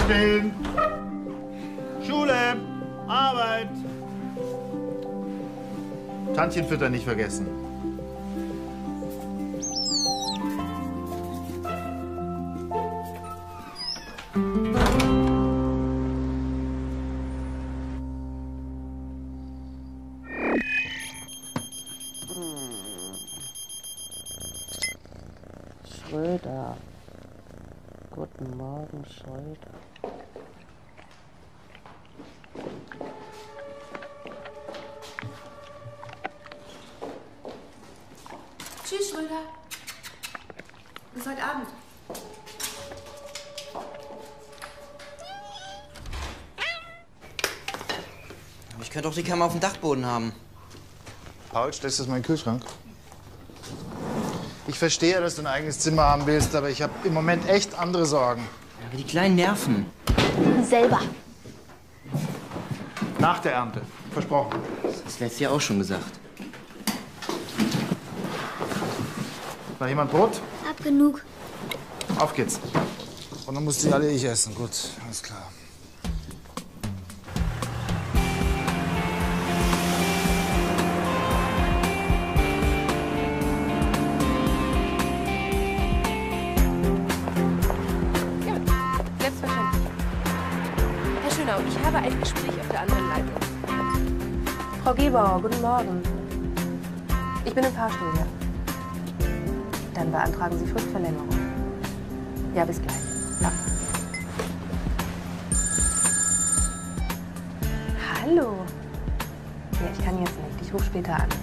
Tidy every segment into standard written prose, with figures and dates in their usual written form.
Aufstehen! Schule! Arbeit! Tantchen füttern nicht vergessen. Schröder. Guten Morgen, Schröder. Tschüss, Schröder. Bis heute Abend. Ich könnte auch die Kammer auf dem Dachboden haben. Paul, stellst du das mal in den Kühlschrank? Ich verstehe, dass du ein eigenes Zimmer haben willst, aber ich habe im Moment echt andere Sorgen. Ja, die kleinen Nerven. Selber. Nach der Ernte. Versprochen. Das hast du letztes Jahr auch schon gesagt. Noch jemand Brot? Hab genug. Auf geht's. Und dann musst du alle ich essen. Gut, alles klar. Selbstverständlich. Herr Schönau, ich habe ein Gespräch auf der anderen Leitung. Frau Gebauer, guten Morgen. Ich bin im Fahrstuhl hier. Dann beantragen Sie Fristverlängerung. Ja, bis gleich. Ja. Hallo. Ja, ich kann jetzt nicht. Ich rufe später an.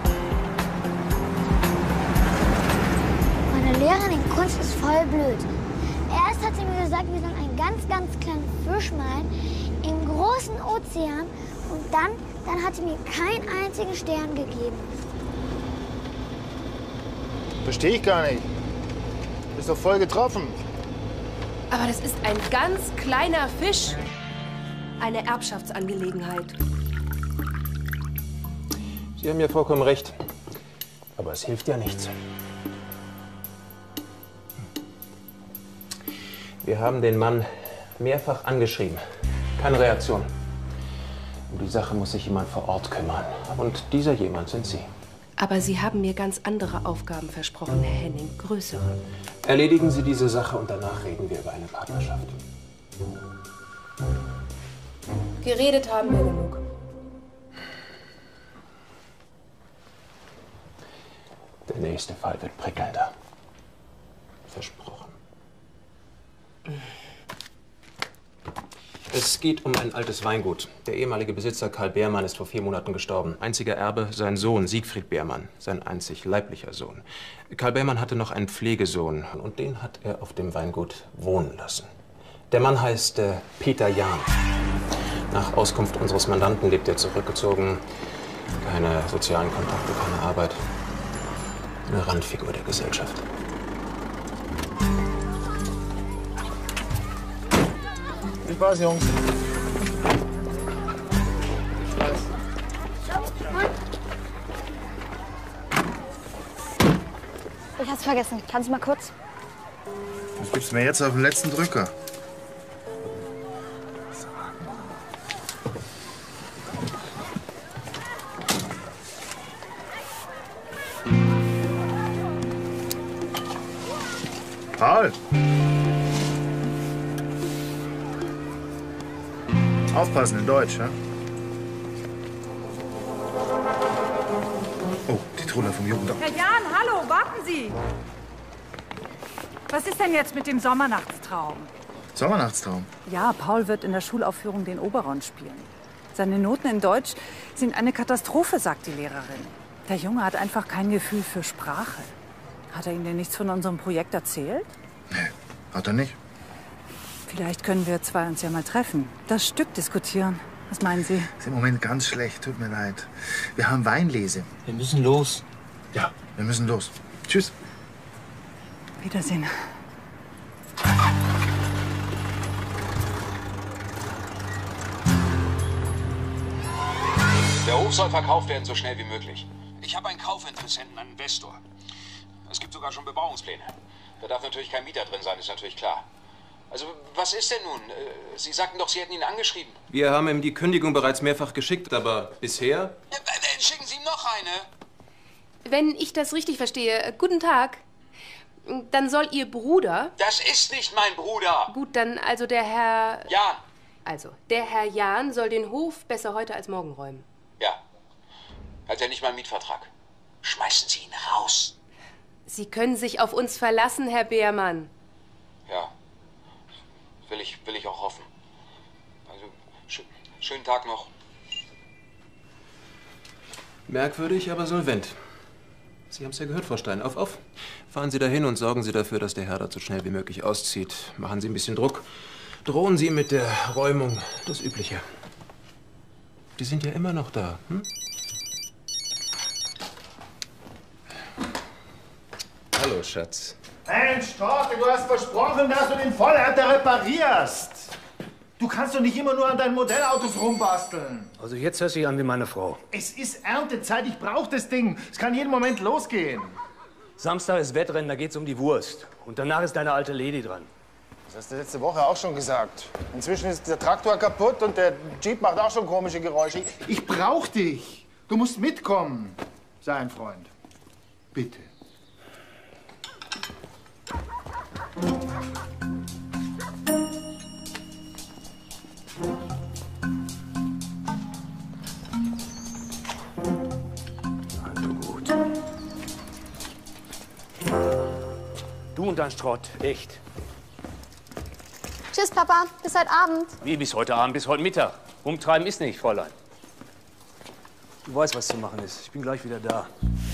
Meine Lehrerin in Kunst ist voll blöd. Erst hat sie mir gesagt, wir sollen einen ganz, ganz kleinen Fisch malen im großen Ozean. Und dann hat sie mir keinen einzigen Stern gegeben. Verstehe ich gar nicht. Ist doch voll getroffen. Aber das ist ein ganz kleiner Fisch. Eine Erbschaftsangelegenheit. Sie haben ja vollkommen recht. Aber es hilft ja nichts. Wir haben den Mann mehrfach angeschrieben. Keine Reaktion. Um die Sache muss sich jemand vor Ort kümmern. Und dieser jemand sind Sie. Aber Sie haben mir ganz andere Aufgaben versprochen, Herr Henning. Größere. Erledigen Sie diese Sache und danach reden wir über eine Partnerschaft. Geredet haben wir genug. Der nächste Fall wird prickelnder. Versprochen. Es geht um ein altes Weingut. Der ehemalige Besitzer Karl Beermann ist vor 4 Monaten gestorben. Einziger Erbe sein Sohn Siegfried Beermann, sein einzig leiblicher Sohn. Karl Beermann hatte noch einen Pflegesohn und den hat er auf dem Weingut wohnen lassen. Der Mann heißt Peter Jahn. Nach Auskunft unseres Mandanten lebt er zurückgezogen. Keine sozialen Kontakte, keine Arbeit. Eine Randfigur der Gesellschaft. Viel Spaß, Jungs. Ich hab's vergessen. Kannst du mal kurz? Was gibt's mir jetzt auf den letzten Drücker? Paul! Aufpassen in Deutsch, ja? Oh, die Troller vom Jugendamt. Herr Jahn, hallo, warten Sie! Was ist denn jetzt mit dem Sommernachtstraum? Sommernachtstraum? Ja, Paul wird in der Schulaufführung den Oberon spielen. Seine Noten in Deutsch sind eine Katastrophe, sagt die Lehrerin. Der Junge hat einfach kein Gefühl für Sprache. Hat er Ihnen denn nichts von unserem Projekt erzählt? Nee, hat er nicht. Vielleicht können wir zwei uns ja mal treffen. Das Stück diskutieren. Was meinen Sie? Ist im Moment ganz schlecht, tut mir leid. Wir haben Weinlese. Wir müssen los. Ja, wir müssen los. Tschüss. Wiedersehen. Der Hof soll verkauft werden, so schnell wie möglich. Ich habe einen Kaufinteressenten, einen Investor. Es gibt sogar schon Bebauungspläne. Da darf natürlich kein Mieter drin sein, ist natürlich klar. Also, was ist denn nun? Sie sagten doch, Sie hätten ihn angeschrieben. Wir haben ihm die Kündigung bereits mehrfach geschickt, aber bisher... Ja, schicken Sie ihm noch eine. Wenn ich das richtig verstehe, guten Tag. Dann soll Ihr Bruder... Das ist nicht mein Bruder. Gut, dann also der Herr... Jan. Also, der Herr Jahn soll den Hof besser heute als morgen räumen. Ja. Hat er nicht mal einen Mietvertrag? Schmeißen Sie ihn raus. Sie können sich auf uns verlassen, Herr Beermann. Ja. Will ich auch hoffen. Also, schönen Tag noch. Merkwürdig, aber solvent. Sie haben es ja gehört, Frau Stein. Auf. Fahren Sie dahin und sorgen Sie dafür, dass der Herr dort so schnell wie möglich auszieht. Machen Sie ein bisschen Druck. Drohen Sie mit der Räumung. Das Übliche. Die sind ja immer noch da, hm? Hallo, Schatz. Mensch, Torte, du hast versprochen, dass du den Vollhärter reparierst. Du kannst doch nicht immer nur an deinen Modellautos rumbasteln. Also jetzt hört sich an wie meine Frau. Es ist Erntezeit, ich brauche das Ding. Es kann jeden Moment losgehen. Samstag ist Wettrennen, da geht's um die Wurst. Und danach ist deine alte Lady dran. Das hast du letzte Woche auch schon gesagt. Inzwischen ist der Traktor kaputt und der Jeep macht auch schon komische Geräusche. Ich brauch dich. Du musst mitkommen. Sei ein Freund. Bitte. Also gut. Du und dein Schrott, echt. Tschüss, Papa. Bis heute Abend. Wie bis heute Abend, bis heute Mittag. Rumtreiben ist nicht, Fräulein. Du weißt, was zu machen ist. Ich bin gleich wieder da.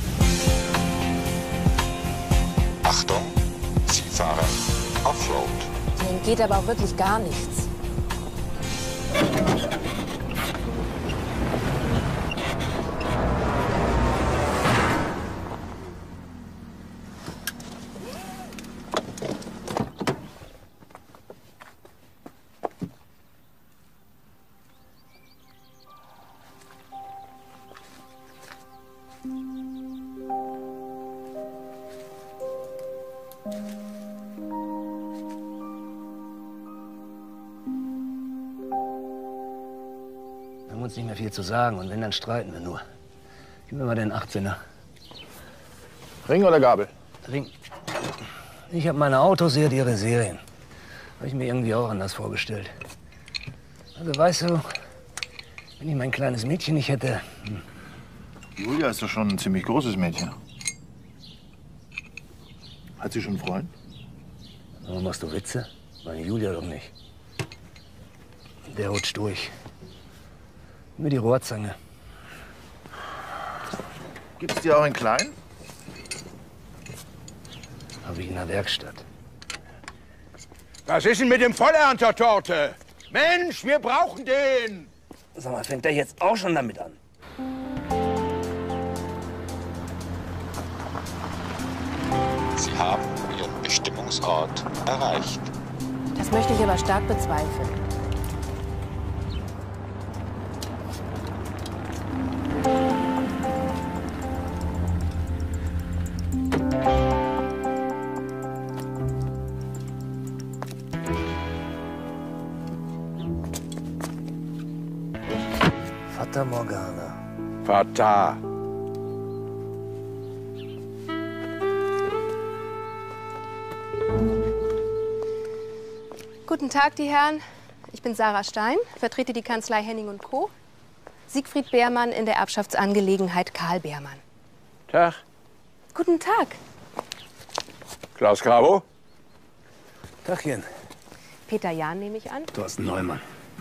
Achtung, Sie fahren Offroad. Hier geht aber auch wirklich gar nichts. Wir haben uns nicht mehr viel zu sagen und wenn, dann streiten wir nur. Gib mir mal den 18er. Ring oder Gabel? Ring. Ich habe meine Autos, sie hat ihre Serien. Habe ich mir irgendwie auch anders vorgestellt. Also weißt du, wenn ich mein kleines Mädchen nicht hätte... Julia ist doch schon ein ziemlich großes Mädchen. Hat sie schon einen Freund? Warum machst du Witze? Meine Julia doch nicht. Der rutscht durch. Gib mir die Rohrzange. Gibt's die auch in klein? Habe ich in der Werkstatt. Was ist denn mit dem Vollernter-Torte? Mensch, wir brauchen den! Sag mal, fängt der jetzt auch schon damit an? Sie haben Ihren Bestimmungsort erreicht. Das möchte ich aber stark bezweifeln. Fata Morgana. Fata. Guten Tag, die Herren. Ich bin Sarah Stein, vertrete die Kanzlei Henning & Co. Siegfried Beermann in der Erbschaftsangelegenheit Karl Beermann. Tag. Guten Tag. Klaus Grabo. Tagchen. Peter Jahn nehme ich an. Thorsten Neumann.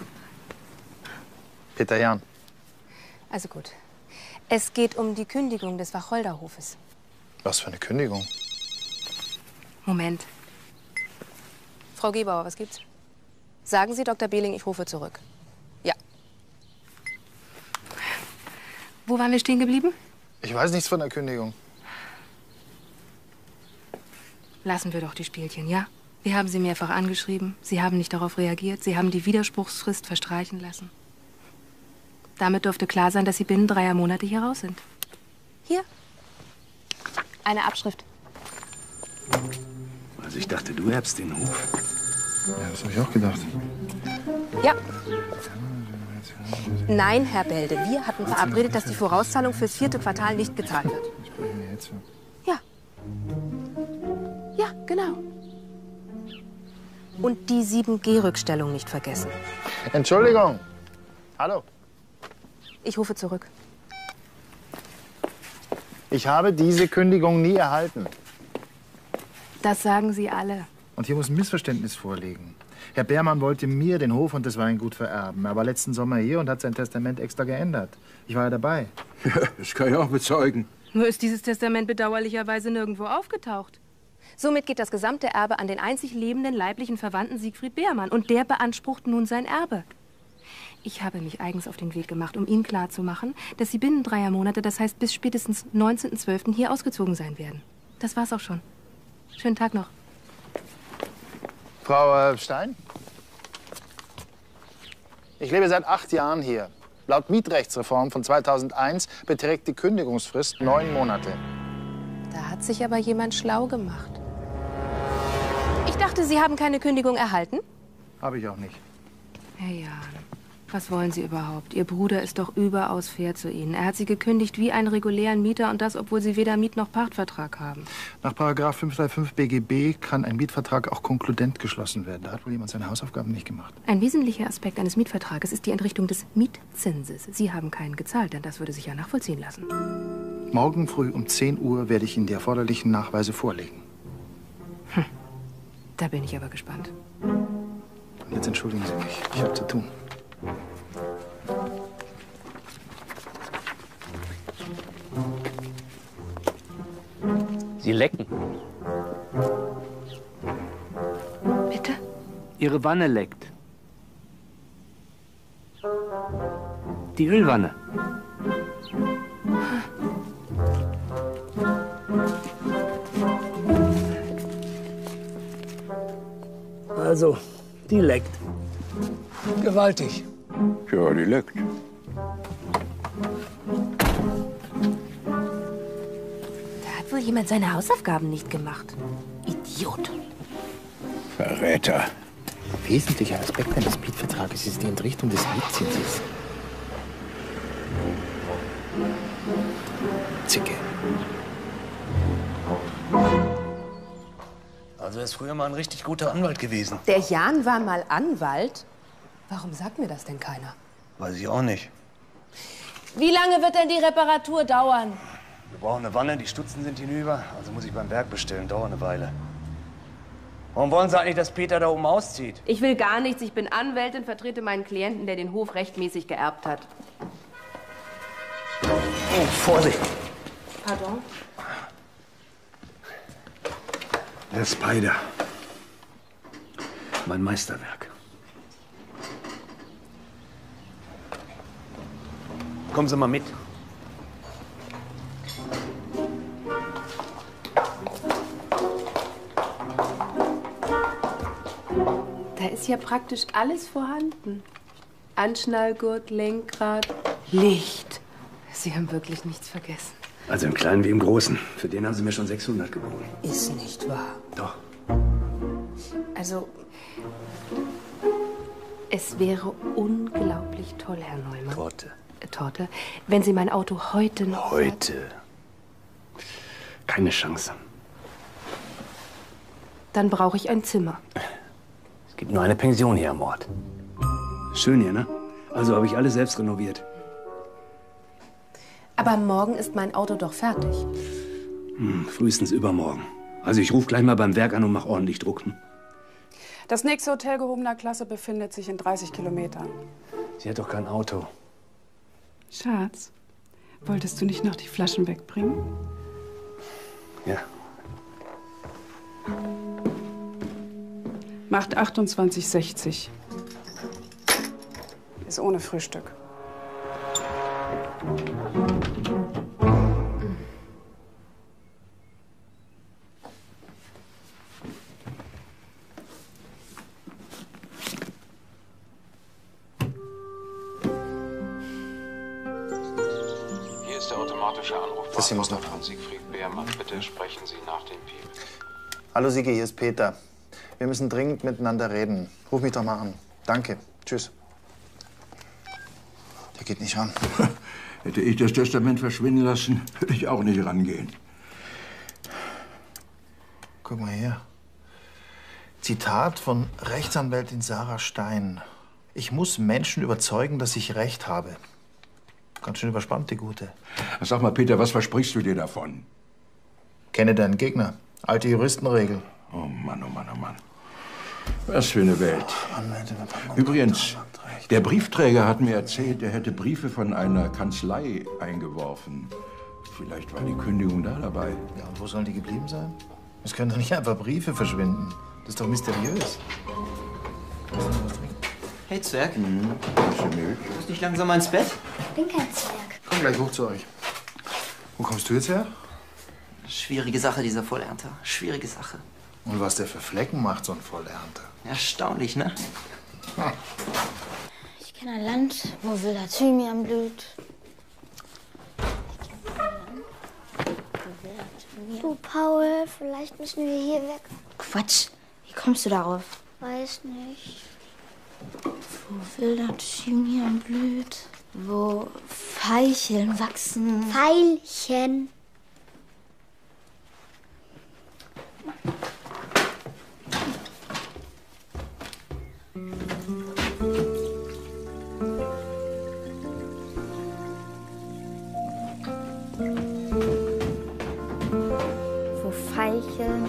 Peter Jahn. Also gut. Es geht um die Kündigung des Wacholderhofes. Was für eine Kündigung? Moment. Frau Gebauer, was gibt's? Sagen Sie Dr. Behling, ich rufe zurück. Ja. Wo waren wir stehen geblieben? Ich weiß nichts von der Kündigung. Lassen wir doch die Spielchen, ja? Wir haben Sie mehrfach angeschrieben. Sie haben nicht darauf reagiert. Sie haben die Widerspruchsfrist verstreichen lassen. Damit dürfte klar sein, dass Sie binnen 3 Monate hier raus sind. Hier. Eine Abschrift. Also ich dachte, du erbst den Hof. Ja, das habe ich auch gedacht. Ja. Nein, Herr Bälde, wir hatten verabredet, dass die Vorauszahlung fürs 4. Quartal nicht gezahlt wird. Ja. Ja, genau. Und die 7G-Rückstellung nicht vergessen. Entschuldigung. Hallo. Ich rufe zurück. Ich habe diese Kündigung nie erhalten. Das sagen Sie alle. Und hier muss ein Missverständnis vorliegen. Herr Beermann wollte mir den Hof und das Weingut vererben. Er war letzten Sommer hier und hat sein Testament extra geändert. Ich war ja dabei. Ja, das kann ich auch bezeugen. Nur ist dieses Testament bedauerlicherweise nirgendwo aufgetaucht. Somit geht das gesamte Erbe an den einzig lebenden leiblichen Verwandten Siegfried Beermann. Und der beansprucht nun sein Erbe. Ich habe mich eigens auf den Weg gemacht, um Ihnen klarzumachen, dass Sie binnen 3 Monate, das heißt bis spätestens 19.12. hier ausgezogen sein werden. Das war's auch schon. Schönen Tag noch. Frau Stein? Ich lebe seit 8 Jahren hier. Laut Mietrechtsreform von 2001 beträgt die Kündigungsfrist 9 Monate. Da hat sich aber jemand schlau gemacht. Ich dachte, Sie haben keine Kündigung erhalten? Habe ich auch nicht. Herr Jahn, was wollen Sie überhaupt? Ihr Bruder ist doch überaus fair zu Ihnen. Er hat Sie gekündigt wie einen regulären Mieter und das, obwohl Sie weder Miet- noch Pachtvertrag haben. Nach § 535 BGB kann ein Mietvertrag auch konkludent geschlossen werden. Da hat wohl jemand seine Hausaufgaben nicht gemacht. Ein wesentlicher Aspekt eines Mietvertrages ist die Entrichtung des Mietzinses. Sie haben keinen gezahlt, denn das würde sich ja nachvollziehen lassen. Morgen früh um 10 Uhr werde ich Ihnen die erforderlichen Nachweise vorlegen. Da bin ich aber gespannt. Und jetzt entschuldigen Sie mich. Ich habe zu tun. Sie lecken. Bitte? Ihre Wanne leckt. Die Ölwanne. Also, die leckt. Gewaltig. Ja, die leckt. Da hat wohl jemand seine Hausaufgaben nicht gemacht. Idiot. Verräter. Ein wesentlicher Aspekt eines Mietvertrages ist die Entrichtung des Mietzinses. Zicke. Also er ist früher mal ein richtig guter Anwalt gewesen. Der Jan war mal Anwalt? Warum sagt mir das denn keiner? Weiß ich auch nicht. Wie lange wird denn die Reparatur dauern? Wir brauchen eine Wanne, die Stutzen sind hinüber. Also muss ich beim Werk bestellen, dauert eine Weile. Warum wollen Sie eigentlich, dass Peter da oben auszieht? Ich will gar nichts. Ich bin Anwältin, vertrete meinen Klienten, der den Hof rechtmäßig geerbt hat. Oh, Vorsicht! Pardon? Der Spider. Mein Meisterwerk. Kommen Sie mal mit. Da ist ja praktisch alles vorhanden. Anschnallgurt, Lenkrad, Licht. Sie haben wirklich nichts vergessen. Also im Kleinen wie im Großen. Für den haben Sie mir schon 600 geboten. Ist nicht wahr. Doch. Also, es wäre unglaublich toll, Herr Neumann. Torte, wenn Sie mein Auto heute noch... Heute? Keine Chance. Dann brauche ich ein Zimmer. Es gibt nur eine Pension hier am Ort. Schön hier, ne? Also habe ich alles selbst renoviert. Aber morgen ist mein Auto doch fertig. Frühestens übermorgen. Also ich rufe gleich mal beim Werk an und mache ordentlich Druck. Das nächste Hotel gehobener Klasse befindet sich in 30 Kilometern. Sie hat doch kein Auto. Schatz, wolltest du nicht noch die Flaschen wegbringen? Ja. Macht 28,60. Ist ohne Frühstück. Hier ist der automatische Das hier muss noch von Siegfried Beermann. Bitte sprechen Sie nach dem Piep. Hallo Sigi, hier ist Peter. Wir müssen dringend miteinander reden. Ruf mich doch mal an. Danke. Tschüss. Der geht nicht ran. Hätte ich das Testament verschwinden lassen, würde ich auch nicht rangehen. Guck mal her. Zitat von Rechtsanwältin Sarah Stein. Ich muss Menschen überzeugen, dass ich Recht habe. Ganz schön überspannt, die Gute. Sag mal, Peter, was versprichst du dir davon? Kenne deinen Gegner. Alte Juristenregel. Oh Mann, oh Mann, oh Mann. Was für eine Welt. Übrigens, der Briefträger hat mir erzählt, er hätte Briefe von einer Kanzlei eingeworfen. Vielleicht war die Kündigung da dabei. Ja, und wo sollen die geblieben sein? Es können doch nicht einfach Briefe verschwinden. Das ist doch mysteriös. Hey, Zwerg. Hast du Milch? Musst nicht langsam mal ins Bett? Ich bin kein Zwerg. Komm gleich hoch zu euch. Wo kommst du jetzt her? Schwierige Sache, dieser Vollernter. Schwierige Sache. Und was der für Flecken macht, so ein Vollernter. Erstaunlich, ne? Hm. Ich kenne ein Land, wo wilder Thymian blüht. Du, Paul, vielleicht müssen wir hier weg. Quatsch. Wie kommst du darauf? Weiß nicht. Wo wilder Thymian blüht, wo Veilchen wachsen. Veilchen. Wo Veilchen.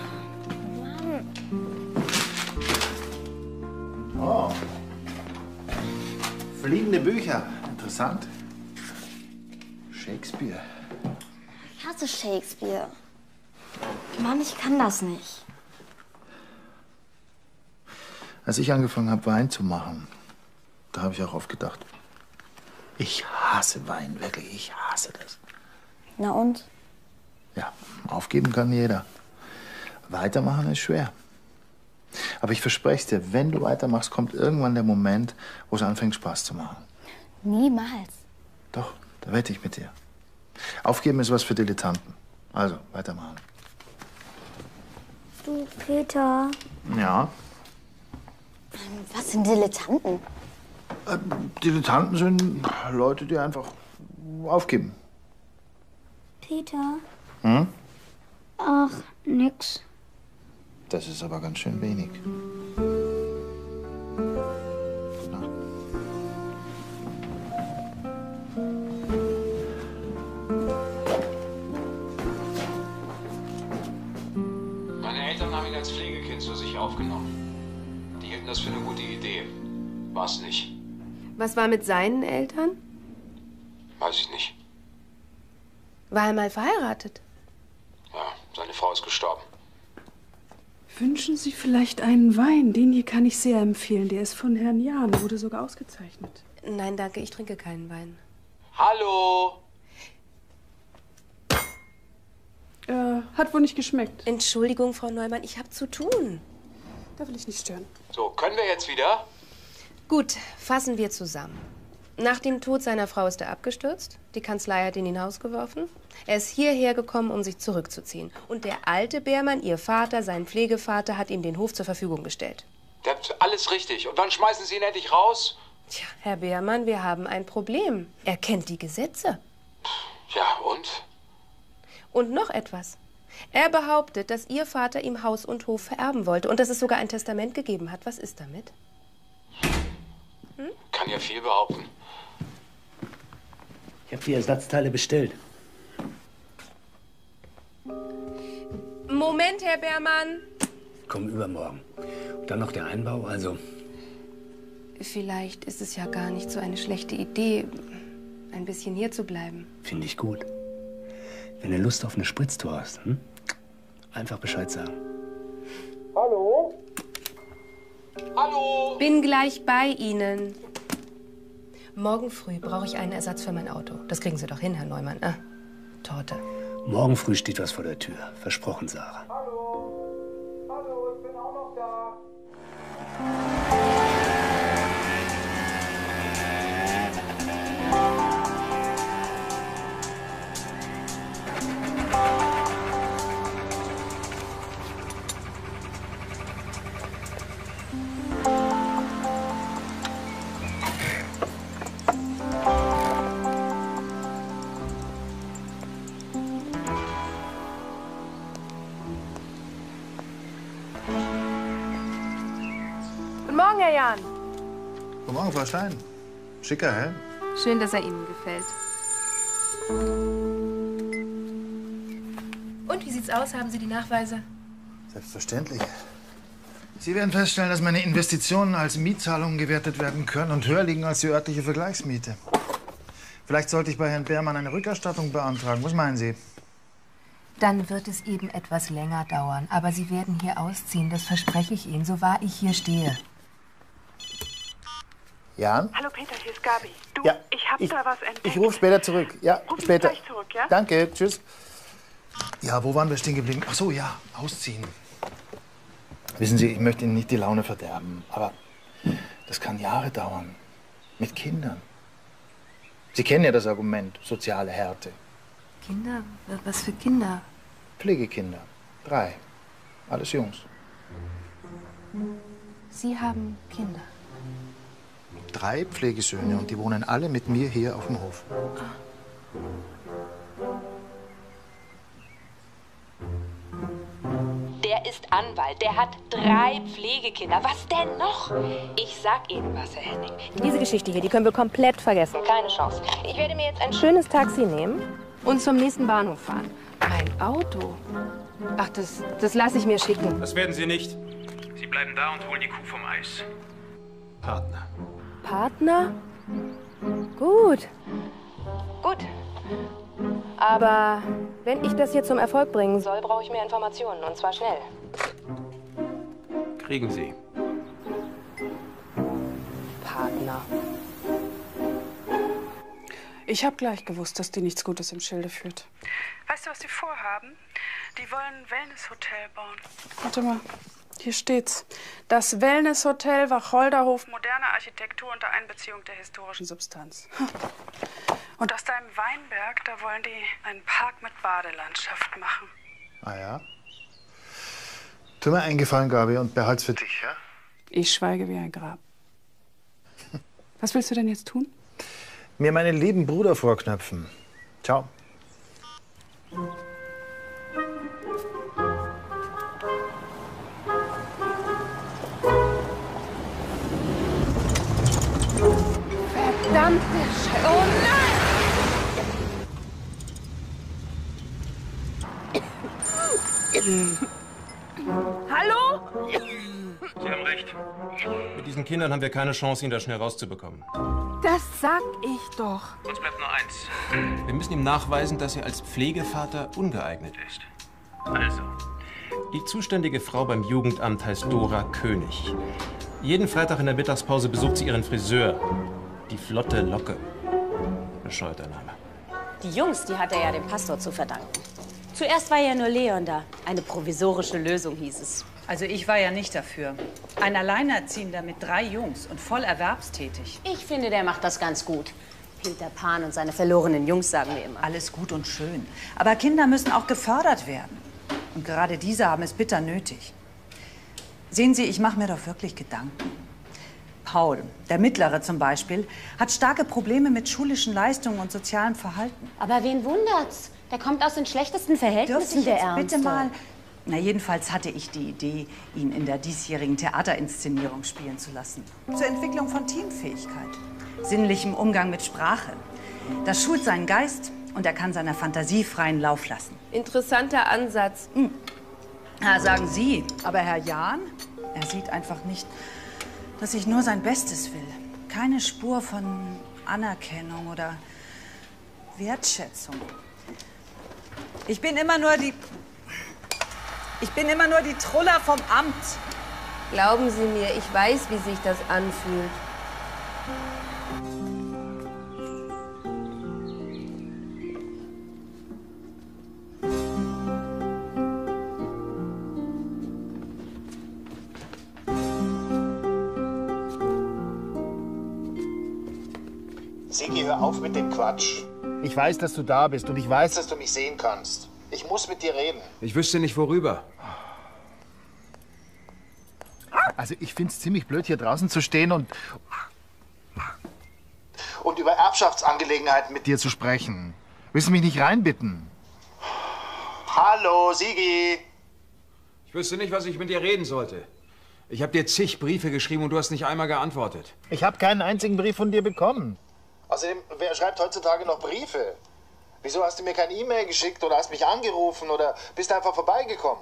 Oh. Fliegende Bücher. Interessant. Shakespeare. Ich hasse Shakespeare. Mann, ich kann das nicht. Als ich angefangen habe, Wein zu machen, da habe ich auch oft gedacht, ich hasse Wein, wirklich, ich hasse das. Na und? Ja, aufgeben kann jeder. Weitermachen ist schwer. Aber ich verspreche es dir, wenn du weitermachst, kommt irgendwann der Moment, wo es anfängt, Spaß zu machen. Niemals. Doch, da wette ich mit dir. Aufgeben ist was für Dilettanten. Also, weitermachen. Du, Peter. Ja. Was sind Dilettanten? Dilettanten sind Leute, die einfach aufgeben. Peter. Hm? Ach, nix. Das ist aber ganz schön wenig. Meine Eltern haben ihn als Pflegekind zu sich aufgenommen. Die hielten das für eine gute Idee. War's nicht. Was war mit seinen Eltern? Weiß ich nicht. War er mal verheiratet? Ja, seine Frau ist gestorben. Wünschen Sie vielleicht einen Wein? Den hier kann ich sehr empfehlen. Der ist von Herrn Jahn, wurde sogar ausgezeichnet. Nein, danke, ich trinke keinen Wein. Hallo? Hat wohl nicht geschmeckt. Entschuldigung, Frau Neumann, ich habe zu tun. Da will ich nicht stören. So, können wir jetzt wieder? Gut, fassen wir zusammen. Nach dem Tod seiner Frau ist er abgestürzt. Die Kanzlei hat ihn in Haus geworfen. Er ist hierher gekommen, um sich zurückzuziehen. Und der alte Beermann, Ihr Vater, sein Pflegevater, hat ihm den Hof zur Verfügung gestellt. Der hat alles richtig. Und wann schmeißen Sie ihn endlich raus? Tja, Herr Beermann, wir haben ein Problem. Er kennt die Gesetze. Ja, und? Und noch etwas. Er behauptet, dass Ihr Vater ihm Haus und Hof vererben wollte und dass es sogar ein Testament gegeben hat. Was ist damit? Kann ja viel behaupten. Ich habe 4 Ersatzteile bestellt. Moment, Herr Beermann. Kommen übermorgen. Und dann noch der Einbau, also. Vielleicht ist es ja gar nicht so eine schlechte Idee, ein bisschen hier zu bleiben. Finde ich gut. Wenn du Lust auf eine Spritztour hast, einfach Bescheid sagen. Hallo? Hallo? Bin gleich bei Ihnen. Morgen früh brauche ich einen Ersatz für mein Auto. Das kriegen Sie doch hin, Herr Neumann. Torte. Morgen früh steht was vor der Tür. Versprochen, Sarah. Hallo, ich bin auch noch da. Jan. Guten Morgen, Frau Stein. Schicker Helm. Schön, dass er Ihnen gefällt. Und, wie sieht's aus? Haben Sie die Nachweise? Selbstverständlich. Sie werden feststellen, dass meine Investitionen als Mietzahlungen gewertet werden können und höher liegen als die örtliche Vergleichsmiete. Vielleicht sollte ich bei Herrn Beermann eine Rückerstattung beantragen. Was meinen Sie? Dann wird es eben etwas länger dauern. Aber Sie werden hier ausziehen, das verspreche ich Ihnen, so wahr ich hier stehe. Jan? Hallo Peter, hier ist Gabi. Du, Ja, ich hab da was entdeckt. Ich rufe später zurück. Ja, Ruf mich später. gleich zurück, ja? Danke, tschüss. Ja, wo waren wir stehen geblieben? Ach so, ja, ausziehen. Wissen Sie, ich möchte Ihnen nicht die Laune verderben, aber das kann Jahre dauern. Mit Kindern. Sie kennen ja das Argument, soziale Härte. Kinder? Was für Kinder? Pflegekinder. 3. Alles Jungs. Sie haben Kinder. 3 Pflegesöhne und die wohnen alle mit mir hier auf dem Hof. Der ist Anwalt, der hat 3 Pflegekinder. Was denn noch? Ich sag Ihnen was, Herr Henning. Diese Geschichte hier, die können wir komplett vergessen. Keine Chance. Ich werde mir jetzt ein schönes Taxi nehmen und zum nächsten Bahnhof fahren. Ein Auto? Ach, das lasse ich mir schicken. Das werden Sie nicht. Sie bleiben da und holen die Kuh vom Eis. Partner. Partner? Gut. Gut. Aber wenn ich das hier zum Erfolg bringen soll, brauche ich mehr Informationen. Und zwar schnell. Kriegen Sie. Partner. Ich habe gleich gewusst, dass die nichts Gutes im Schilde führt. Weißt du, was die vorhaben? Die wollen ein Wellnesshotel bauen. Warte mal, hier steht's. Das Wellnesshotel Wacholderhof, moderne Architektur unter Einbeziehung der historischen Substanz. Und aus deinem Weinberg, da wollen die einen Park mit Badelandschaft machen. Ah ja? Tu mir einen Gefallen, Gabi, und behalt's für dich, ja? Ich schweige wie ein Grab. Was willst du denn jetzt tun? Mir meinen lieben Bruder vorknöpfen. Ciao. Verdammte Scheiße. Oh nein! Hallo? Sie haben recht. Mit diesen Kindern haben wir keine Chance, ihn da schnell rauszubekommen. Das sag ich doch. Uns bleibt nur eins. Wir müssen ihm nachweisen, dass er als Pflegevater ungeeignet ist. Also, die zuständige Frau beim Jugendamt heißt Dora König. Jeden Freitag in der Mittagspause besucht sie ihren Friseur. Die flotte Locke. Bescheuerter Name. Die Jungs, die hat er ja dem Pastor zu verdanken. Zuerst war ja nur Leon da. Eine provisorische Lösung hieß es. Also ich war ja nicht dafür. Ein Alleinerziehender mit 3 Jungs und voll erwerbstätig. Ich finde, der macht das ganz gut. Peter Pan und seine verlorenen Jungs, sagen wir immer. Alles gut und schön. Aber Kinder müssen auch gefördert werden. Und gerade diese haben es bitter nötig. Sehen Sie, ich mache mir doch wirklich Gedanken. Paul, der Mittlere zum Beispiel, hat starke Probleme mit schulischen Leistungen und sozialem Verhalten. Aber wen wundert's? Der kommt aus den schlechtesten Verhältnissen, der Ärmste. Bitte mal. Na, jedenfalls hatte ich die Idee, ihn in der diesjährigen Theaterinszenierung spielen zu lassen. Zur Entwicklung von Teamfähigkeit, sinnlichem Umgang mit Sprache. Das schult seinen Geist und er kann seiner Fantasie freien Lauf lassen. Interessanter Ansatz. Na, sagen Sie, aber Herr Jahn, er sieht einfach nicht, dass ich nur sein Bestes will. Keine Spur von Anerkennung oder Wertschätzung. Ich bin immer nur die Truller vom Amt. Glauben Sie mir, ich weiß, wie sich das anfühlt. Sigi, hör auf mit dem Quatsch. Ich weiß, dass du da bist und ich weiß, dass du mich sehen kannst. Ich muss mit dir reden. Ich wüsste nicht, worüber. Also ich find's ziemlich blöd, hier draußen zu stehen und über Erbschaftsangelegenheiten mit dir zu sprechen. Willst du mich nicht reinbitten? Hallo, Sigi. Ich wüsste nicht, was ich mit dir reden sollte. Ich habe dir zig Briefe geschrieben und du hast nicht einmal geantwortet. Ich habe keinen einzigen Brief von dir bekommen. Außerdem, wer schreibt heutzutage noch Briefe? Wieso hast du mir kein E-Mail geschickt oder hast mich angerufen oder bist einfach vorbeigekommen?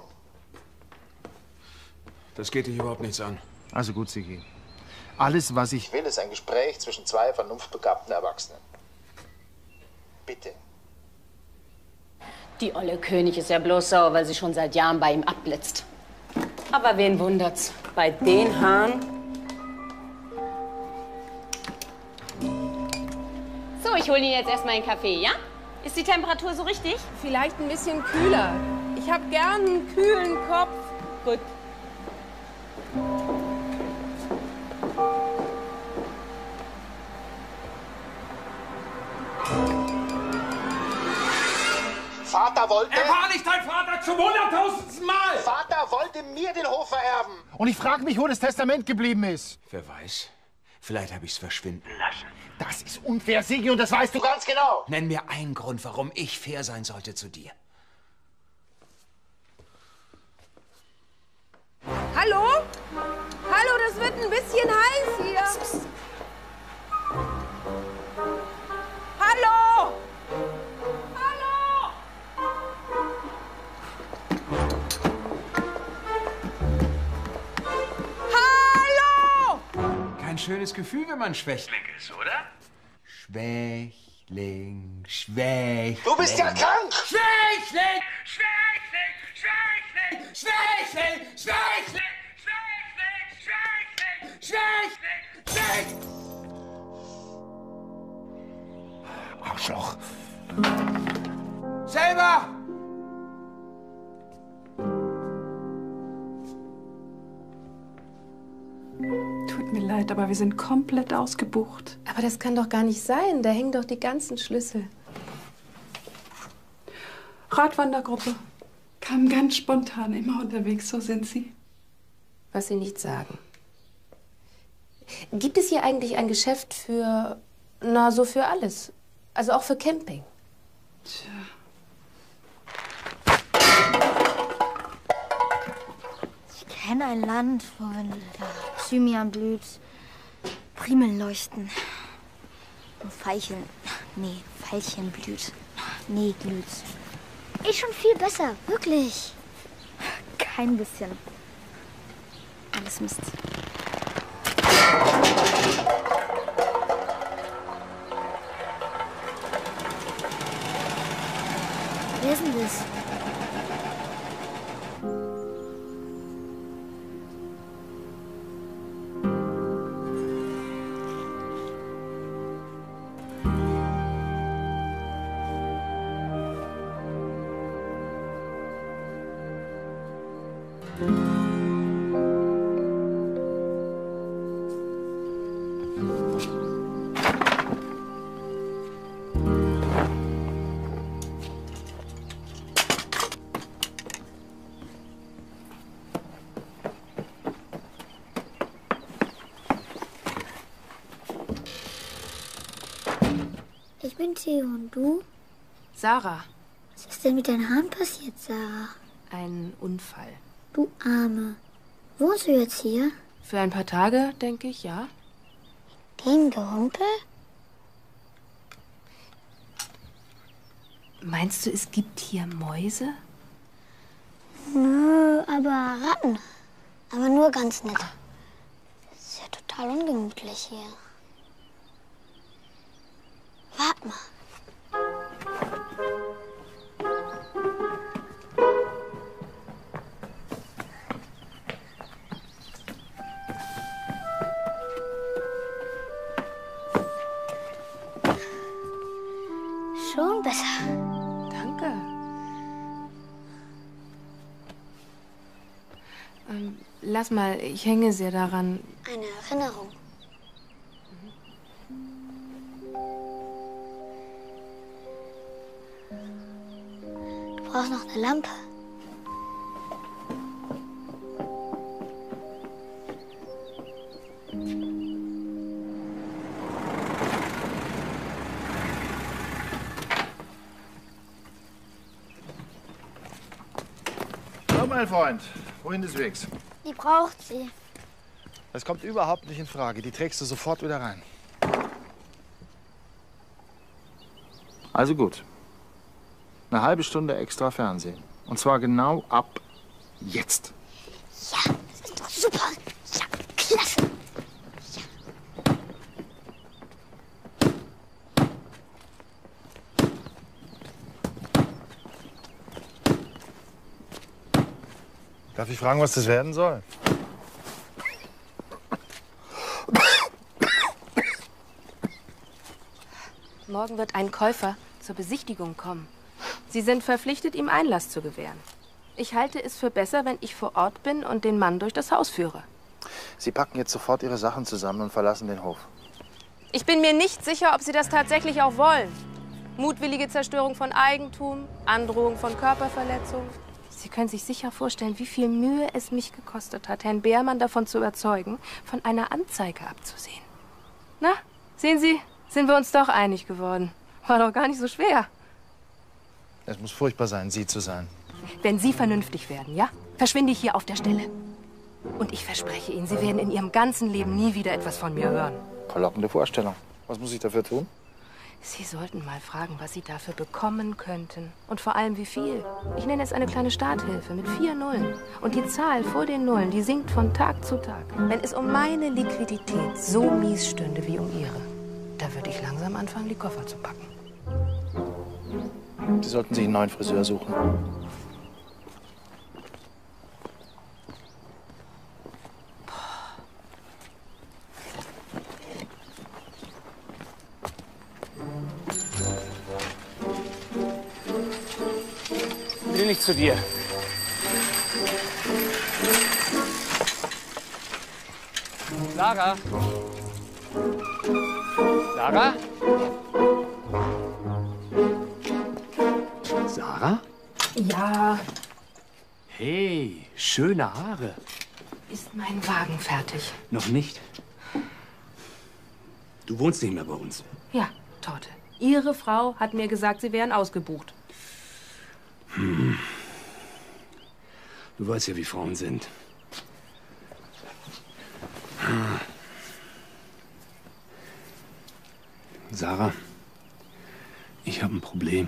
Das geht dich überhaupt nichts an. Also gut, Sigi. Alles, was ich will, ist ein Gespräch zwischen zwei vernunftbegabten Erwachsenen. Bitte. Die olle König ist ja bloß sauer, weil sie schon seit Jahren bei ihm abblitzt. Aber wen wundert's? Bei den Haaren? So, ich hole Ihnen jetzt erstmal einen Kaffee, ja? Ist die Temperatur so richtig? Vielleicht ein bisschen kühler. Ich habe gern einen kühlen Kopf. Gut. Vater wollte... Er war nicht dein Vater zum 100.000. Mal! Vater wollte mir den Hof vererben. Und ich frage mich, wo das Testament geblieben ist. Wer weiß. Vielleicht habe ich es verschwinden lassen. Das ist unfair, Sigi, und das weißt du ganz genau. Nenn mir einen Grund, warum ich fair sein sollte zu dir. Hallo? Hallo, das wird ein bisschen heiß hier. Psst, psst. Hallo? Hallo? Hallo? Kein schönes Gefühl, wenn man Schwächling ist, oder? Schwächling, Schwächling. Du bist ja krank! Schwächling! Schwächling! Schwächling! Schwächling! Schwächling! Schwächling! Schwächling! Schwächling! Arschloch. Selber! Tut mir leid, aber wir sind komplett ausgebucht. Aber das kann doch gar nicht sein. Da hängen doch die ganzen Schlüssel. Radwandergruppe. Kam ganz spontan, immer unterwegs, so sind sie. Was Sie nicht sagen. Gibt es hier eigentlich ein Geschäft für, na, so für alles? Also auch für Camping? Tja. Ich kenne ein Land, worin Thymian blüht, Primeln leuchten und Veilchen blüht. Nee, glüht. Ist schon viel besser, wirklich. Kein bisschen. Alles Mist. Wer ist denn das? Ich bin Theo und du? Sarah. Was ist denn mit deinen Haaren passiert, Sarah? Ein Unfall. Du Arme. Wohnst du jetzt hier? Für ein paar Tage, denke ich, ja. Den Gerümpel? Meinst du, es gibt hier Mäuse? Nö, aber Ratten. Aber nur ganz nett. Das ist ja total ungemütlich hier. Warte mal. Schon besser. Danke. Lass mal, ich hänge sehr daran. Eine Erinnerung. Du brauchst noch eine Lampe. Komm, mein Freund. Wohin des Wegs? Die braucht sie. Das kommt überhaupt nicht in Frage. Die trägst du sofort wieder rein. Also gut. Eine halbe Stunde extra Fernsehen. Und zwar genau ab jetzt. Ja, das ist doch super. Ja, klasse. Darf ich fragen, was das werden soll? Morgen wird ein Käufer zur Besichtigung kommen. Sie sind verpflichtet, ihm Einlass zu gewähren. Ich halte es für besser, wenn ich vor Ort bin und den Mann durch das Haus führe. Sie packen jetzt sofort Ihre Sachen zusammen und verlassen den Hof. Ich bin mir nicht sicher, ob Sie das tatsächlich auch wollen. Mutwillige Zerstörung von Eigentum, Androhung von Körperverletzung. Sie können sich sicher vorstellen, wie viel Mühe es mich gekostet hat, Herrn Beermann davon zu überzeugen, von einer Anzeige abzusehen. Na, sehen Sie, sind wir uns doch einig geworden. War doch gar nicht so schwer. Es muss furchtbar sein, Sie zu sein. Wenn Sie vernünftig werden, ja, verschwinde ich hier auf der Stelle. Und ich verspreche Ihnen, Sie werden in Ihrem ganzen Leben nie wieder etwas von mir hören. Verlockende Vorstellung. Was muss ich dafür tun? Sie sollten mal fragen, was Sie dafür bekommen könnten. Und vor allem, wie viel. Ich nenne es eine kleine Starthilfe mit 4 Nullen. Und die Zahl vor den Nullen, die sinkt von Tag zu Tag. Wenn es um meine Liquidität so mies stünde wie um Ihre, da würde ich langsam anfangen, die Koffer zu packen. Sie sollten sich einen neuen Friseur suchen. Will nicht zu dir. Sarah? Sarah? Sarah? Ja. Hey, schöne Haare. Ist mein Wagen fertig? Noch nicht. Du wohnst nicht mehr bei uns. Ja, Torte. Ihre Frau hat mir gesagt, Sie wären ausgebucht. Hm. Du weißt ja, wie Frauen sind. Sarah, ich habe ein Problem.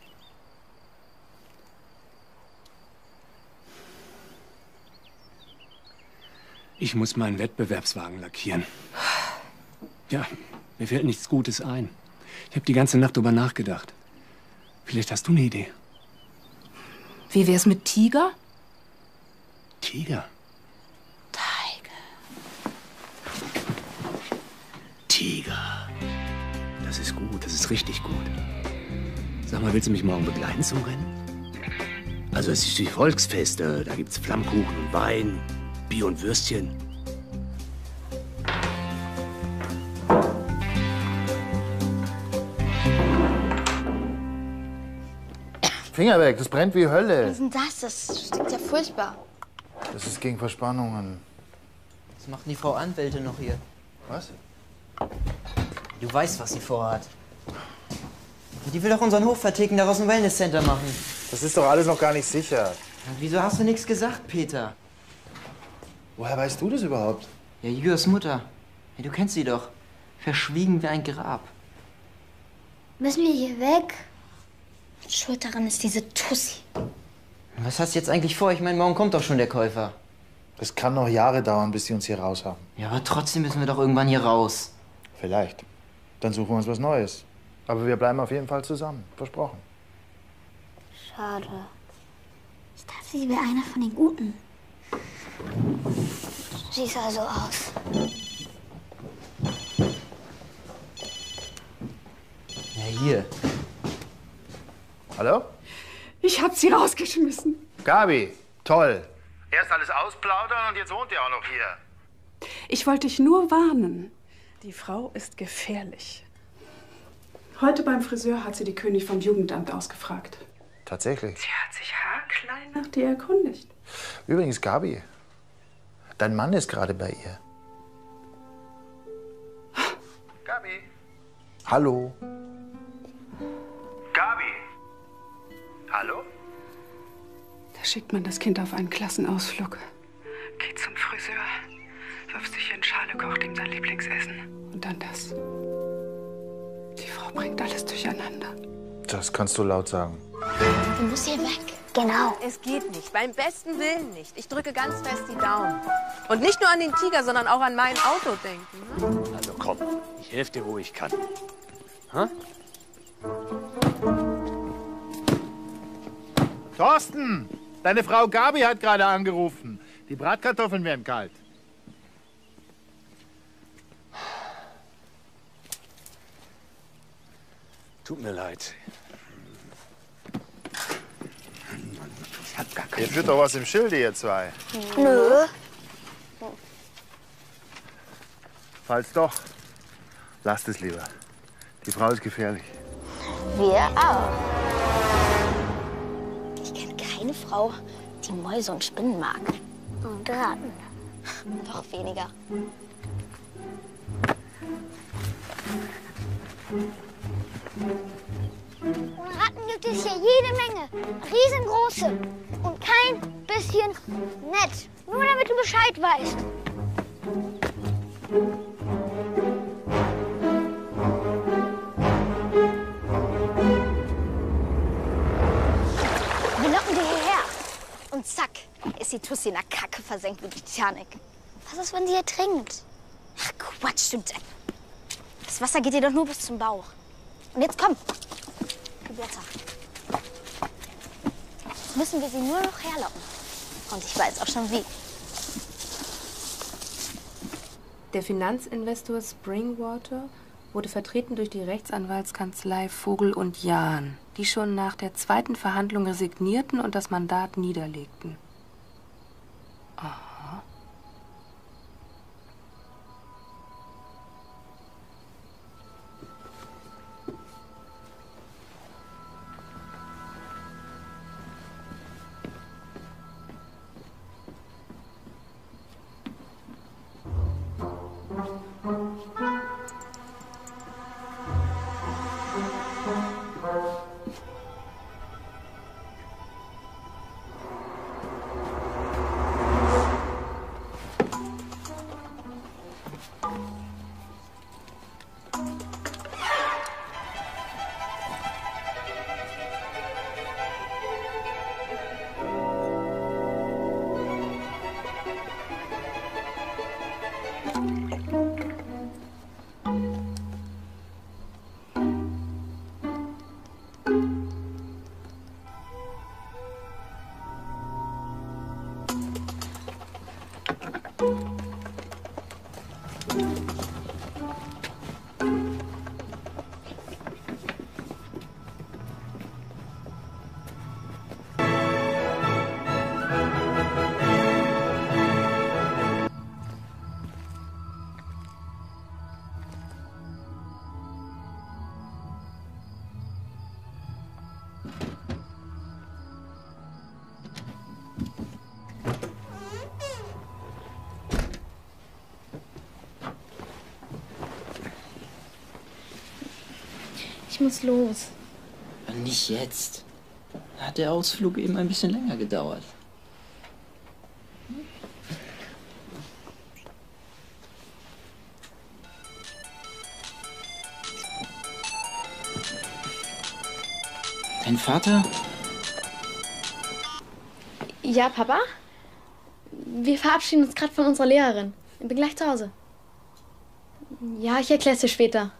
Ich muss meinen Wettbewerbswagen lackieren. Ja, mir fällt nichts Gutes ein. Ich habe die ganze Nacht drüber nachgedacht. Vielleicht hast du eine Idee. Wie wär's mit Tiger? Tiger? Tiger. Das ist gut, das ist richtig gut. Sag mal, willst du mich morgen begleiten zum Rennen? Also es ist die Volksfeste, da gibt's Flammkuchen und Wein, Bier und Würstchen. Finger weg, das brennt wie Hölle. Was ist denn das? Das stinkt ja furchtbar. Das ist gegen Verspannungen. Was macht denn die Frau Anwälte noch hier? Was? Du weißt, was sie vorhat. Die will doch unseren Hof verticken, daraus ein Wellnesscenter machen. Das ist doch alles noch gar nicht sicher. Und wieso hast du nichts gesagt, Peter? Woher weißt du das überhaupt? Ja, Jügers Mutter. Ja, du kennst sie doch. Verschwiegen wie ein Grab. Müssen wir hier weg? Schuld daran ist diese Tussi. Was hast du jetzt eigentlich vor? Ich meine, morgen kommt doch schon der Käufer. Das kann noch Jahre dauern, bis sie uns hier raus haben. Ja, aber trotzdem müssen wir doch irgendwann hier raus. Vielleicht. Dann suchen wir uns was Neues. Aber wir bleiben auf jeden Fall zusammen. Versprochen. Schade. Ich dachte, sie wäre einer von den Guten. Sie sah so aus. Ja, hier. Hallo? Ich hab sie rausgeschmissen. Gabi, toll. Erst alles ausplaudern und jetzt wohnt ihr auch noch hier. Ich wollte dich nur warnen. Die Frau ist gefährlich. Heute beim Friseur hat sie die König vom Jugendamt ausgefragt. Tatsächlich. Sie hat sich haarklein nach dir erkundigt. Übrigens, Gabi, dein Mann ist gerade bei ihr. Gabi. Hallo. Gabi. Hallo? Da schickt man das Kind auf einen Klassenausflug. Geht zum Friseur, wirft sich in Das kannst du laut sagen. Du musst hier weg. Genau. Es geht nicht. Beim besten Willen nicht. Ich drücke ganz fest die Daumen. Und nicht nur an den Tiger, sondern auch an mein Auto denken. Hm? Also komm, ich helfe dir, wo ich kann. Ha? Thorsten, deine Frau Gabi hat gerade angerufen. Die Bratkartoffeln werden kalt. Tut mir leid. Ich hab gar Ihr keinen führt doch was im Schilde, ihr zwei. Nö. Falls doch, lasst es lieber. Die Frau ist gefährlich. Wir auch. Ich kenne keine Frau, die Mäuse und Spinnen mag. Und Ratten. Doch weniger. Und Ratten gibt es hier jede Menge. Riesengroße. Und kein bisschen nett. Nur damit du Bescheid weißt. Wir locken die hierher. Und zack, ist die Tussi in der Kacke versenkt wie die Titanic. Was ist, wenn sie ertrinkt? Ach Quatsch, du. Das Wasser geht ihr doch nur bis zum Bauch. Und jetzt komm. Die Blätter. Jetzt müssen wir sie nur noch herlocken. Und ich weiß auch schon wie. Der Finanzinvestor Springwater wurde vertreten durch die Rechtsanwaltskanzlei Vogel und Jahn, die schon nach der zweiten Verhandlung resignierten und das Mandat niederlegten. Aha. Ich muss los. Nicht jetzt. Da hat der Ausflug eben ein bisschen länger gedauert. Dein Vater? Ja, Papa? Wir verabschieden uns gerade von unserer Lehrerin. Ich bin gleich zu Hause. Ja, ich erkläre es dir später.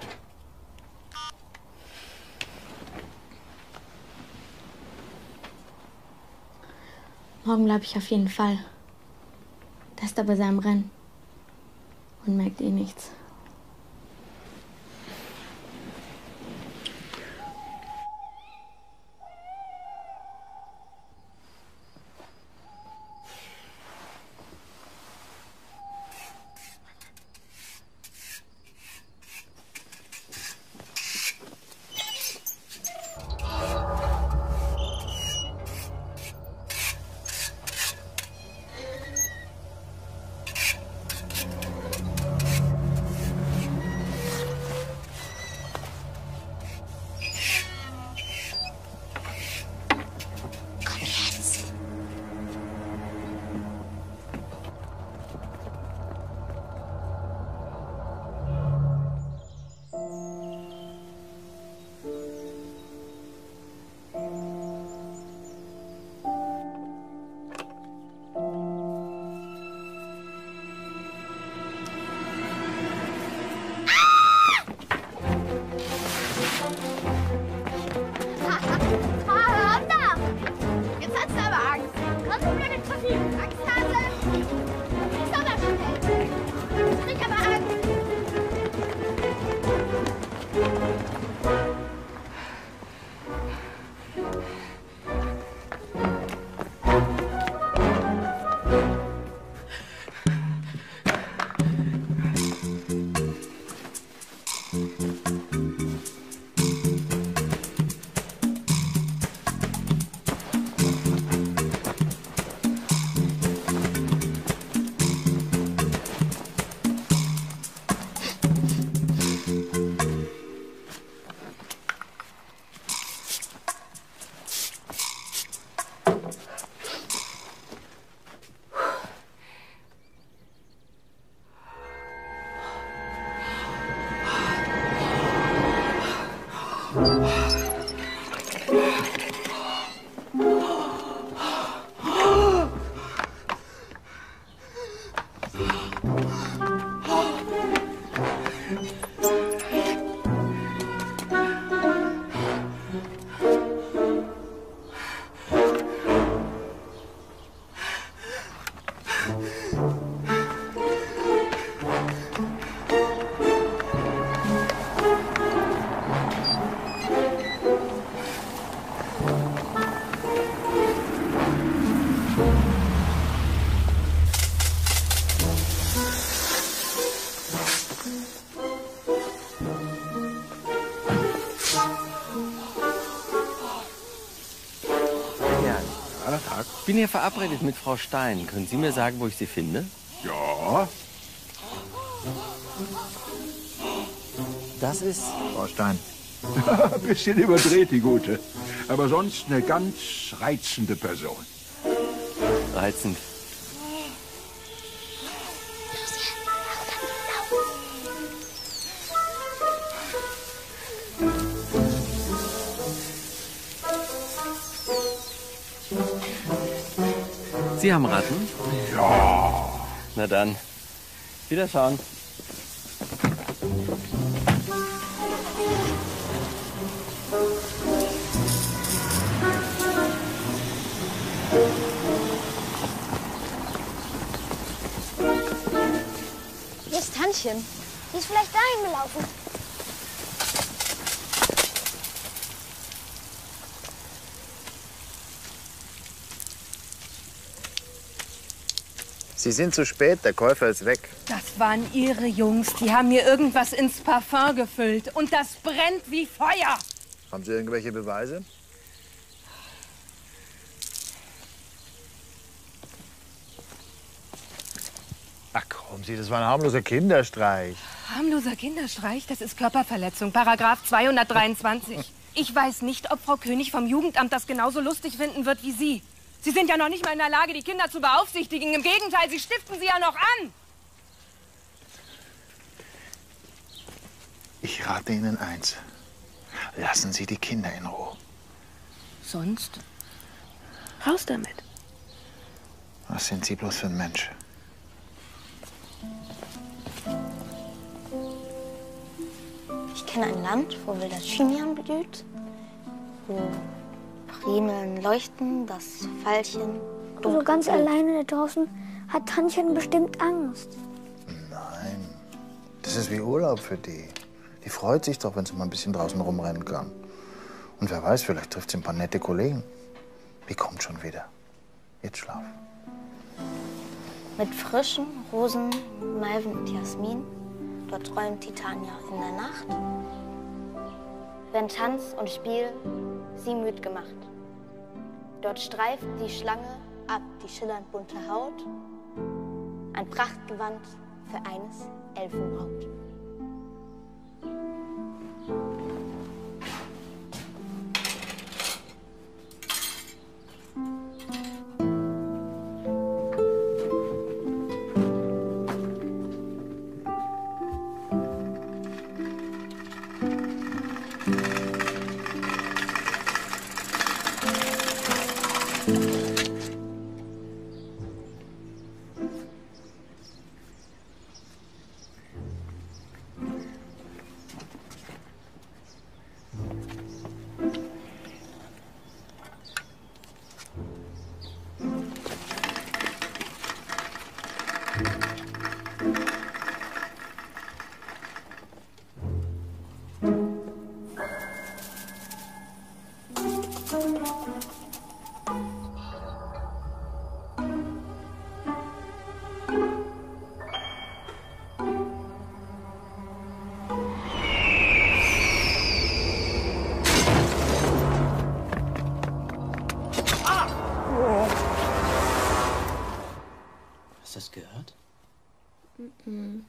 Morgen bleibe ich auf jeden Fall. Der ist da bei seinem Rennen. Und merkt eh nichts. Ja, Tag. Ich bin hier verabredet mit Frau Stein. Können Sie mir sagen, wo ich sie finde? Ja. Das ist... Frau Stein. Ein bisschen überdreht, die Gute. Aber sonst eine ganz reizende Person. Reizend. Sie haben Ratten? Ja. Na dann, wiederschauen. Hier ist Tantchen. Die ist vielleicht dahin gelaufen. Sie sind zu spät, der Käufer ist weg. Das waren Ihre Jungs. Die haben mir irgendwas ins Parfum gefüllt. Und das brennt wie Feuer. Haben Sie irgendwelche Beweise? Ach kommen Sie, das war ein harmloser Kinderstreich. Harmloser Kinderstreich, das ist Körperverletzung, Paragraph 223. Ich weiß nicht, ob Frau König vom Jugendamt das genauso lustig finden wird wie Sie. Sie sind ja noch nicht mal in der Lage, die Kinder zu beaufsichtigen. Im Gegenteil, Sie stiften sie ja noch an. Ich rate Ihnen eins. Lassen Sie die Kinder in Ruhe. Sonst? Raus damit. Was sind Sie bloß für ein Mensch? Ich kenne ein Land, wo wilder Thymian blüht, wo Primeln leuchten, das Veilchen. So ganz alleine da draußen hat Tantchen bestimmt Angst. Nein, das ist wie Urlaub für die. Die freut sich doch, wenn sie mal ein bisschen draußen rumrennen kann. Und wer weiß, vielleicht trifft sie ein paar nette Kollegen. Die kommt schon wieder. Jetzt schlaf. Mit frischen Rosen, Malven und Jasmin, dort träumt Titania in der Nacht. Wenn Tanz und Spiel sie müd gemacht. Dort streift die Schlange ab die schillernd bunte Haut. Ein Prachtgewand für eines Elfenbraut. Hast du das gehört? Mhm.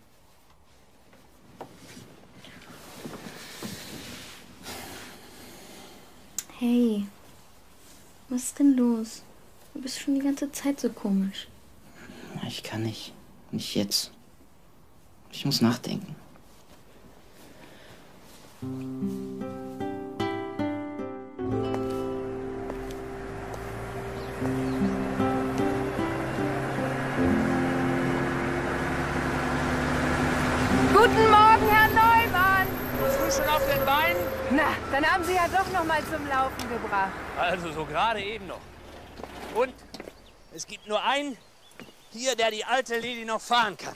Hey, was ist denn los? Du bist schon die ganze Zeit so komisch. Ich kann nicht. Nicht jetzt. Ich muss nachdenken. Guten Morgen, Herr Neumann. Früh schon auf den Beinen? Na, dann haben Sie ja doch noch mal zum Laufen gebracht. Also so gerade eben noch. Und es gibt nur einen hier, der die alte Lady noch fahren kann.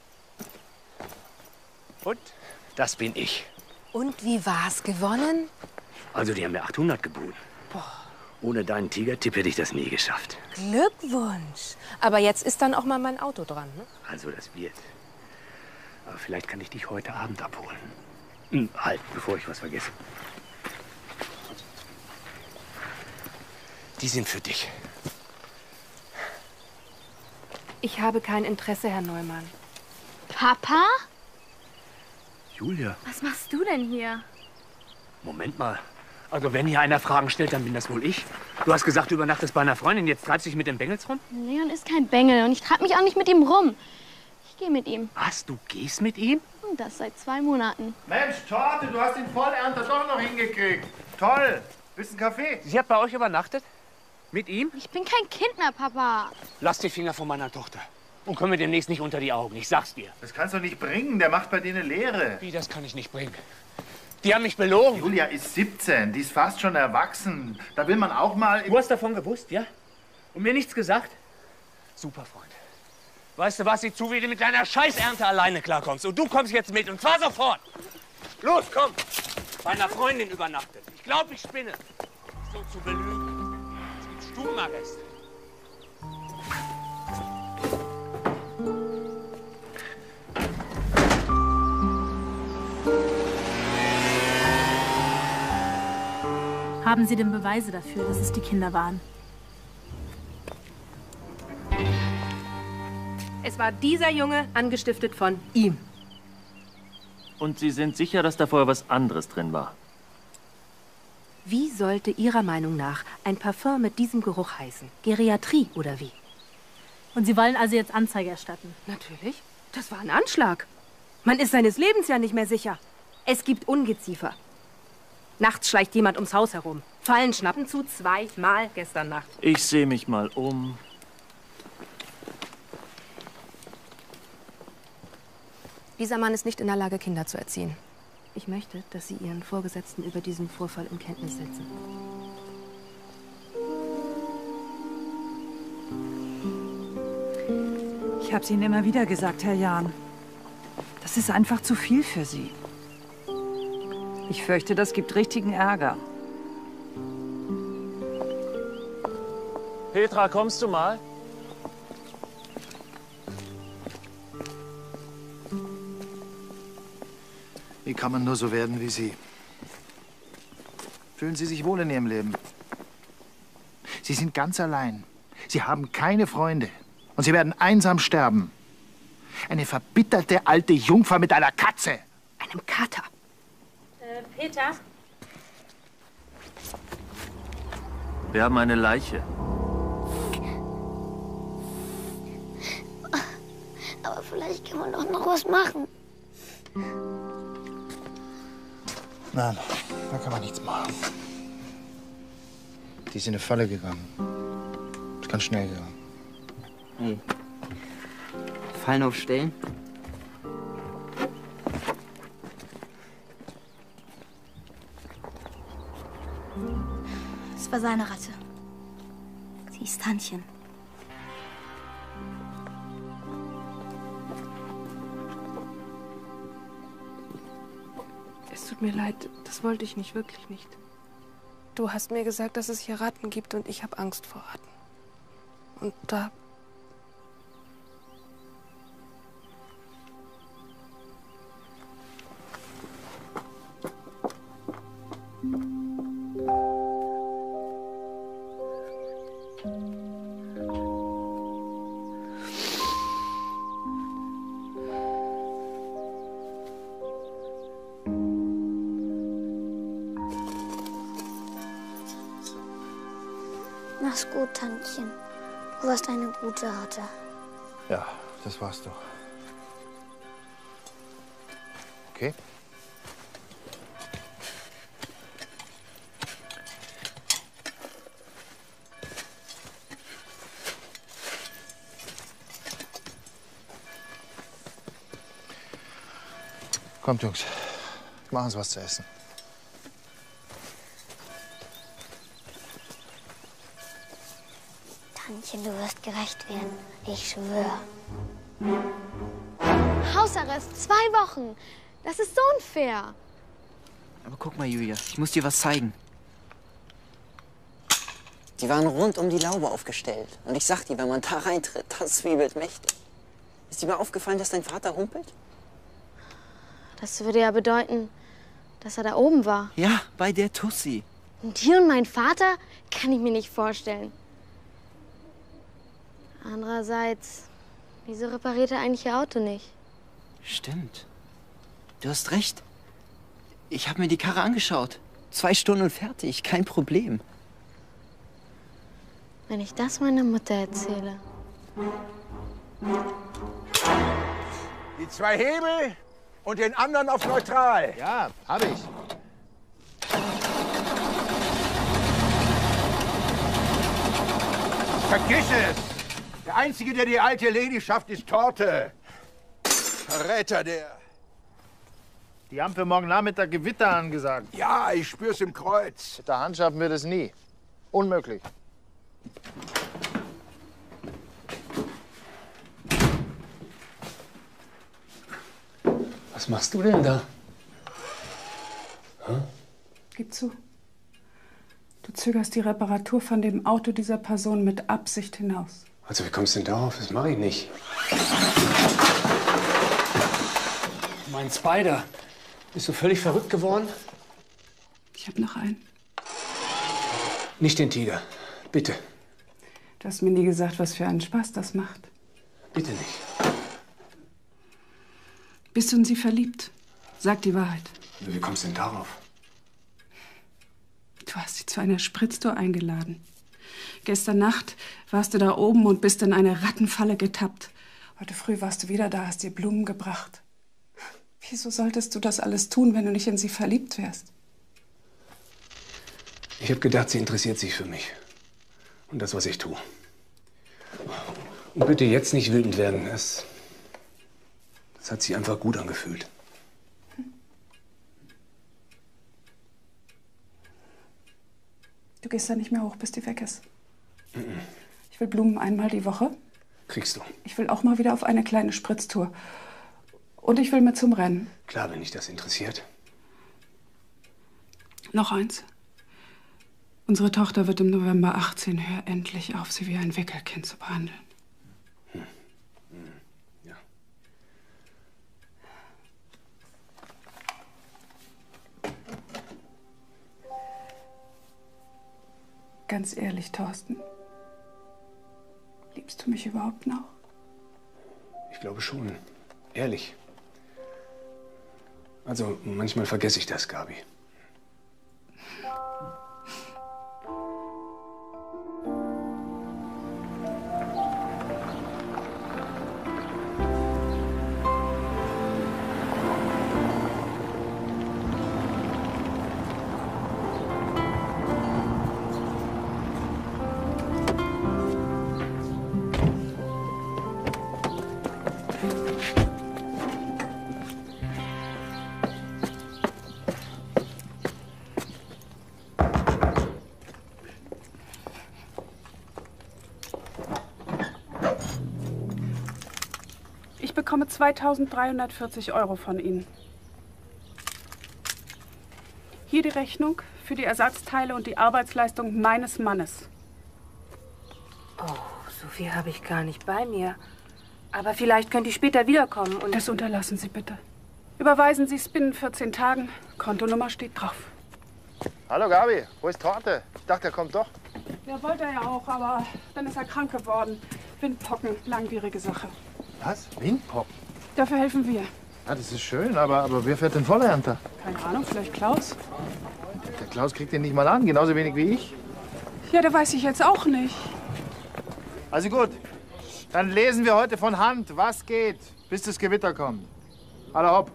Und das bin ich. Und wie war's gewonnen? Also, die haben mir 800 geboten. Ohne deinen Tigertipp hätte ich das nie geschafft. Glückwunsch. Aber jetzt ist dann auch mal mein Auto dran, ne? Also, das wird. Aber vielleicht kann ich dich heute Abend abholen. Halt, bevor ich was vergesse. Die sind für dich. Ich habe kein Interesse, Herr Neumann. Papa? Julia, Was machst du denn hier? Moment mal. Also wenn hier einer Fragen stellt, dann bin das wohl ich. Du hast gesagt, du übernachtest bei einer Freundin, jetzt treibst du dich mit dem Bengels rum? Leon ist kein Bengel und ich treibe mich auch nicht mit ihm rum. Ich gehe mit ihm. Was, du gehst mit ihm? Und das seit 2 Monaten. Mensch, Torte, du hast den Vollernter doch noch hingekriegt. Toll. Willst du einen Kaffee? Sie hat bei euch übernachtet? Mit ihm? Ich bin kein Kind mehr, Papa. Lass die Finger von meiner Tochter. Und komm mir demnächst nicht unter die Augen, ich sag's dir. Das kannst du nicht bringen, der macht bei dir eine Lehre. Wie, das kann ich nicht bringen? Die haben mich belogen. Julia ist 17, die ist fast schon erwachsen. Da will man auch mal... Du hast davon gewusst, ja? Und mir nichts gesagt? Super, Freund. Weißt du was, sieh zu, wie du mit deiner Scheißernte alleine klarkommst. Und du kommst jetzt mit, und zwar sofort. Los, komm. Bei einer Freundin übernachtet. Ich glaube, ich spinne. So zu belügen. Es gibt Stubenarrest. Haben Sie denn Beweise dafür, dass es die Kinder waren? Es war dieser Junge, angestiftet von ihm. Und Sie sind sicher, dass da vorher was anderes drin war? Wie sollte Ihrer Meinung nach ein Parfum mit diesem Geruch heißen? Geriatrie oder wie? Und Sie wollen also jetzt Anzeige erstatten? Natürlich. Das war ein Anschlag. Man ist seines Lebens ja nicht mehr sicher. Es gibt Ungeziefer. Nachts schleicht jemand ums Haus herum. Fallen schnappen zu 2-mal gestern Nacht. Ich sehe mich mal um. Dieser Mann ist nicht in der Lage, Kinder zu erziehen. Ich möchte, dass Sie Ihren Vorgesetzten über diesen Vorfall in Kenntnis setzen. Ich habe es Ihnen immer wieder gesagt, Herr Jahn. Das ist einfach zu viel für Sie. Ich fürchte, das gibt richtigen Ärger. Petra, kommst du mal? Wie kann man nur so werden wie Sie? Fühlen Sie sich wohl in Ihrem Leben? Sie sind ganz allein. Sie haben keine Freunde. Und Sie werden einsam sterben. Eine verbitterte alte Jungfer mit einer Katze. Einem Kater. Peter? Wir haben eine Leiche. Aber vielleicht kann man doch noch was machen. Nein, da kann man nichts machen. Die ist in eine Falle gegangen. Ist ganz schnell gegangen. Hey. Fallen aufstellen? Es war seine Ratte. Sie ist Tantchen. Es tut mir leid, das wollte ich nicht, wirklich nicht. Du hast mir gesagt, dass es hier Ratten gibt und ich habe Angst vor Ratten. Und da... Mach's gut, Tantchen. Du warst eine gute Ratte. Ja, das war's doch. Okay? Kommt, Jungs. Machen Sie was zu essen. Tantchen, du wirst gerecht werden. Ich schwöre. Hausarrest, 2 Wochen. Das ist so unfair. Aber guck mal, Julia, ich muss dir was zeigen. Die waren rund um die Laube aufgestellt. Und ich sag dir, wenn man da reintritt, das zwiebelt mächtig. Ist dir mal aufgefallen, dass dein Vater humpelt? Das würde ja bedeuten, dass er da oben war. Ja, bei der Tussi. Und die und mein Vater kann ich mir nicht vorstellen. Andererseits, wieso repariert er eigentlich Ihr Auto nicht? Stimmt. Du hast recht. Ich habe mir die Karre angeschaut. 2 Stunden und fertig, kein Problem. Wenn ich das meiner Mutter erzähle. Die 2 Hebel und den anderen auf neutral. Ja, hab ich. Vergiss es! Der Einzige, der die alte Lady schafft, ist Torte. Verräter der. Die haben für morgen Nachmittag Gewitter angesagt. Ja, ich spür's im Kreuz. Mit der Hand schaffen wir das nie. Unmöglich. Was machst du denn da? Hä? Gib zu. Du zögerst die Reparatur von dem Auto dieser Person mit Absicht hinaus. Also, wie kommst du denn darauf? Das mache ich nicht. Mein Spider. Bist du völlig verrückt geworden? Ich habe noch einen. Nicht den Tiger. Bitte. Du hast mir nie gesagt, was für einen Spaß das macht. Bitte nicht. Bist du in sie verliebt? Sag die Wahrheit. Wie kommst du denn darauf? Du hast sie zu einer Spritztour eingeladen. Gestern Nacht warst du da oben und bist in eine Rattenfalle getappt. Heute früh warst du wieder da, hast dir Blumen gebracht. Wieso solltest du das alles tun, wenn du nicht in sie verliebt wärst? Ich habe gedacht, sie interessiert sich für mich. Und das, was ich tue. Und bitte jetzt nicht wütend werden. Das hat sich einfach gut angefühlt. Du gehst da nicht mehr hoch, bis die weg ist. Ich will Blumen einmal die Woche. Kriegst du. Ich will auch mal wieder auf eine kleine Spritztour. Und ich will mit zum Rennen. Klar, wenn dich das interessiert. Noch eins. Unsere Tochter wird im November 18. Hör endlich auf, sie wie ein Wickelkind zu behandeln. Ja. Ganz ehrlich, Thorsten. Liebst du mich überhaupt noch? Ich glaube schon. Ehrlich. Also, manchmal vergesse ich das, Gabi. Ich bekomme 2.340 € von Ihnen. Hier die Rechnung für die Ersatzteile und die Arbeitsleistung meines Mannes. Oh, so viel habe ich gar nicht bei mir. Aber vielleicht könnte ich später wiederkommen und... Das unterlassen Sie bitte. Überweisen Sie es binnen 14 Tagen. Kontonummer steht drauf. Hallo Gabi, wo ist Torte? Ich dachte, er kommt doch. Ja, wollte er ja auch, aber dann ist er krank geworden. Windpocken, langwierige Sache. Was? Windpocken? Dafür helfen wir. Ja, das ist schön, aber wer fährt den Vollernter? Keine Ahnung, vielleicht Klaus? Der Klaus kriegt den nicht mal an, genauso wenig wie ich. Ja, der weiß ich jetzt auch nicht. Also gut, dann lesen wir heute von Hand, was geht, bis das Gewitter kommt. Alle hopp.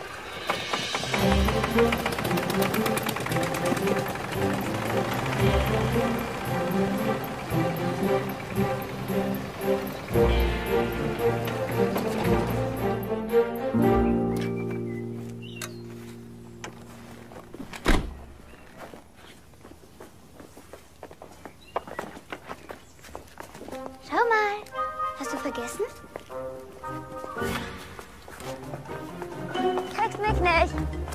Schau mal. Hast du vergessen? Kriegst mich nicht.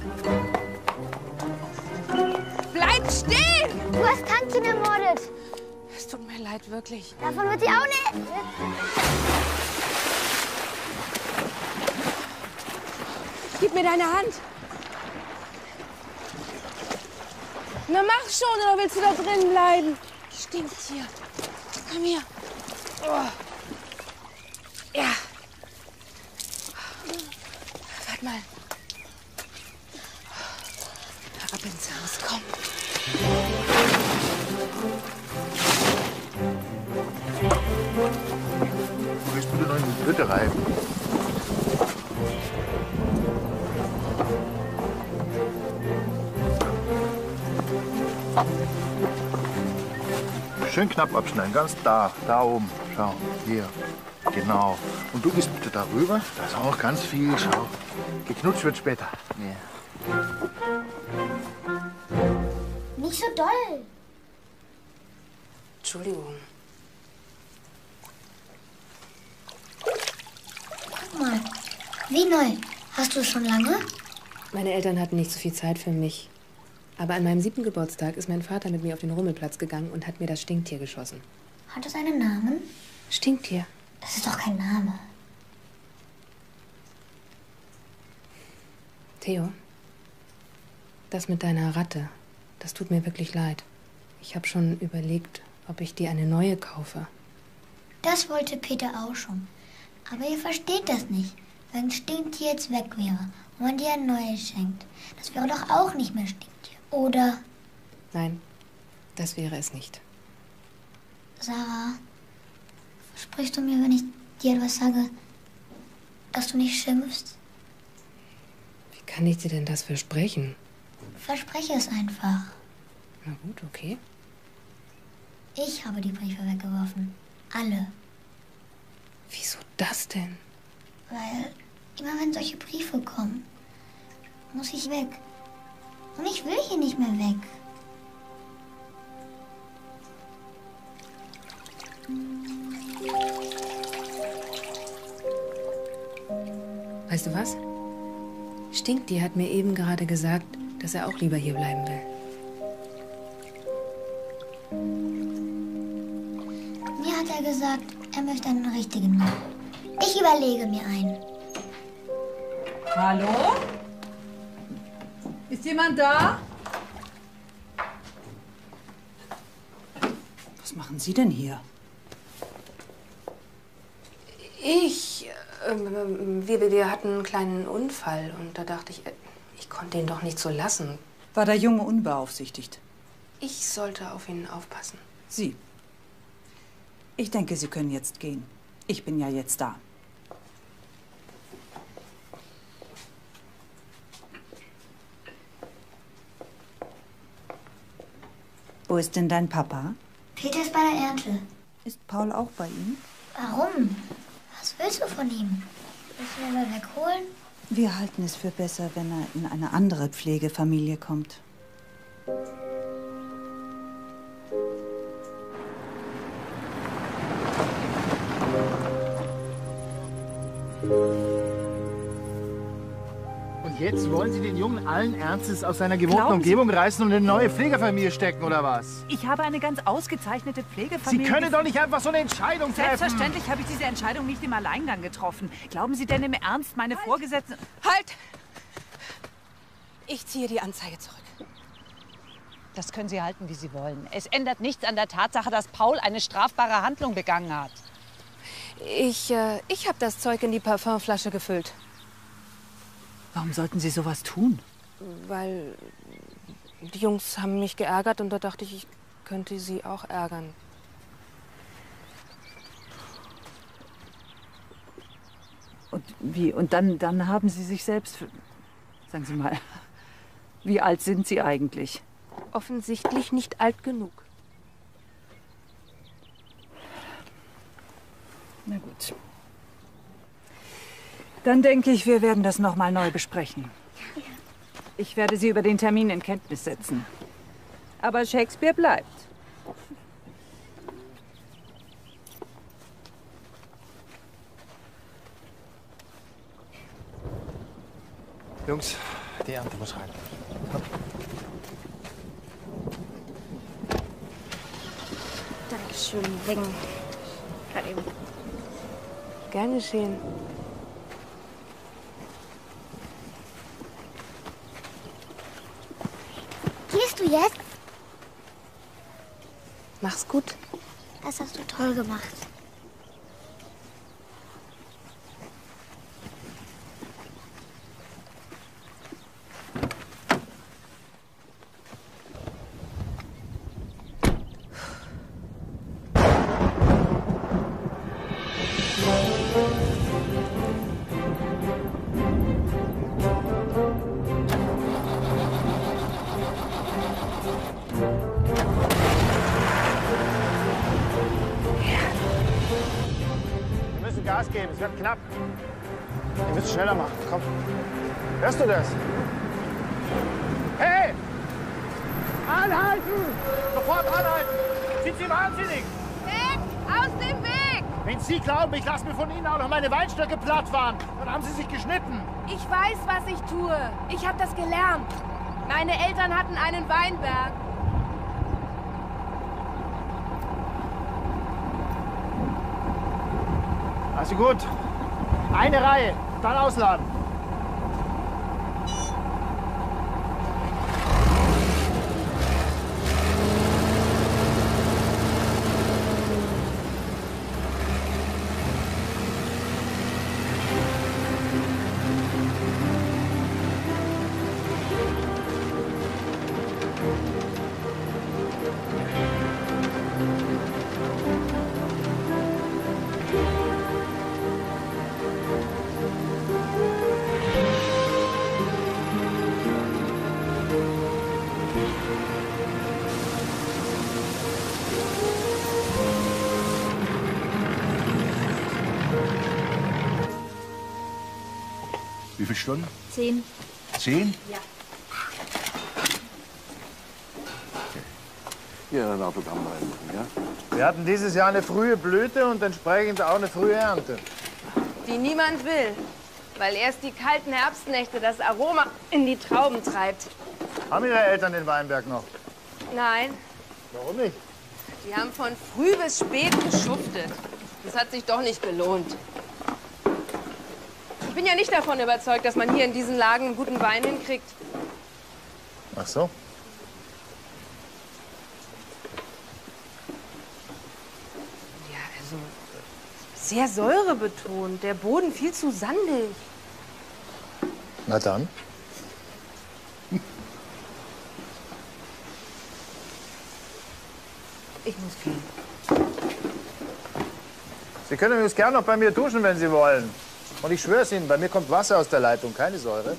Bleib stehen! Du hast Tantchen ermordet. Es tut mir leid, wirklich. Davon wird sie auch nicht. Gib mir deine Hand. Na mach schon, oder willst du da drin bleiben? Stinkt hier. Komm her. Oh. Ja. Warte mal. Ab ins Haus, komm. Wo gehst du denn noch in die Hütte rein? Schön knapp abschneiden, ganz da oben. Schau, hier. Genau. Und du gehst bitte darüber. Da ist auch ganz viel. Schau. Geknutscht wird später. Ja. Nicht so doll. Entschuldigung. Guck mal, wie neu. Hast du es schon lange? Meine Eltern hatten nicht so viel Zeit für mich. Aber an meinem 7. Geburtstag ist mein Vater mit mir auf den Rummelplatz gegangen und hat mir das Stinktier geschossen. Hat es einen Namen? Stinktier. Das ist doch kein Name. Theo, das mit deiner Ratte, das tut mir wirklich leid. Ich habe schon überlegt, ob ich dir eine neue kaufe. Das wollte Peter auch schon. Aber ihr versteht das nicht. Wenn ein Stinktier jetzt weg wäre und man dir ein neues schenkt, das wäre doch auch nicht mehr Stinktier. Oder? Nein, das wäre es nicht. Sarah, versprichst du mir, wenn ich dir etwas sage, dass du nicht schimpfst? Wie kann ich dir denn das versprechen? Verspreche es einfach. Na gut, okay. Ich habe die Briefe weggeworfen. Alle. Wieso das denn? Weil immer wenn solche Briefe kommen, muss ich weg. Und ich will hier nicht mehr weg. Weißt du was? Stinktier hat mir eben gerade gesagt, dass er auch lieber hier bleiben will. Mir hat er gesagt, er möchte einen richtigen Mann. Ich überlege mir einen. Hallo? Ist jemand da? Was machen Sie denn hier? Wir hatten einen kleinen Unfall und da dachte ich konnte ihn doch nicht so lassen. War der Junge unbeaufsichtigt? Ich sollte auf ihn aufpassen. Sie. Ich denke, Sie können jetzt gehen. Ich bin ja jetzt da. Wo ist denn dein Papa? Peter ist bei der Ernte. Ist Paul auch bei ihm? Warum? Was willst du von ihm? Willst du ihn mal wegholen? Wir halten es für besser, wenn er in eine andere Pflegefamilie kommt. Und jetzt wollen Sie den Jungen allen Ernstes aus seiner gewohnten Umgebung reißen und in eine neue Pflegefamilie stecken, oder was? Ich habe eine ganz ausgezeichnete Pflegefamilie. Sie können doch nicht einfach so eine Entscheidung treffen. Selbstverständlich habe ich diese Entscheidung nicht im Alleingang getroffen. Glauben Sie denn im Ernst, meine Vorgesetzten... Halt! Ich ziehe die Anzeige zurück. Das können Sie halten, wie Sie wollen. Es ändert nichts an der Tatsache, dass Paul eine strafbare Handlung begangen hat. Ich habe das Zeug in die Parfümflasche gefüllt. Warum sollten Sie sowas tun? Weil die Jungs haben mich geärgert und da dachte ich, ich könnte sie auch ärgern. Und wie? Und dann haben Sie sich selbst... Sagen Sie mal, wie alt sind Sie eigentlich? Offensichtlich nicht alt genug. Na gut. Dann denke ich, wir werden das noch mal neu besprechen. Ich werde Sie über den Termin in Kenntnis setzen. Aber Shakespeare bleibt. Jungs, die Ernte muss rein. Dankeschön, wegen. Gerade eben. Gern geschehen. Gehst du jetzt? Mach's gut. Das hast du toll gemacht. Gas geben, es wird knapp. Wir müssen schneller machen, komm. Hörst du das? Hey! Anhalten! Sofort anhalten! Sind Sie wahnsinnig? Weg! Aus dem Weg! Wenn Sie glauben, ich lasse mir von Ihnen auch noch meine Weinstöcke platt fahren, dann haben Sie sich geschnitten. Ich weiß, was ich tue. Ich habe das gelernt. Meine Eltern hatten einen Weinberg. Also gut. Eine Reihe, dann ausladen. Wie viele Stunden? 10. 10? Ja. Hier ein Autogramm reinmachen, ja? Wir hatten dieses Jahr eine frühe Blüte und entsprechend auch eine frühe Ernte. Die niemand will, weil erst die kalten Herbstnächte das Aroma in die Trauben treibt. Haben Ihre Eltern den Weinberg noch? Nein, Warum nicht? die haben von früh bis spät geschuftet. Das hat sich doch nicht gelohnt. Ich bin ja nicht davon überzeugt, dass man hier in diesen Lagen einen guten Wein hinkriegt. Ach so. Ja, also sehr säurebetont. Der Boden viel zu sandig. Na dann. Ich muss gehen. Sie können übrigens gerne noch bei mir duschen, wenn Sie wollen. Und ich schwöre es Ihnen, bei mir kommt Wasser aus der Leitung, keine Säure.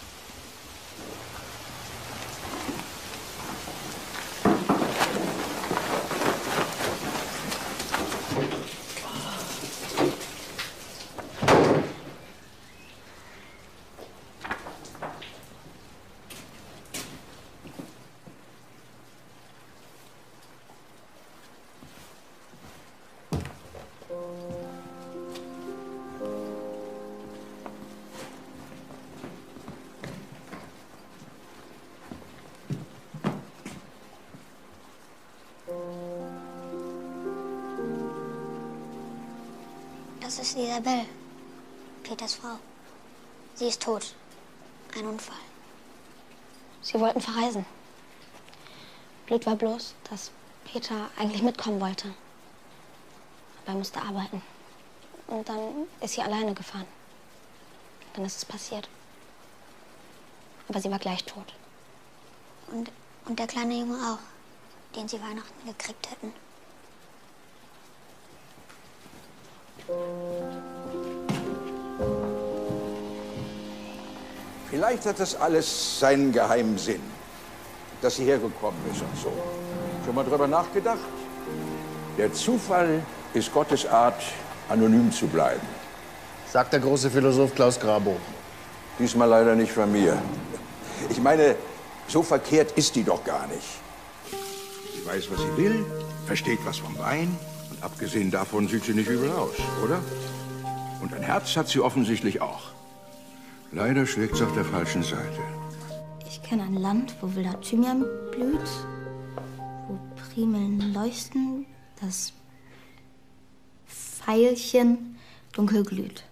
Das ist Isabel, Peters Frau. Sie ist tot. Ein Unfall. Sie wollten verreisen. Blöd war bloß, dass Peter eigentlich mitkommen wollte. Aber er musste arbeiten. Und dann ist sie alleine gefahren. Dann ist es passiert. Aber sie war gleich tot. Und der kleine Junge auch, den sie Weihnachten gekriegt hätten. Vielleicht hat das alles seinen geheimen Sinn, dass sie hergekommen ist und so. Schon mal drüber nachgedacht? Der Zufall ist Gottes Art, anonym zu bleiben. Sagt der große Philosoph Klaus Grabo. Diesmal leider nicht von mir. Ich meine, so verkehrt ist die doch gar nicht. Sie weiß, was sie will, versteht was vom Wein. Und abgesehen davon sieht sie nicht übel aus, oder? Und ein Herz hat sie offensichtlich auch. Leider schlägt sie auf der falschen Seite. Ich kenne ein Land, wo wilder Thymian blüht, wo Primeln leuchten, das Veilchen dunkel glüht.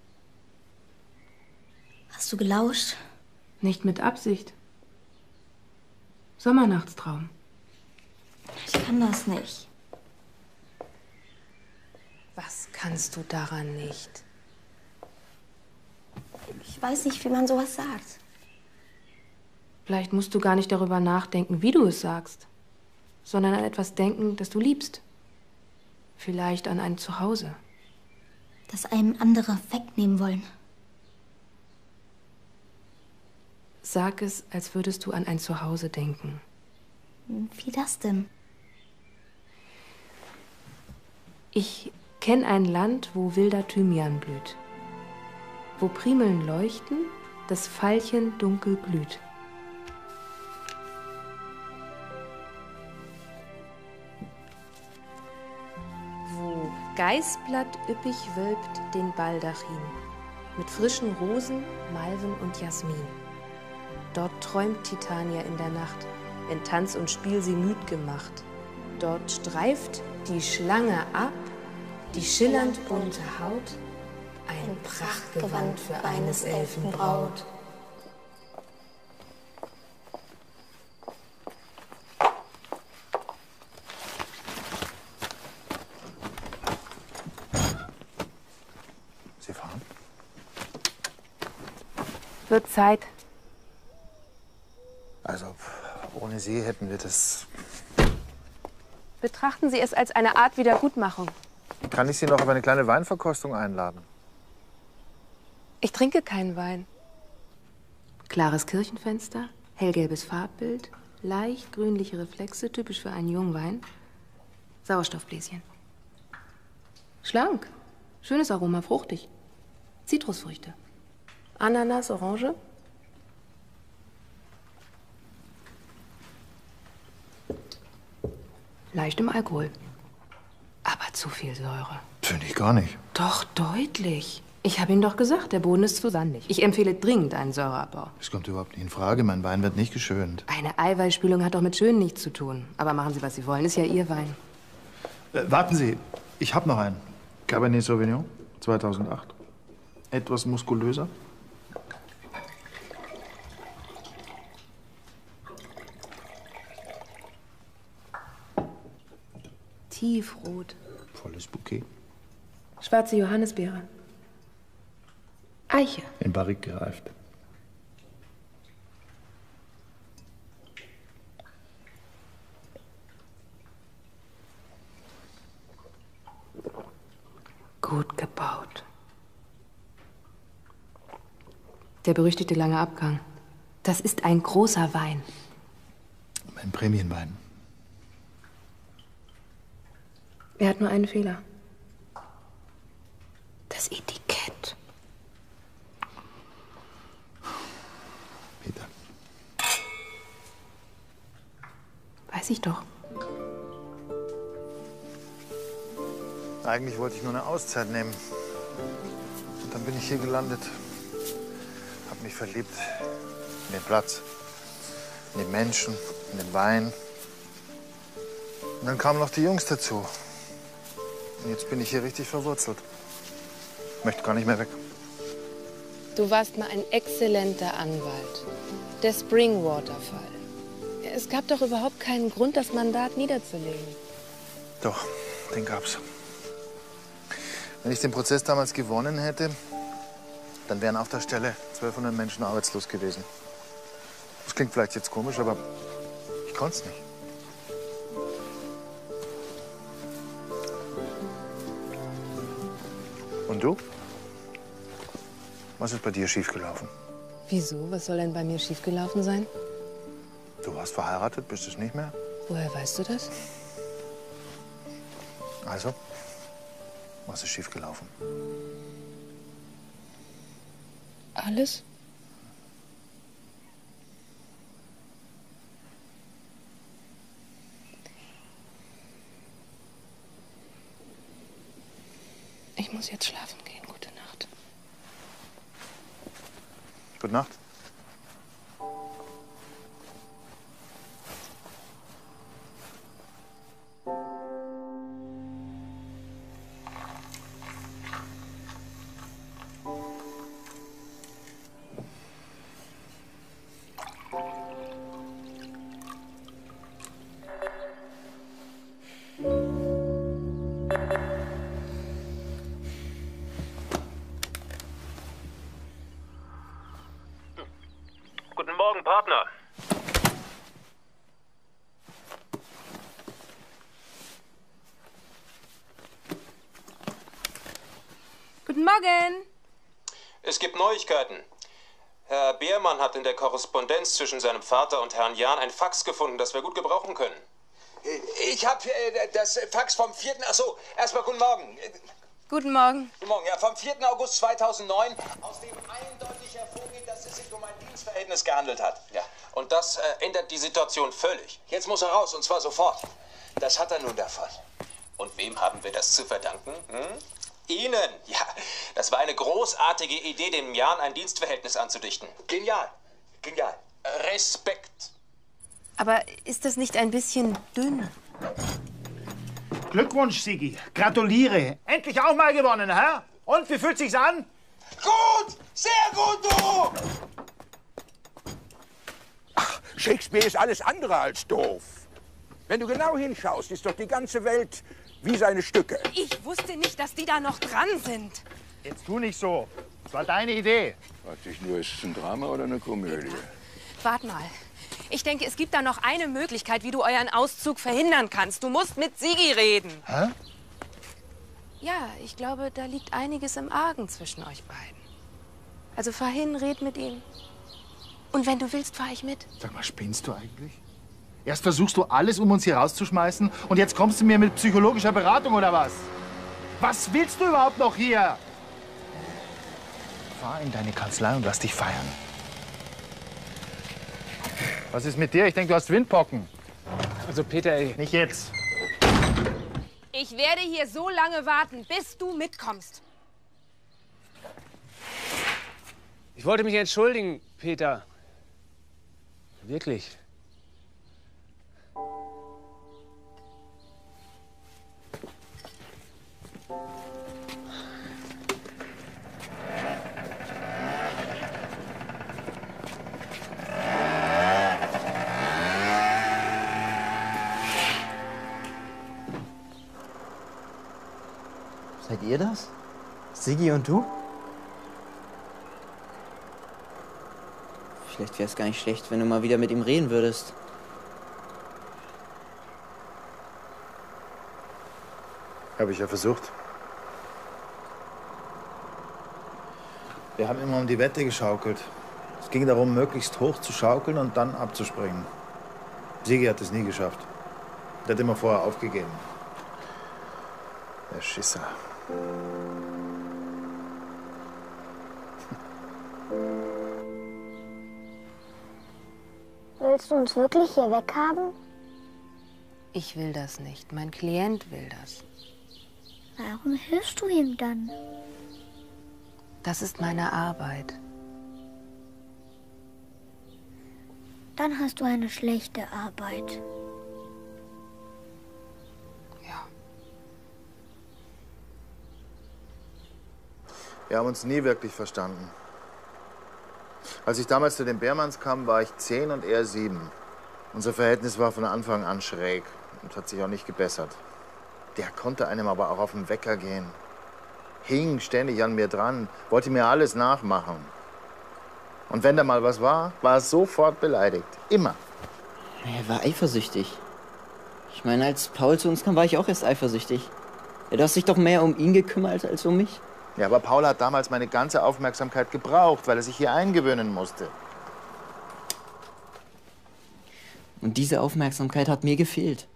Hast du gelauscht? Nicht mit Absicht. Sommernachtstraum. Ich kann kann das nicht. Was kannst du daran nicht? Ich weiß nicht, wie man sowas sagt. Vielleicht musst du gar nicht darüber nachdenken, wie du es sagst, sondern an etwas denken, das du liebst. Vielleicht an ein Zuhause. Das einem andere wegnehmen wollen. Sag es, als würdest du an ein Zuhause denken. Wie das denn? Ich kenne ein Land, wo wilder Thymian blüht. Wo Primeln leuchten, das Veilchen dunkel glüht. Wo Geißblatt üppig wölbt den Baldachin, mit frischen Rosen, Malven und Jasmin. Dort träumt Titania in der Nacht, wenn Tanz und Spiel sie müd gemacht. Dort streift die Schlange ab, die schillernd bunte Haut, ein Prachtgewand für eines Elfenbraut. Sie fahren? Wird Zeit. Also, ohne Sie hätten wir das... Betrachten Sie es als eine Art Wiedergutmachung. Kann ich Sie noch auf eine kleine Weinverkostung einladen? Ich trinke keinen Wein. Klares Kirchenfenster, hellgelbes Farbbild, leicht grünliche Reflexe, typisch für einen Jungwein. Sauerstoffbläschen. Schlank, schönes Aroma, fruchtig. Zitrusfrüchte. Ananas, Orange. Leicht im Alkohol. Aber zu viel Säure. Finde ich gar nicht. Doch, deutlich. Ich habe Ihnen doch gesagt, der Boden ist zu sandig. Ich empfehle dringend einen Säureabbau. Das kommt überhaupt nicht in Frage. Mein Wein wird nicht geschönt. Eine Eiweißspülung hat doch mit schön nichts zu tun. Aber machen Sie, was Sie wollen. Ist ja Ihr Wein. Warten Sie, ich habe noch einen. Cabernet Sauvignon, 2008. Etwas muskulöser. Tiefrot. Volles Bouquet. Schwarze Johannisbeere. Eiche. In Barrique gereift. Gut gebaut. Der berüchtigte lange Abgang. Das ist ein großer Wein. Mein Prämienwein. Er hat nur einen Fehler. Das Etikett. Peter. Weiß ich doch. Eigentlich wollte ich nur eine Auszeit nehmen. Und dann bin ich hier gelandet. Hab mich verliebt in den Platz, in den Menschen, in den Wein. Und dann kamen noch die Jungs dazu. Und jetzt bin ich hier richtig verwurzelt. Möchte gar nicht mehr weg. Du warst mal ein exzellenter Anwalt. Der Springwater-Fall. Es gab doch überhaupt keinen Grund, das Mandat niederzulegen. Doch, den gab's. Wenn ich den Prozess damals gewonnen hätte, dann wären auf der Stelle 1200 Menschen arbeitslos gewesen. Das klingt vielleicht jetzt komisch, aber ich konnte es nicht. Und du? Was ist bei dir schiefgelaufen? Wieso? Was soll denn bei mir schiefgelaufen sein? Du warst verheiratet, bist es nicht mehr? Woher weißt du das? Also, was ist schiefgelaufen? Alles? Ich muss jetzt schlafen gehen. Gute Nacht. Gute Nacht. Morgen. Es gibt Neuigkeiten. Herr Beermann hat in der Korrespondenz zwischen seinem Vater und Herrn Jahn ein Fax gefunden, das wir gut gebrauchen können. Ich habe das Fax vom 4. Achso, erstmal guten Morgen. Guten Morgen. Guten Morgen, ja, vom 4. August 2009, aus dem eindeutig hervorgeht, dass es sich um ein Dienstverhältnis gehandelt hat. Ja, und das ändert die Situation völlig. Jetzt muss er raus, und zwar sofort. Das hat er nun davon. Und wem haben wir das zu verdanken? Ihnen! Ja, das war eine großartige Idee, dem Jahn ein Dienstverhältnis anzudichten. Genial. Genial. Respekt. Aber ist das nicht ein bisschen dünn? Glückwunsch, Sigi. Gratuliere. Endlich auch mal gewonnen, hä? Und, wie fühlt sich's an? Gut! Sehr gut, du! Ach, Shakespeare ist alles andere als doof. Wenn du genau hinschaust, ist doch die ganze Welt wie seine Stücke. Ich wusste nicht, dass die da noch dran sind. Jetzt tu nicht so. Das war deine Idee. Frag dich nur, ist es ein Drama oder eine Komödie? Wart mal. Ich denke, es gibt da noch eine Möglichkeit, wie du euren Auszug verhindern kannst. Du musst mit Sigi reden. Hä? Ja, ich glaube, da liegt einiges im Argen zwischen euch beiden. Also fahr hin, red mit ihm. Und wenn du willst, fahr ich mit. Sag mal, spinnst du eigentlich? Erst versuchst du alles, um uns hier rauszuschmeißen, und jetzt kommst du mir mit psychologischer Beratung, oder was? Was willst du überhaupt noch hier? Fahr in deine Kanzlei und lass dich feiern. Was ist mit dir? Ich denke, du hast Windpocken. Also Peter, ey. Nicht jetzt. Ich werde hier so lange warten, bis du mitkommst. Ich wollte mich entschuldigen, Peter. Wirklich. Seid ihr das? Sigi und du? Vielleicht wäre es gar nicht schlecht, wenn du mal wieder mit ihm reden würdest. Habe ich ja versucht. Wir haben immer um die Wette geschaukelt. Es ging darum, möglichst hoch zu schaukeln und dann abzuspringen. Sigi hat es nie geschafft. Der hat immer vorher aufgegeben. Der Schisser. Willst du uns wirklich hier weghaben? Ich will das nicht. Mein Klient will das. Warum hilfst du ihm dann? Das ist meine Arbeit. Dann hast du eine schlechte Arbeit. Wir haben uns nie wirklich verstanden. Als ich damals zu den Beermanns kam, war ich 10 und er 7. Unser Verhältnis war von Anfang an schräg und hat sich auch nicht gebessert. Der konnte einem aber auch auf den Wecker gehen. Hing ständig an mir dran, wollte mir alles nachmachen. Und wenn da mal was war, war er sofort beleidigt. Immer. Er war eifersüchtig. Ich meine, als Paul zu uns kam, war ich auch erst eifersüchtig. Ja, du hast dich doch mehr um ihn gekümmert als um mich. Ja, aber Paul hat damals meine ganze Aufmerksamkeit gebraucht, weil er sich hier eingewöhnen musste. Und diese Aufmerksamkeit hat mir gefehlt.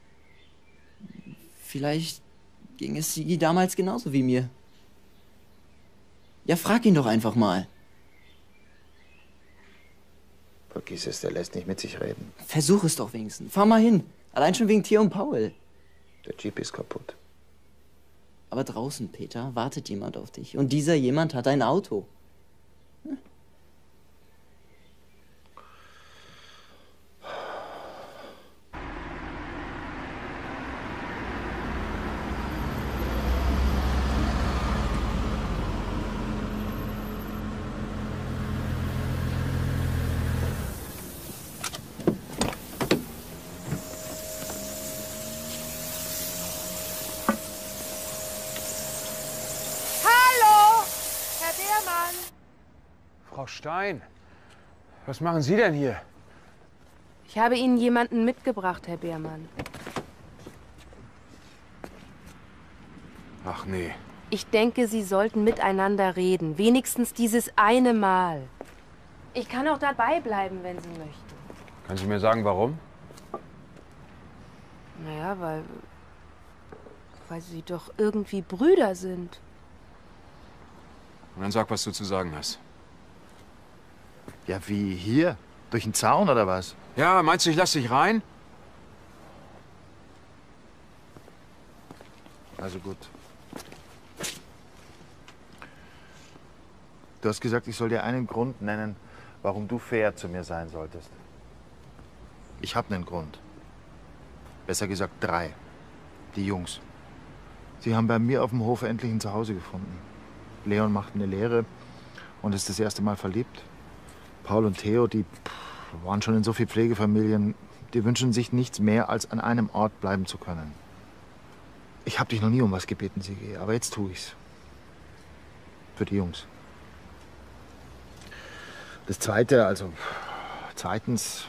Vielleicht ging es Sigi damals genauso wie mir. Ja, frag ihn doch einfach mal. Vergiss es, der lässt nicht mit sich reden. Versuch es doch wenigstens. Fahr mal hin. Allein schon wegen Tier und Paul. Der Jeep ist kaputt. Aber draußen, Peter, wartet jemand auf dich. Und dieser jemand hat ein Auto. Hm? Frau Stein, was machen Sie denn hier? Ich habe Ihnen jemanden mitgebracht, Herr Beermann. Ach nee, Ich denke, Sie sollten miteinander reden. Wenigstens dieses eine Mal. Ich kann auch dabei bleiben, wenn Sie möchten. Können Sie mir sagen, warum? Naja, weil Sie doch irgendwie Brüder sind. Und dann sag, was du zu sagen hast. Ja, wie hier? Durch den Zaun oder was? Ja, meinst du, ich lass dich rein? Also gut. Du hast gesagt, ich soll dir einen Grund nennen, warum du fair zu mir sein solltest. Ich habe einen Grund. Besser gesagt 3. Die Jungs. Sie haben bei mir auf dem Hof endlich ein Zuhause gefunden. Leon macht eine Lehre und ist das erste Mal verliebt. Paul und Theo, die waren schon in so vielen Pflegefamilien, die wünschen sich nichts mehr, als an einem Ort bleiben zu können. Ich habe dich noch nie um was gebeten, Sigi, aber jetzt tue ich's. Für die Jungs. Das Zweite, zweitens,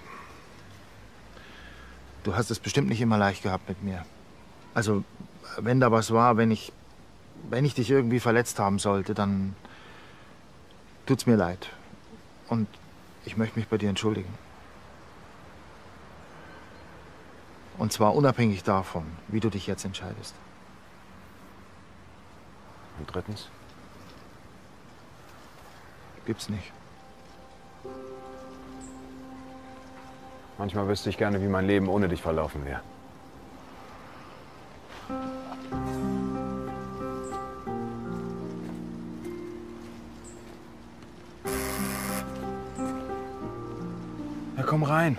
du hast es bestimmt nicht immer leicht gehabt mit mir. Also, wenn da was war, wenn ich dich irgendwie verletzt haben sollte, dann tut's mir leid. Und ich möchte mich bei dir entschuldigen. Und zwar unabhängig davon, wie du dich jetzt entscheidest. Und drittens? Gibt's nicht. Manchmal wüsste ich gerne, wie mein Leben ohne dich verlaufen wäre. Na, komm rein.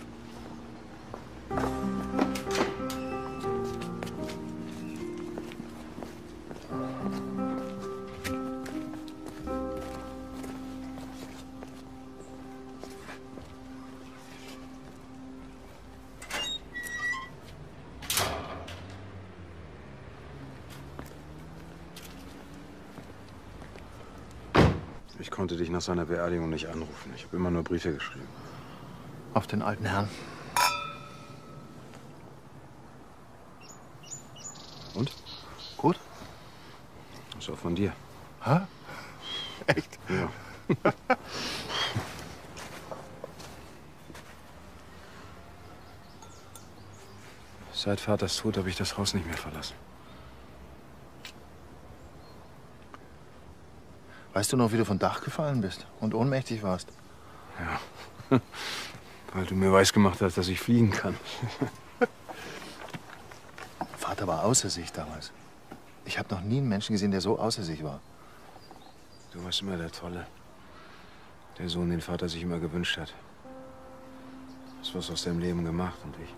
Ich konnte dich nach seiner Beerdigung nicht anrufen. Ich habe immer nur Briefe geschrieben. Auf den alten Herrn. Und? Gut? Das war von dir. Hä? Echt? Ja. Seit Vaters Tod habe ich das Haus nicht mehr verlassen. Weißt du noch, wie du vom Dach gefallen bist und ohnmächtig warst? Ja. Weil du mir weisgemacht hast, dass ich fliegen kann. Vater war außer sich damals. Ich habe noch nie einen Menschen gesehen, der so außer sich war. Du warst immer der Tolle. Der Sohn, den Vater sich immer gewünscht hat. Hast was aus deinem Leben gemacht und ich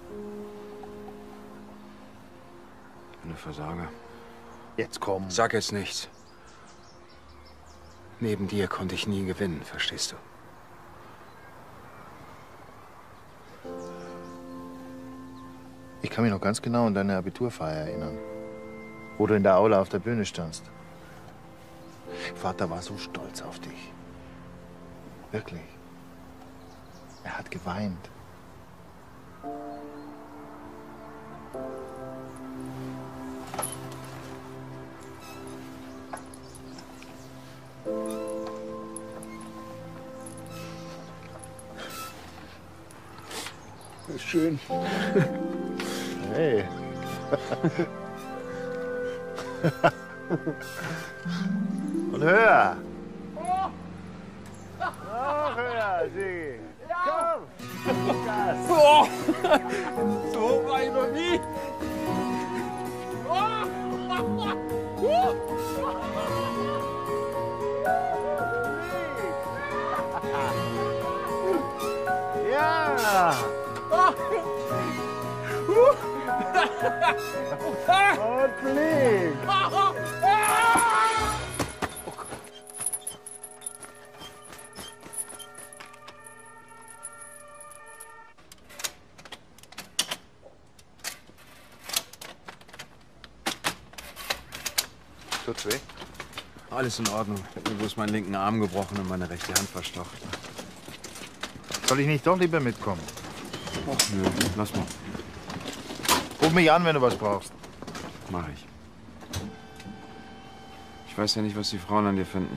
bin ein Versager. Jetzt komm. Sag jetzt nichts. Neben dir konnte ich nie gewinnen, verstehst du? Ich kann mich noch ganz genau an deine Abiturfeier erinnern, wo du in der Aula auf der Bühne standst. Vater war so stolz auf dich. Wirklich. Er hat geweint. Schön. Hey. Und höher. Noch höher, Sigi. Komm. Gas. Oh. So war ich noch nie. Ja. Und flieg! Tut's weh? Alles in Ordnung. Ich habe mir bloß meinen linken Arm gebrochen und meine rechte Hand verstaucht. Soll ich nicht doch lieber mitkommen? Ach nö, lass mal. Ruf mich an, wenn du was brauchst. Mach ich. Ich Ich weiß ja nicht, was die Frauen an dir finden.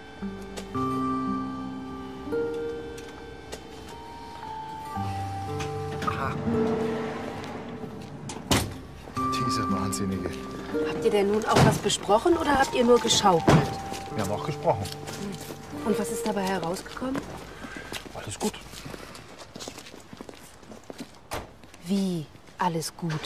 Aha. Dieser Wahnsinnige. Habt ihr denn nun auch was besprochen oder habt ihr nur geschaukelt? Wir haben auch gesprochen. Und was ist dabei herausgekommen? Alles gut. Wie? Alles gut?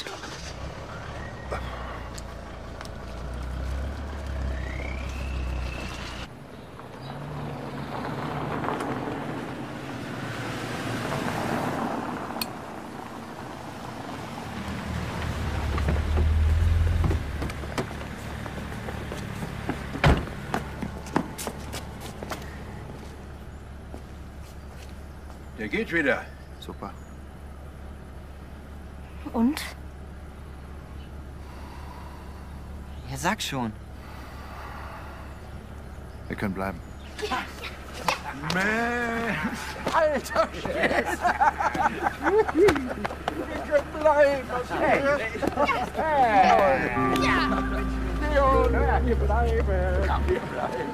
Der geht wieder. Super. Und? Ja, sag schon. Wir können bleiben. Mensch, alter Scheiß. Wir können bleiben. Leon, wir bleiben. Wir bleiben.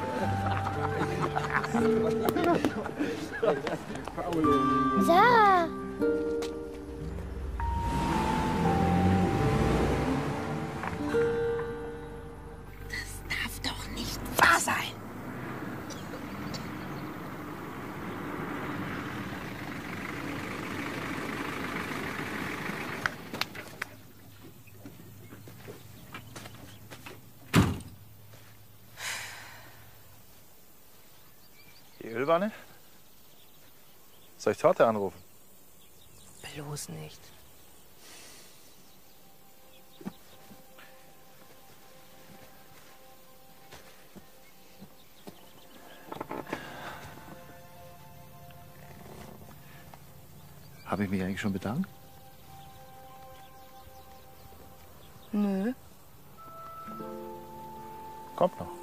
Sarah! Das darf doch nicht wahr sein. Die Ölwanne? Soll ich Torte anrufen? Bloß nicht. Habe ich mich eigentlich schon bedankt? Nö. Kommt noch.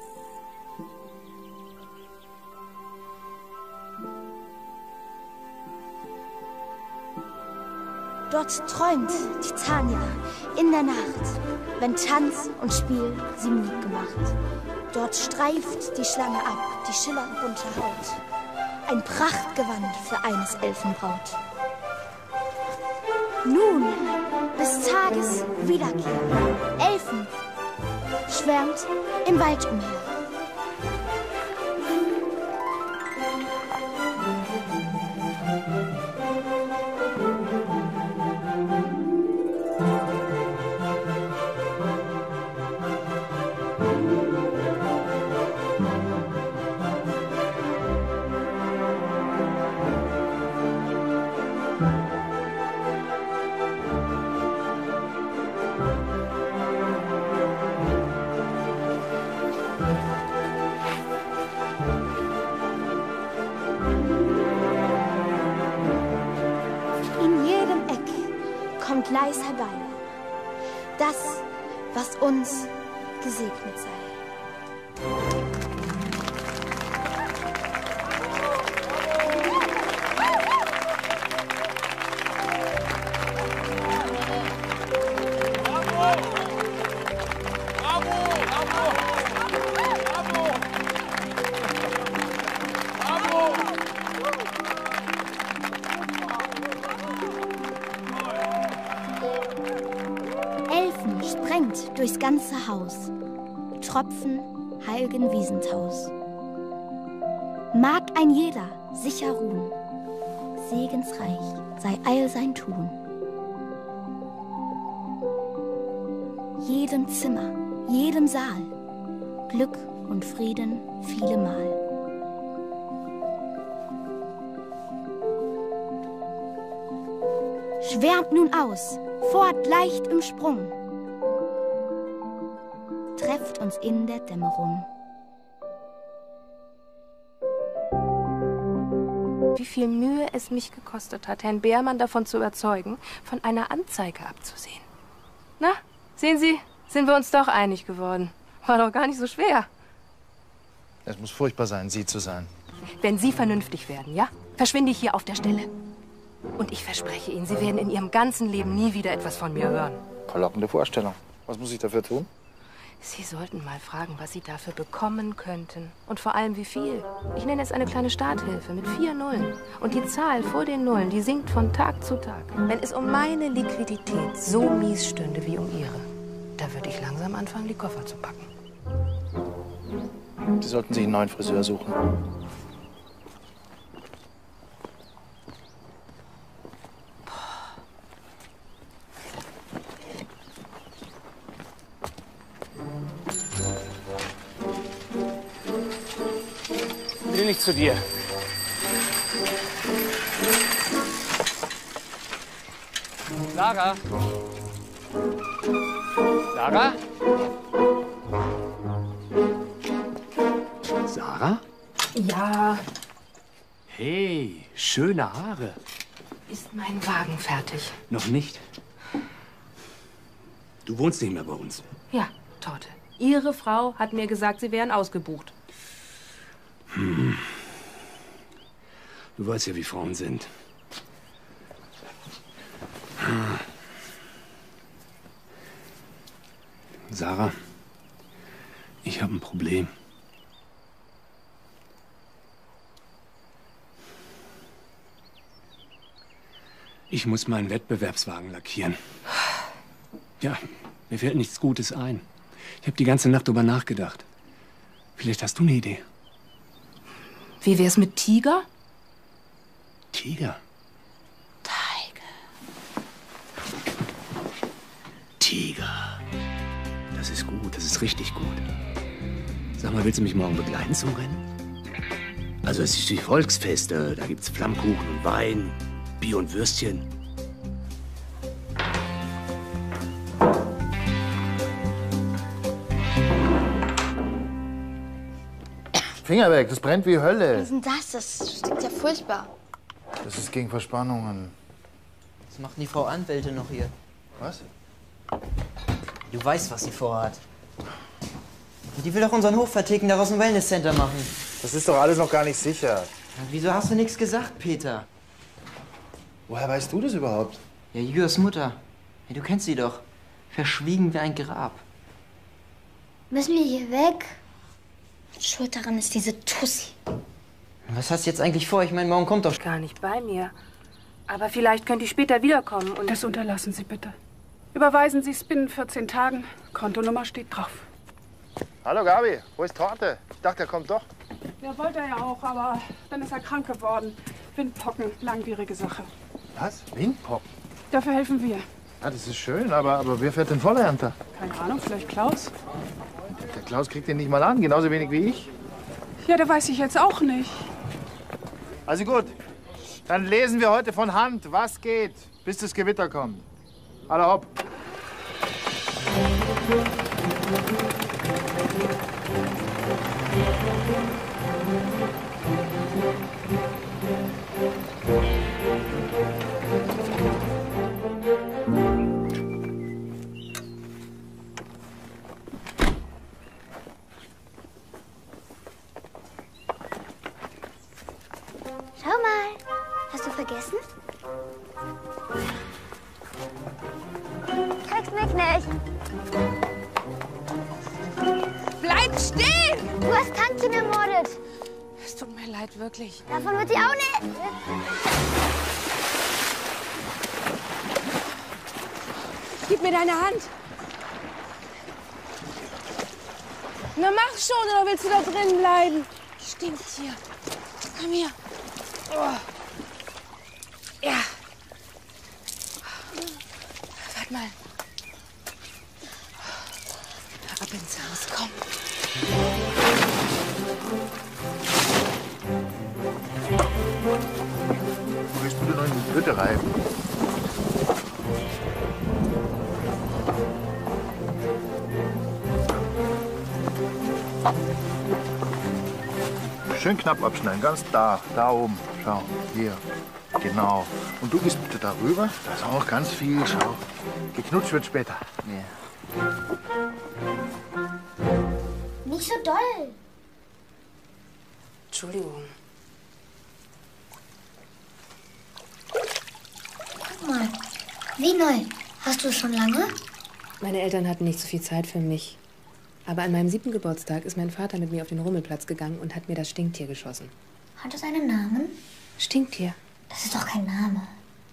Dort träumt die Tanja in der Nacht, wenn Tanz und Spiel sie Mut gemacht. Dort streift die Schlange ab, die schillernd bunte Haut. Ein Prachtgewand für eines Elfenbraut. Nun, bis Tages Wiederkehr, Elfen schwärmt im Wald umher. Leis herbei, das, was uns gesegnet sei. Durchs ganze Haus, Tropfen heilgen Wiesentaus. Mag ein jeder sicher ruhen, segensreich sei all sein Tun. Jedem Zimmer, jedem Saal, Glück und Frieden vielemal. Schwärmt nun aus, fort leicht im Sprung, trefft uns in der Dämmerung. Wie viel Mühe es mich gekostet hat, Herrn Beermann davon zu überzeugen, von einer Anzeige abzusehen. Na, sehen Sie, sind wir uns doch einig geworden. War doch gar nicht so schwer. Es muss furchtbar sein, Sie zu sein. Wenn Sie vernünftig werden, ja, verschwinde ich hier auf der Stelle. Und ich verspreche Ihnen, Sie werden in Ihrem ganzen Leben nie wieder etwas von mir hören. Verlockende Vorstellung. Was muss ich dafür tun? Sie sollten mal fragen, was Sie dafür bekommen könnten. Und vor allem, wie viel. Ich nenne es eine kleine Starthilfe mit 4 Nullen. Und die Zahl vor den Nullen, die sinkt von Tag zu Tag. Wenn es um meine Liquidität so mies stünde wie um Ihre, da würde ich langsam anfangen, die Koffer zu packen. Sie sollten sich einen neuen Friseur suchen. Ich will nicht zu dir. Sarah? Sarah? Sarah? Ja. Hey, schöne Haare. Ist mein Wagen fertig? Noch nicht. Du wohnst nicht mehr bei uns. Ja, Torte. Ihre Frau hat mir gesagt, Sie wären ausgebucht. Du weißt ja, wie Frauen sind. Sarah, ich habe ein Problem. Ich muss meinen Wettbewerbswagen lackieren. Ja, mir fällt nichts Gutes ein. Ich habe die ganze Nacht drüber nachgedacht. Vielleicht hast du eine Idee. Wie wär's mit Tiger? Tiger? Tiger. Das ist gut, das ist richtig gut. Sag mal, willst du mich morgen begleiten zum Rennen? Also es ist die Volksfeste, da gibt's Flammkuchen und Wein, Bier und Würstchen. Finger weg, das brennt wie Hölle. Was ist denn das? Das stinkt ja furchtbar. Das ist gegen Verspannungen. Was macht die Frau Anwälte noch hier? Was? Du weißt, was sie vorhat. Die will doch unseren Hof verticken, daraus ein Wellnesscenter machen. Das ist doch alles noch gar nicht sicher. Und wieso hast du nichts gesagt, Peter? Woher weißt du das überhaupt? Ja, Jügers Mutter. Ja, du kennst sie doch. Verschwiegen wie ein Grab. Müssen wir hier weg? Schuld daran ist diese Tussi. Was hast du jetzt eigentlich vor? Ich meine, morgen kommt doch... Gar nicht bei mir. Aber vielleicht könnte ich später wiederkommen und... Das unterlassen Sie bitte. Überweisen Sie es binnen 14 Tagen. Kontonummer steht drauf. Hallo Gabi, wo ist Torte? Ich dachte, er kommt doch. Ja, wollte er ja auch, aber dann ist er krank geworden. Windpocken, langwierige Sache. Was? Windpocken? Dafür helfen wir. Ja, das ist schön, aber wer fährt den Vollernter? Keine Ahnung, vielleicht Klaus? Der Klaus kriegt den nicht mal an, genauso wenig wie ich. Ja, der weiß ich jetzt auch nicht. Also gut, dann lesen wir heute von Hand, was geht, bis das Gewitter kommt. Alle hopp. Schau mal. Hast du vergessen? Kriegst mich nicht. Bleib stehen! Du hast Tantchen ermordet. Es tut mir leid, wirklich. Davon wird sie auch nicht. Gib mir deine Hand. Na mach schon, oder willst du da drin bleiben? Stinkt hier. Komm her. Oh. Ja. Warte mal. Ab ins Haus, komm. Wo gehst du denn noch in die Hütte rein? Schön knapp abschneiden, ganz da oben. Schau, hier. Genau. Und du gehst bitte darüber. Da ist auch ganz viel. Schau. Geknutscht wird später. Ja. Nicht so doll. Entschuldigung. Guck mal. Wie neu. Hast du es schon lange? Meine Eltern hatten nicht so viel Zeit für mich. Aber an meinem 7. Geburtstag ist mein Vater mit mir auf den Rummelplatz gegangen und hat mir das Stinktier geschossen. Hat es einen Namen? Stinktier. Das ist doch kein Name.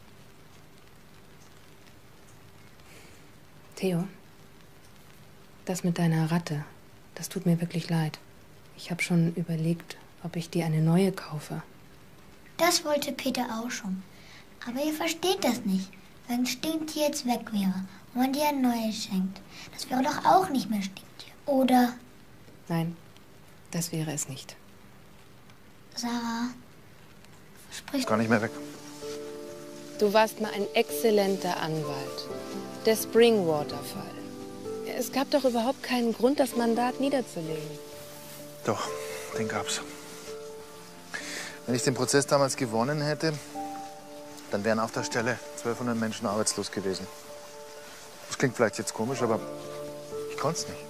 Theo, das mit deiner Ratte, das tut mir wirklich leid. Ich habe schon überlegt, ob ich dir eine neue kaufe. Das wollte Peter auch schon. Aber ihr versteht das nicht. Wenn ein Stinktier jetzt weg wäre und man dir ein neues schenkt, das wäre doch auch nicht mehr Stinktier, oder? Nein, das wäre es nicht. Sarah, sprich... Gar nicht mehr weg. Du warst mal ein exzellenter Anwalt. Der Springwater-Fall. Es gab doch überhaupt keinen Grund, das Mandat niederzulegen. Doch, den gab's. Wenn ich den Prozess damals gewonnen hätte, dann wären auf der Stelle 1200 Menschen arbeitslos gewesen. Das klingt vielleicht jetzt komisch, aber ich konnte es nicht.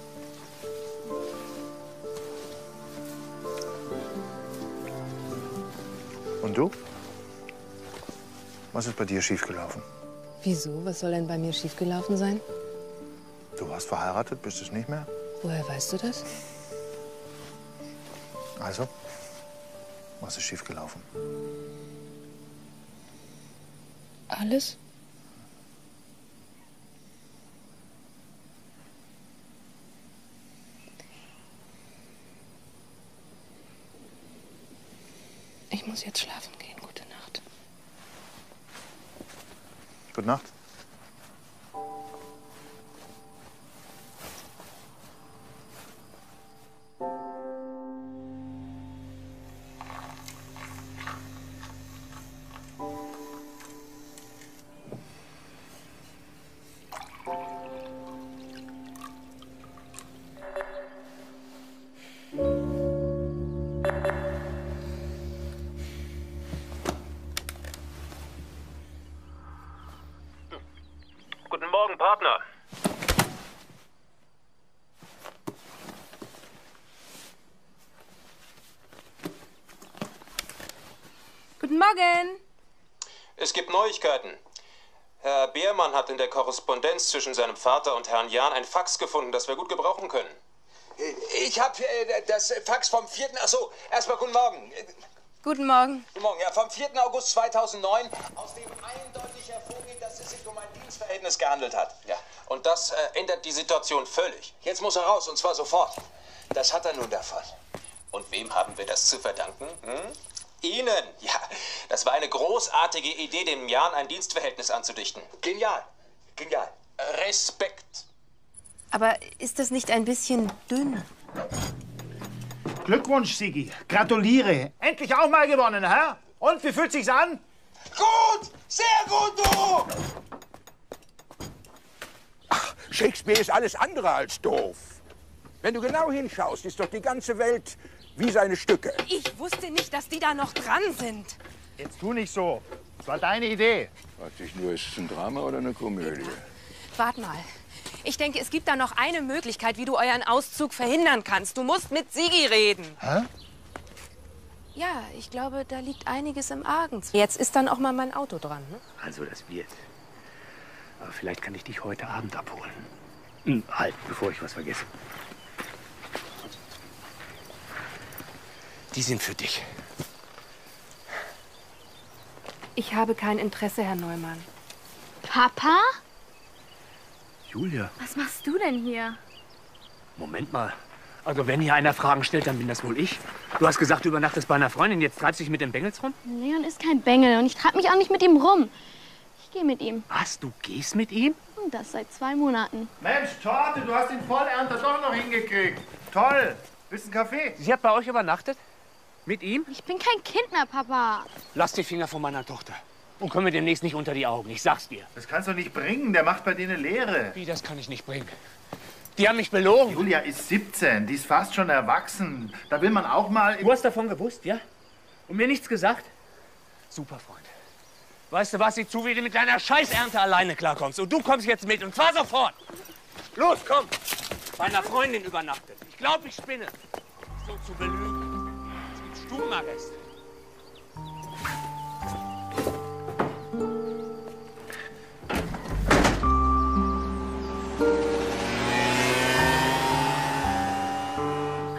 Und du? Was ist bei dir schiefgelaufen? Wieso? Was soll denn bei mir schiefgelaufen sein? Du warst verheiratet, bist es nicht mehr? Woher weißt du das? Also, was ist schiefgelaufen? Alles? Ich muss jetzt schlafen gehen. Gute Nacht. Gute Nacht. Guten Morgen, Partner. Guten Morgen. Es gibt Neuigkeiten. Herr Beermann hat in der Korrespondenz zwischen seinem Vater und Herrn Jahn ein Fax gefunden, das wir gut gebrauchen können. Ich habe das Fax vom 4. Achso, erstmal guten Morgen. Guten Morgen. Guten Morgen, ja, vom 4. August 2009, aus dem eindeutig hervorgeht, dass es sich um ein Dienstverhältnis gehandelt hat. Ja, und das ändert die Situation völlig. Jetzt muss er raus, und zwar sofort. Das hat er nun davon. Und wem haben wir das zu verdanken? Ihnen. Ja, das war eine großartige Idee, dem Jahn ein Dienstverhältnis anzudichten. Genial. Genial. Respekt. Aber ist das nicht ein bisschen dünn? Glückwunsch, Sigi. Gratuliere. Endlich auch mal gewonnen, hä? Und, wie fühlt sich's an? Gut! Sehr gut, du! Ach, Shakespeare ist alles andere als doof. Wenn du genau hinschaust, ist doch die ganze Welt wie seine Stücke. Ich wusste nicht, dass die da noch dran sind. Jetzt tu nicht so. Das war deine Idee. Frag dich nur, ist es ein Drama oder eine Komödie? Wart mal. Ich denke, es gibt da noch eine Möglichkeit, wie du euren Auszug verhindern kannst. Du musst mit Sigi reden. Hä? Ja, ich glaube, da liegt einiges im Argen. Jetzt ist dann auch mal mein Auto dran, ne? Also, das wird. Aber vielleicht kann ich dich heute Abend abholen. Halt, bevor ich was vergesse. Die sind für dich. Ich habe kein Interesse, Herr Neumann. Papa? Julia, Was machst du denn hier? Moment mal. Also, wenn hier einer Fragen stellt, dann bin das wohl ich. Du hast gesagt, du übernachtest bei einer Freundin, jetzt treibst du dich mit dem Bengels rum? Leon ist kein Bengel und ich treibe mich auch nicht mit ihm rum. Ich gehe mit ihm. Was, du gehst mit ihm? Und das seit 2 Monaten. Mensch, Torte, du hast den Vollernter doch noch hingekriegt. Toll. Willst du einen Kaffee? Sie hat bei euch übernachtet? Mit ihm? Ich bin kein Kind mehr, Papa. Lass die Finger von meiner Tochter. Und komm mir demnächst nicht unter die Augen, ich sag's dir. Das kannst du nicht bringen, der macht bei dir eine Lehre. Wie, das kann ich nicht bringen? Die haben mich belogen. Julia ist 17, die ist fast schon erwachsen. Da will man auch mal... Du hast davon gewusst, ja? Und mir nichts gesagt? Super, Freund. Weißt du was, sieh zu, wie du mit deiner Scheißernte alleine klarkommst. Und du kommst jetzt mit, und zwar sofort. Los, komm. Bei einer Freundin übernachtet. Ich glaube, ich spinne. So zu belügen. Das gibt Stubenarrest.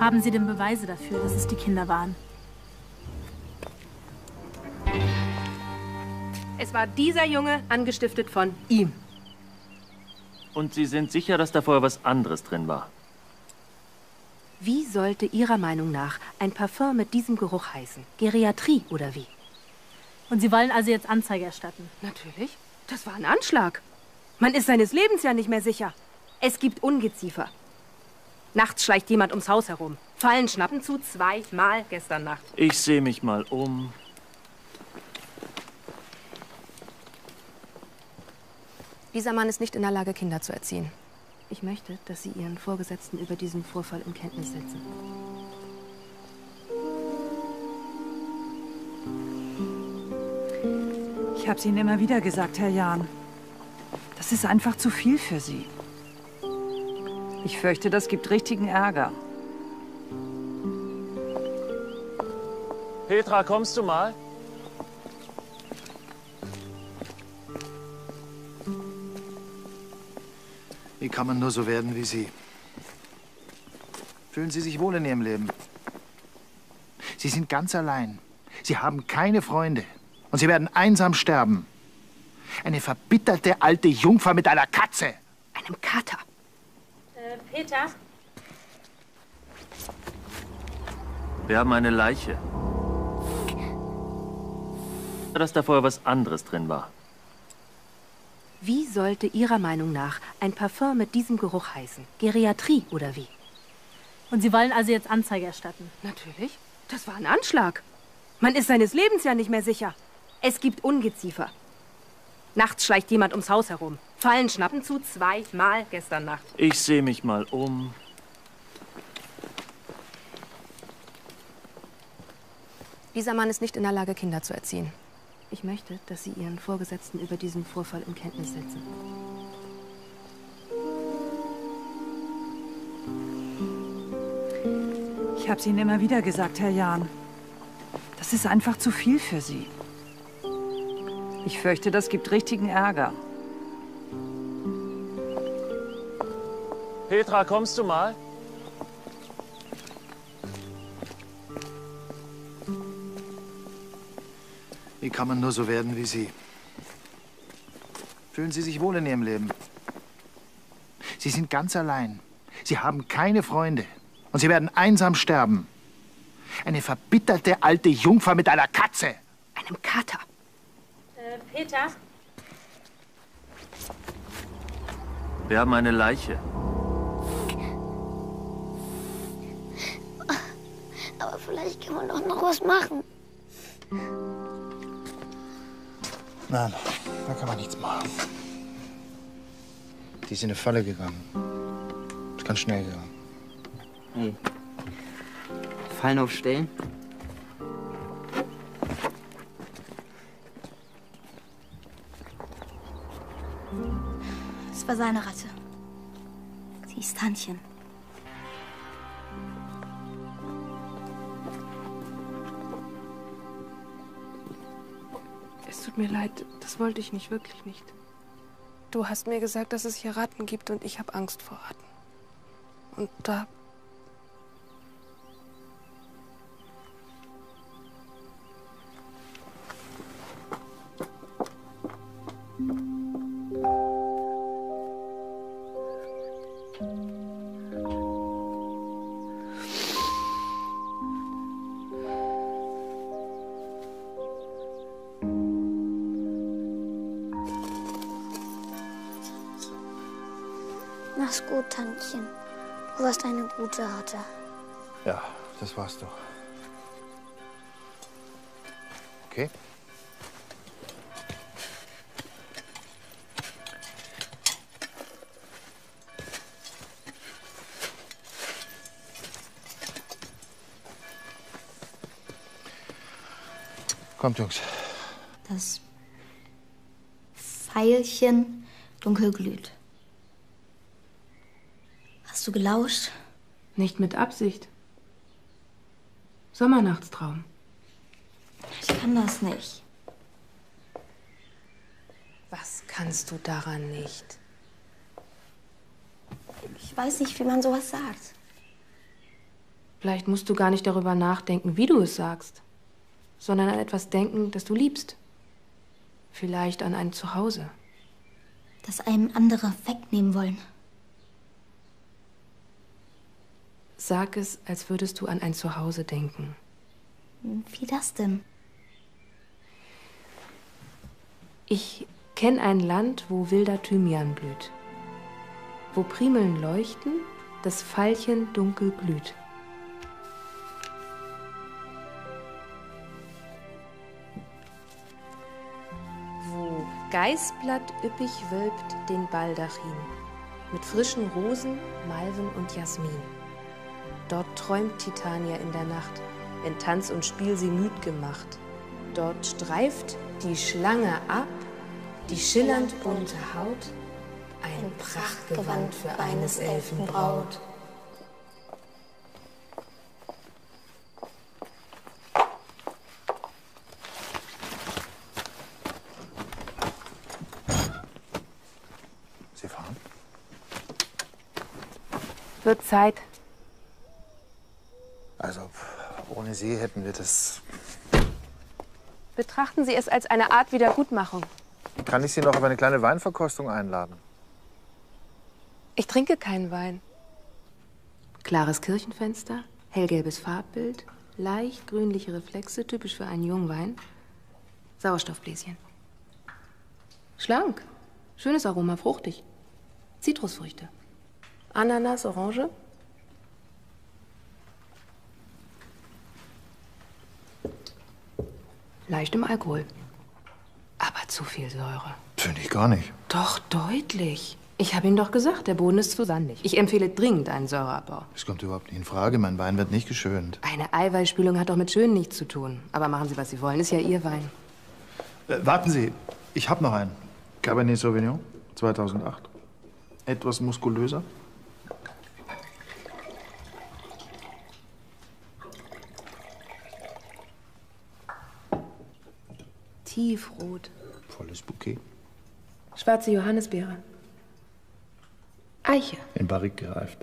Haben Sie denn Beweise dafür, dass es die Kinder waren? Es war dieser Junge, angestiftet von ihm. Und Sie sind sicher, dass da vorher was anderes drin war? Wie sollte Ihrer Meinung nach ein Parfum mit diesem Geruch heißen? Geriatrie oder wie? Und Sie wollen also jetzt Anzeige erstatten? Natürlich. Das war ein Anschlag. Man ist seines Lebens ja nicht mehr sicher. Es gibt Ungeziefer. Nachts schleicht jemand ums Haus herum. Fallen schnappen zu, 2-mal gestern Nacht. Ich sehe mich mal um. Dieser Mann ist nicht in der Lage, Kinder zu erziehen. Ich möchte, dass Sie Ihren Vorgesetzten über diesen Vorfall in Kenntnis setzen. Ich habe es Ihnen immer wieder gesagt, Herr Jahn. Das ist einfach zu viel für Sie. Ich fürchte, das gibt richtigen Ärger. Petra, kommst du mal? Wie kann man nur so werden wie Sie? Fühlen Sie sich wohl in Ihrem Leben? Sie sind ganz allein. Sie haben keine Freunde. Und Sie werden einsam sterben. Eine verbitterte alte Jungfer mit einer Katze. Einem Kater. Peter? Wir haben eine Leiche. Dass da vorher was anderes drin war. Wie sollte Ihrer Meinung nach ein Parfum mit diesem Geruch heißen? Geriatrie oder wie? Und Sie wollen also jetzt Anzeige erstatten? Natürlich. Das war ein Anschlag. Man ist seines Lebens ja nicht mehr sicher. Es gibt Ungeziefer. Nachts schleicht jemand ums Haus herum. Fallen schnappen zu, 2-mal gestern Nacht. Ich sehe mich mal um. Dieser Mann ist nicht in der Lage, Kinder zu erziehen. Ich möchte, dass Sie Ihren Vorgesetzten über diesen Vorfall in Kenntnis setzen. Ich habe es Ihnen immer wieder gesagt, Herr Jahn. Das ist einfach zu viel für Sie. Ich fürchte, das gibt richtigen Ärger. Petra, kommst du mal? Wie kann man nur so werden wie Sie? Fühlen Sie sich wohl in Ihrem Leben? Sie sind ganz allein. Sie haben keine Freunde. Und Sie werden einsam sterben. Eine verbitterte alte Jungfer mit einer Katze. Einem Kater. Peter? Wir haben eine Leiche. Aber vielleicht kann man doch noch was machen. Nein, da kann man nichts machen. Die ist in eine Falle gegangen. Ist ganz schnell gegangen. Hey. Fallen auf Stellen? Es war seine Ratte. Sie ist Tantchen. Es tut mir leid, das wollte ich nicht, wirklich nicht. Du hast mir gesagt, dass es hier Ratten gibt und ich habe Angst vor Ratten. Und da... Mach's gut, Tantchen. Du warst eine gute Ratte. Ja, das war's doch. Okay? Kommt, Jungs. Das Veilchen dunkel glüht. Hast du gelauscht? Nicht mit Absicht. Sommernachtstraum. Ich kann das nicht. Was kannst du daran nicht? Ich weiß nicht, wie man sowas sagt. Vielleicht musst du gar nicht darüber nachdenken, wie du es sagst, sondern an etwas denken, das du liebst. Vielleicht an ein Zuhause. Das einem andere wegnehmen wollen. Sag es, als würdest du an ein Zuhause denken. Wie das denn? Ich kenne ein Land, wo wilder Thymian blüht. Wo Primeln leuchten, das Veilchen dunkel glüht. Wo Geißblatt üppig wölbt den Baldachin, mit frischen Rosen, Malven und Jasmin. Dort träumt Titania in der Nacht, wenn Tanz und Spiel sie müd gemacht. Dort streift die Schlange ab, die schillernd bunte Haut, ein Prachtgewand für eines Elfenbraut. Sie fahren? Wird Zeit. Also, ohne Sie hätten wir das... Betrachten Sie es als eine Art Wiedergutmachung. Kann ich Sie noch auf eine kleine Weinverkostung einladen? Ich trinke keinen Wein. Klares Kirchenfenster, hellgelbes Farbbild, leicht grünliche Reflexe, typisch für einen Jungwein. Sauerstoffbläschen. Schlank, schönes Aroma, fruchtig. Zitrusfrüchte. Ananas, Orange. Leicht im Alkohol. Aber zu viel Säure. Finde ich gar nicht. Doch, deutlich. Ich habe Ihnen doch gesagt, der Boden ist zu sandig. Ich empfehle dringend einen Säureabbau. Das kommt überhaupt nicht in Frage. Mein Wein wird nicht geschönt. Eine Eiweißspülung hat doch mit schön nichts zu tun. Aber machen Sie, was Sie wollen. Ist ja Ihr Wein. Warten Sie, ich habe noch einen. Cabernet Sauvignon, 2008. Etwas muskulöser. Tiefrot. Volles Bouquet. Schwarze Johannisbeere. Eiche. In Barrique gereift.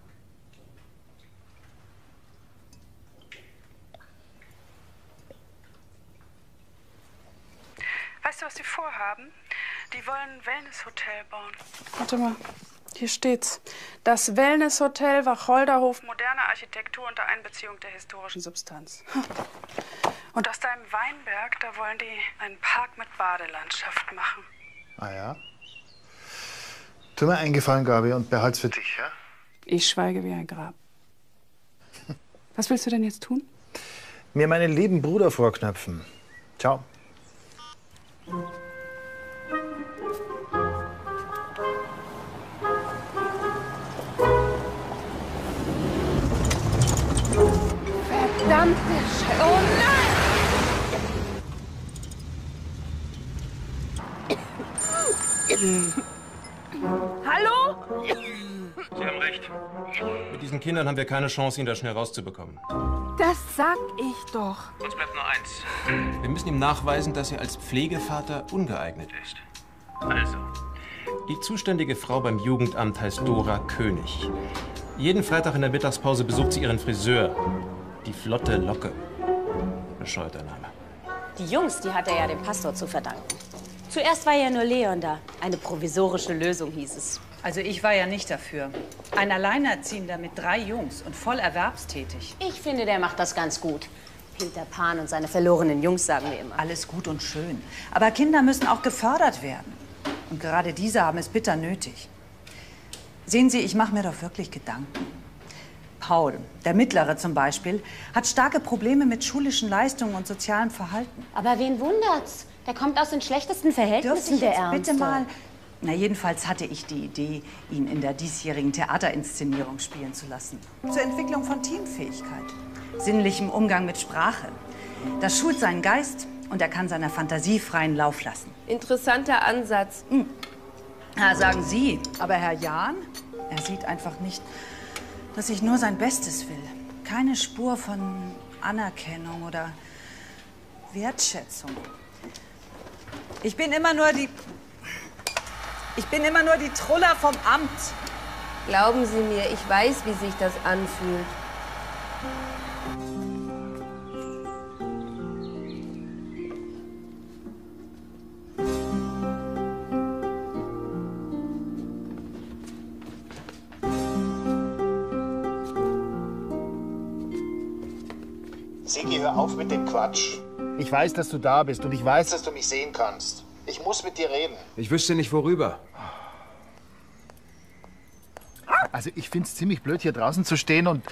Weißt du, was die vorhaben? Die wollen ein Wellnesshotel bauen. Warte mal, hier steht's. Das Wellnesshotel Wacholderhof, moderne Architektur unter Einbeziehung der historischen Substanz. Und aus deinem Weinberg, da wollen die einen Park mit Badelandschaft machen. Ah ja? Tu mir einen Gefallen, Gabi, und behalt's für dich, ja? Ich schweige wie ein Grab. Was willst du denn jetzt tun? Mir meinen lieben Bruder vorknöpfen. Ciao. Verdammte Scheiße. Oh nein! Hallo? Sie haben recht. Mit diesen Kindern haben wir keine Chance, ihn da schnell rauszubekommen. Das sag ich doch. Uns bleibt nur eins. Wir müssen ihm nachweisen, dass er als Pflegevater ungeeignet ist. Also, die zuständige Frau beim Jugendamt heißt Dora König. Jeden Freitag in der Mittagspause besucht sie ihren Friseur. Die flotte Locke. Bescheuerter Name. Die Jungs, die hat er ja dem Pastor zu verdanken. Zuerst war ja nur Leon da. Eine provisorische Lösung hieß es. Also ich war ja nicht dafür. Ein Alleinerziehender mit 3 Jungs und voll erwerbstätig. Ich finde, der macht das ganz gut. Peter Pan und seine verlorenen Jungs, sagen wir immer. Alles gut und schön. Aber Kinder müssen auch gefördert werden. Und gerade diese haben es bitter nötig. Sehen Sie, ich mache mir doch wirklich Gedanken. Paul, der Mittlere zum Beispiel, hat starke Probleme mit schulischen Leistungen und sozialem Verhalten. Aber wen wundert's? Der kommt aus den schlechtesten Verhältnissen, der Ärmste. Bitte mal... Na, jedenfalls hatte ich die Idee, ihn in der diesjährigen Theaterinszenierung spielen zu lassen. Zur Entwicklung von Teamfähigkeit, sinnlichem Umgang mit Sprache. Das schult seinen Geist und er kann seiner Fantasie freien Lauf lassen. Interessanter Ansatz. Na, sagen Sie, aber Herr Jahn, er sieht einfach nicht, dass ich nur sein Bestes will. Keine Spur von Anerkennung oder Wertschätzung. Ich bin immer nur die Truller vom Amt. Glauben Sie mir, ich weiß, wie sich das anfühlt. Sigi, hör auf mit dem Quatsch. Ich weiß, dass du da bist und ich weiß, dass du mich sehen kannst. Ich muss mit dir reden. Ich wüsste nicht, worüber. Also ich find's ziemlich blöd, hier draußen zu stehen und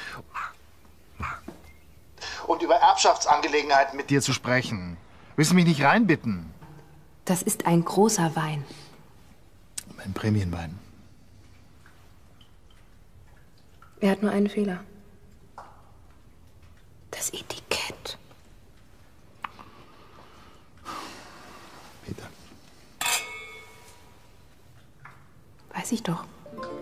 über Erbschaftsangelegenheiten mit dir zu sprechen. Willst du mich nicht reinbitten? Das ist ein großer Wein. Ein Prämienwein. Er hat nur einen Fehler. Das Etikett. Peter. Weiß ich doch.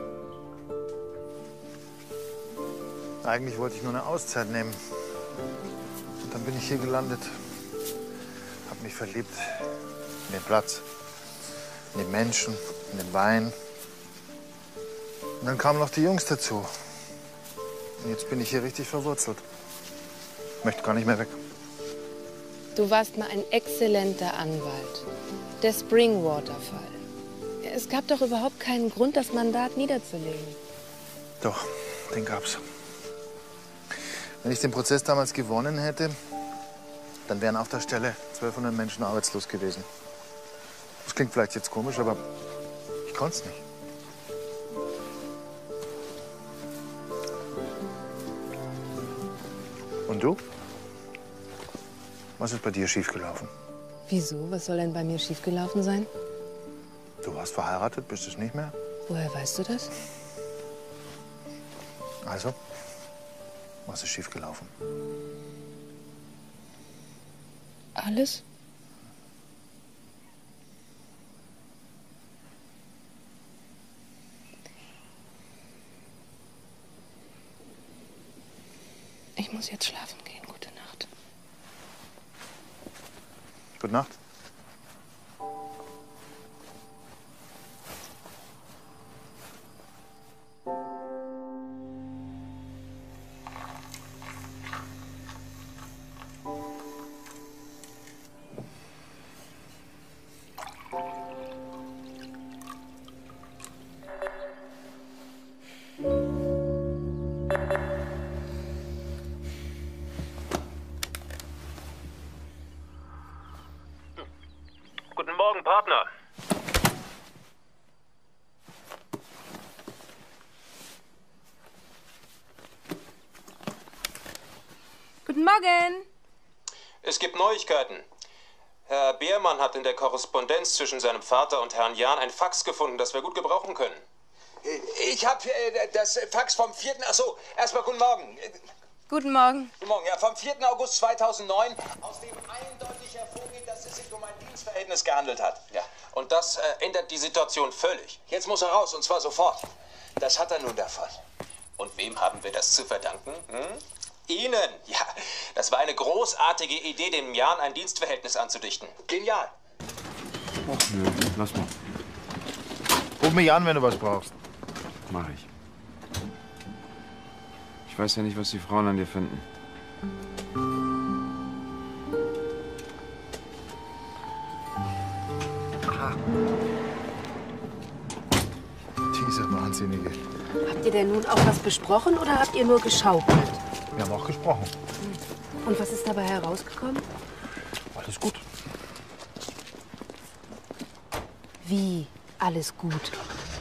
Eigentlich wollte ich nur eine Auszeit nehmen. Und dann bin ich hier gelandet. Hab mich verliebt in den Platz, in den Menschen, in den Wein. Und dann kamen noch die Jungs dazu. Und jetzt bin ich hier richtig verwurzelt. Möchte gar nicht mehr weg. Du warst mal ein exzellenter Anwalt. Der Springwater-Fall. Es gab doch überhaupt keinen Grund, das Mandat niederzulegen. Doch, den gab's. Wenn ich den Prozess damals gewonnen hätte, dann wären auf der Stelle 1200 Menschen arbeitslos gewesen. Das klingt vielleicht jetzt komisch, aber ich konnte es nicht. Und du? Was ist bei dir schiefgelaufen? Wieso? Was soll denn bei mir schiefgelaufen sein? Du warst verheiratet, bist es nicht mehr? Woher weißt du das? Also, was ist schiefgelaufen? Alles? Ich muss jetzt schlafen gehen. Gute Nacht. Gute Nacht. Guten Morgen, Partner. Guten Morgen. Es gibt Neuigkeiten. Herr Beermann hat in der Korrespondenz zwischen seinem Vater und Herrn Jahn ein Fax gefunden, das wir gut gebrauchen können. Ich habe das Fax vom 4. Achso, erstmal guten Morgen. Guten Morgen. Guten Morgen, ja, vom 4. August 2009, aus dem eindeutig hervorgeht, dass es sich um ein Dienstverhältnis gehandelt hat. Ja, und das ändert die Situation völlig. Jetzt muss er raus, und zwar sofort. Das hat er nun davon. Und wem haben wir das zu verdanken? Ihnen. Ja, das war eine großartige Idee, dem Jahn ein Dienstverhältnis anzudichten. Genial. Ach, nö, lass mal. Ruf mich an, wenn du was brauchst. Mach ich. Ich weiß ja nicht, was die Frauen an dir finden. Diese Wahnsinnige. Habt ihr denn nun auch was besprochen oder habt ihr nur geschaukelt? Wir haben auch gesprochen. Und was ist dabei herausgekommen? Alles gut. Wie? Alles gut?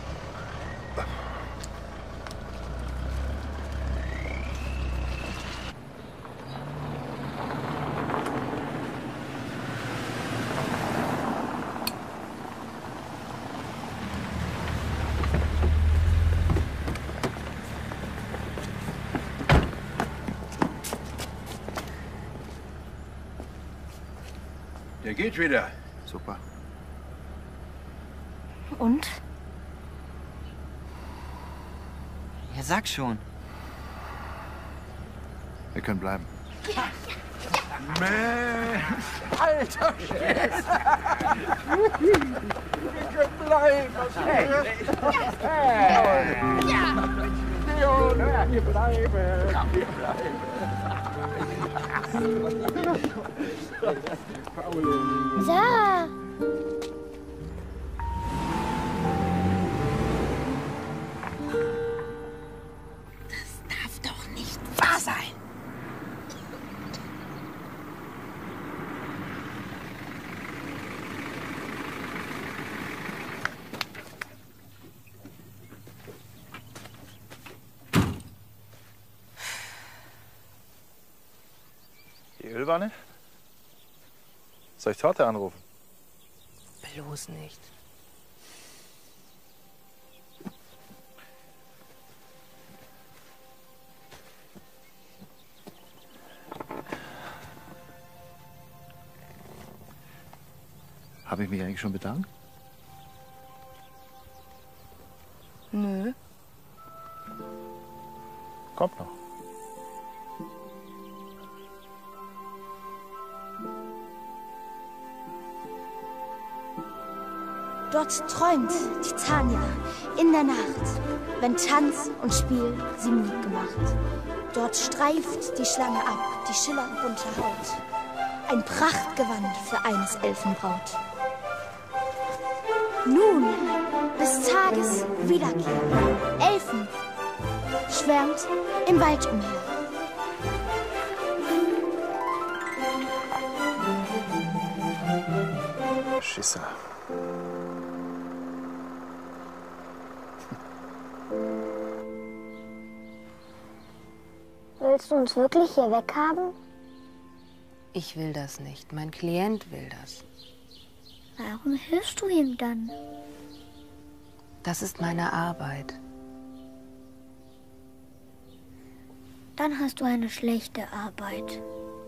Der geht wieder. Super. Und? Ja, sag schon. Wir können bleiben. Mensch, alter Schwede. Wir können bleiben. Hey. Leon, hör. wir bleiben. Wir bleiben. Sarah! Darf doch nicht wahr sein. Die Ölwanne? Soll ich Torte anrufen? Bloß nicht. Habe ich mich eigentlich schon bedankt? Nö. Kommt noch. Dort träumt die Tanja in der Nacht, wenn Tanz und Spiel sie müd gemacht. Dort streift die Schlange ab, die schillernd bunte Haut. Ein Prachtgewand für eines Elfenbraut. Nun, des Tages Wiederkehr. Elfen schwärmt im Wald umher. Schisser. Willst du uns wirklich hier weghaben? Ich will das nicht. Mein Klient will das. Warum hilfst du ihm dann? Das ist meine Arbeit. Dann hast du eine schlechte Arbeit.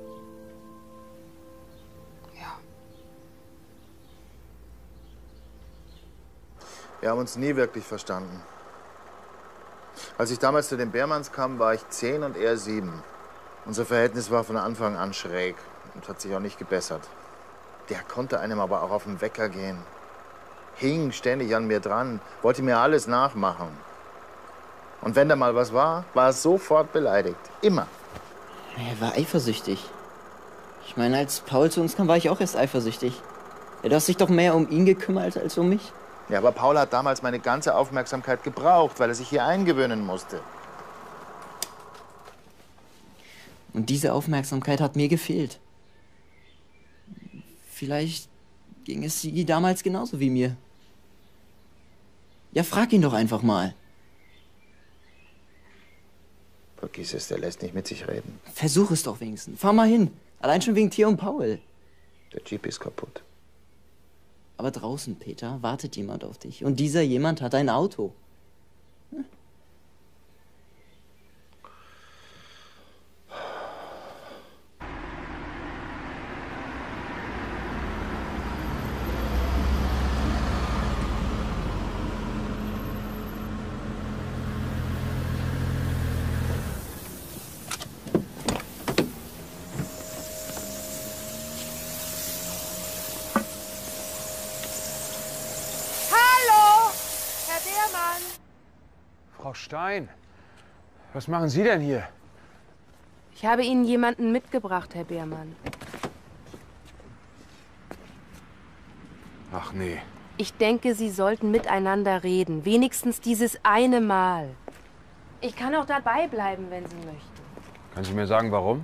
Wir haben uns nie wirklich verstanden. Als ich damals zu den Beermanns kam, war ich 10 und er 7. Unser Verhältnis war von Anfang an schräg und hat sich auch nicht gebessert. Der konnte einem aber auch auf den Wecker gehen. Hing ständig an mir dran, wollte mir alles nachmachen. Und wenn da mal was war, war er sofort beleidigt. Immer. Er war eifersüchtig. Ich meine, als Paul zu uns kam, war ich auch erst eifersüchtig. Du hast dich doch mehr um ihn gekümmert als um mich. Ja, aber Paul hat damals meine ganze Aufmerksamkeit gebraucht, weil er sich hier eingewöhnen musste. Und diese Aufmerksamkeit hat mir gefehlt. Vielleicht ging es Sigi damals genauso wie mir. Ja, frag ihn doch einfach mal. Vergiss es, der lässt nicht mit sich reden. Versuch es doch wenigstens. Fahr mal hin. Allein schon wegen Tier und Paul. Der Jeep ist kaputt. Aber draußen, Peter, wartet jemand auf dich. Und dieser jemand hat ein Auto. Hm? Frau Stein, was machen Sie denn hier? Ich habe Ihnen jemanden mitgebracht, Herr Beermann. Ach nee. Ich denke, Sie sollten miteinander reden. Wenigstens dieses eine Mal. Ich kann auch dabei bleiben, wenn Sie möchten. Können Sie mir sagen, warum?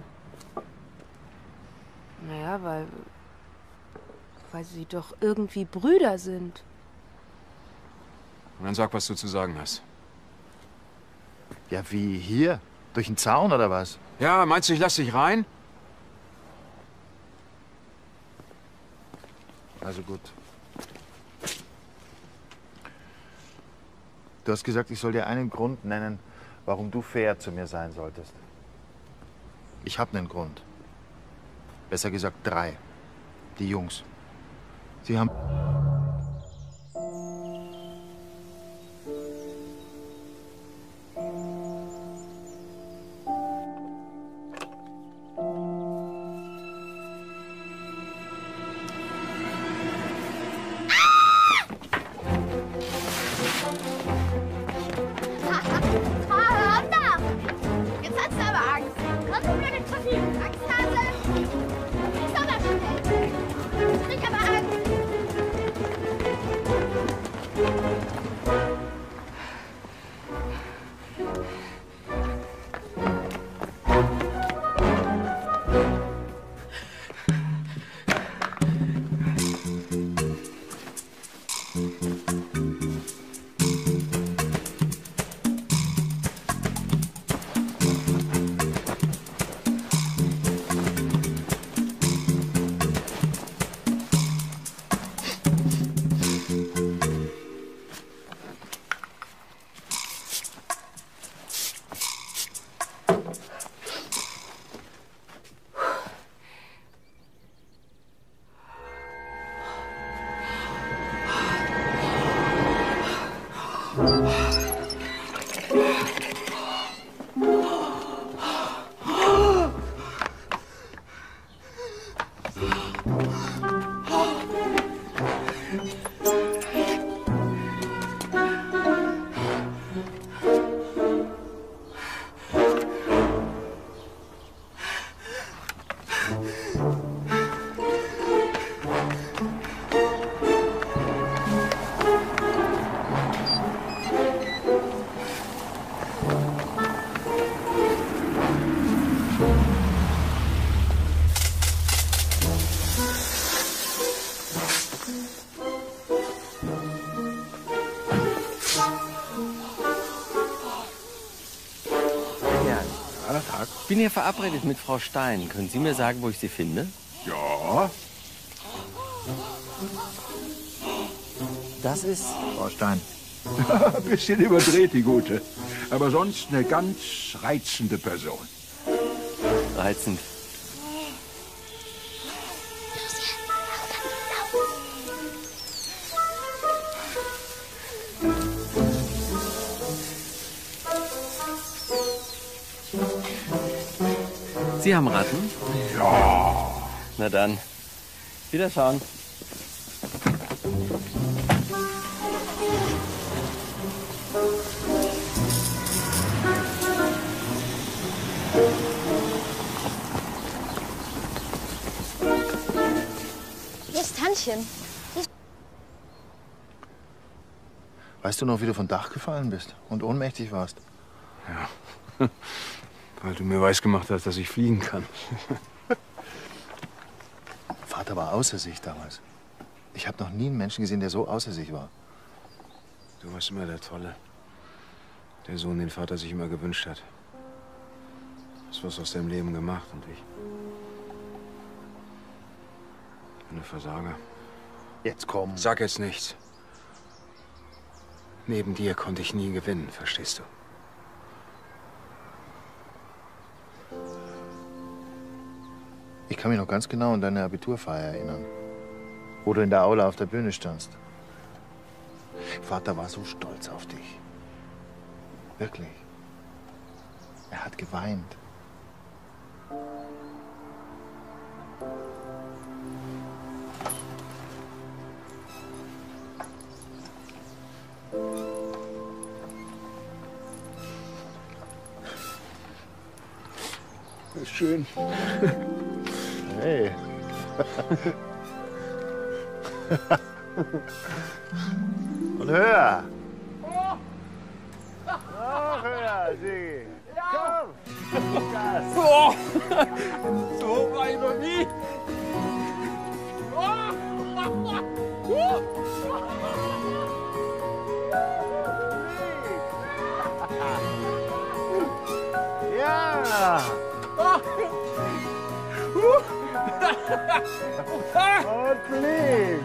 Naja, weil Sie doch irgendwie Brüder sind. Und dann sag, was du zu sagen hast. Ja, wie hier? Durch den Zaun oder was? Ja, meinst du, ich lass dich rein? Also gut. Du hast gesagt, ich soll dir einen Grund nennen, warum du fair zu mir sein solltest. Ich habe einen Grund. Besser gesagt 3. Die Jungs. Sie haben... Aller Tag. Ich bin hier verabredet mit Frau Stein. Können Sie mir sagen, wo ich sie finde? Ja. Das ist... Frau Stein. Ein bisschen überdreht, die Gute. Aber sonst eine ganz reizende Person. Reizend. Sie haben Ratten? Ja. Na dann. Wiederschauen. Hier ist Tantchen. Weißt du noch, wie du vom Dach gefallen bist und ohnmächtig warst? Ja. Weil du mir weisgemacht hast, dass ich fliegen kann. Vater war außer sich damals. Ich habe noch nie einen Menschen gesehen, der so außer sich war. Du warst immer der Tolle. Der Sohn, den Vater sich immer gewünscht hat. Hast was aus deinem Leben gemacht und ich bin ein Versager. Jetzt komm. Sag jetzt nichts. Neben dir konnte ich nie gewinnen, verstehst du? Ich kann mich noch ganz genau an deine Abiturfeier erinnern, wo du in der Aula auf der Bühne standst. Vater war so stolz auf dich. Wirklich. Er hat geweint. Das ist schön. Hey. Und höher. Noch höher, Sigi. Komm. Gas. Oh. So war ich noch nie. Ja. Und flieg!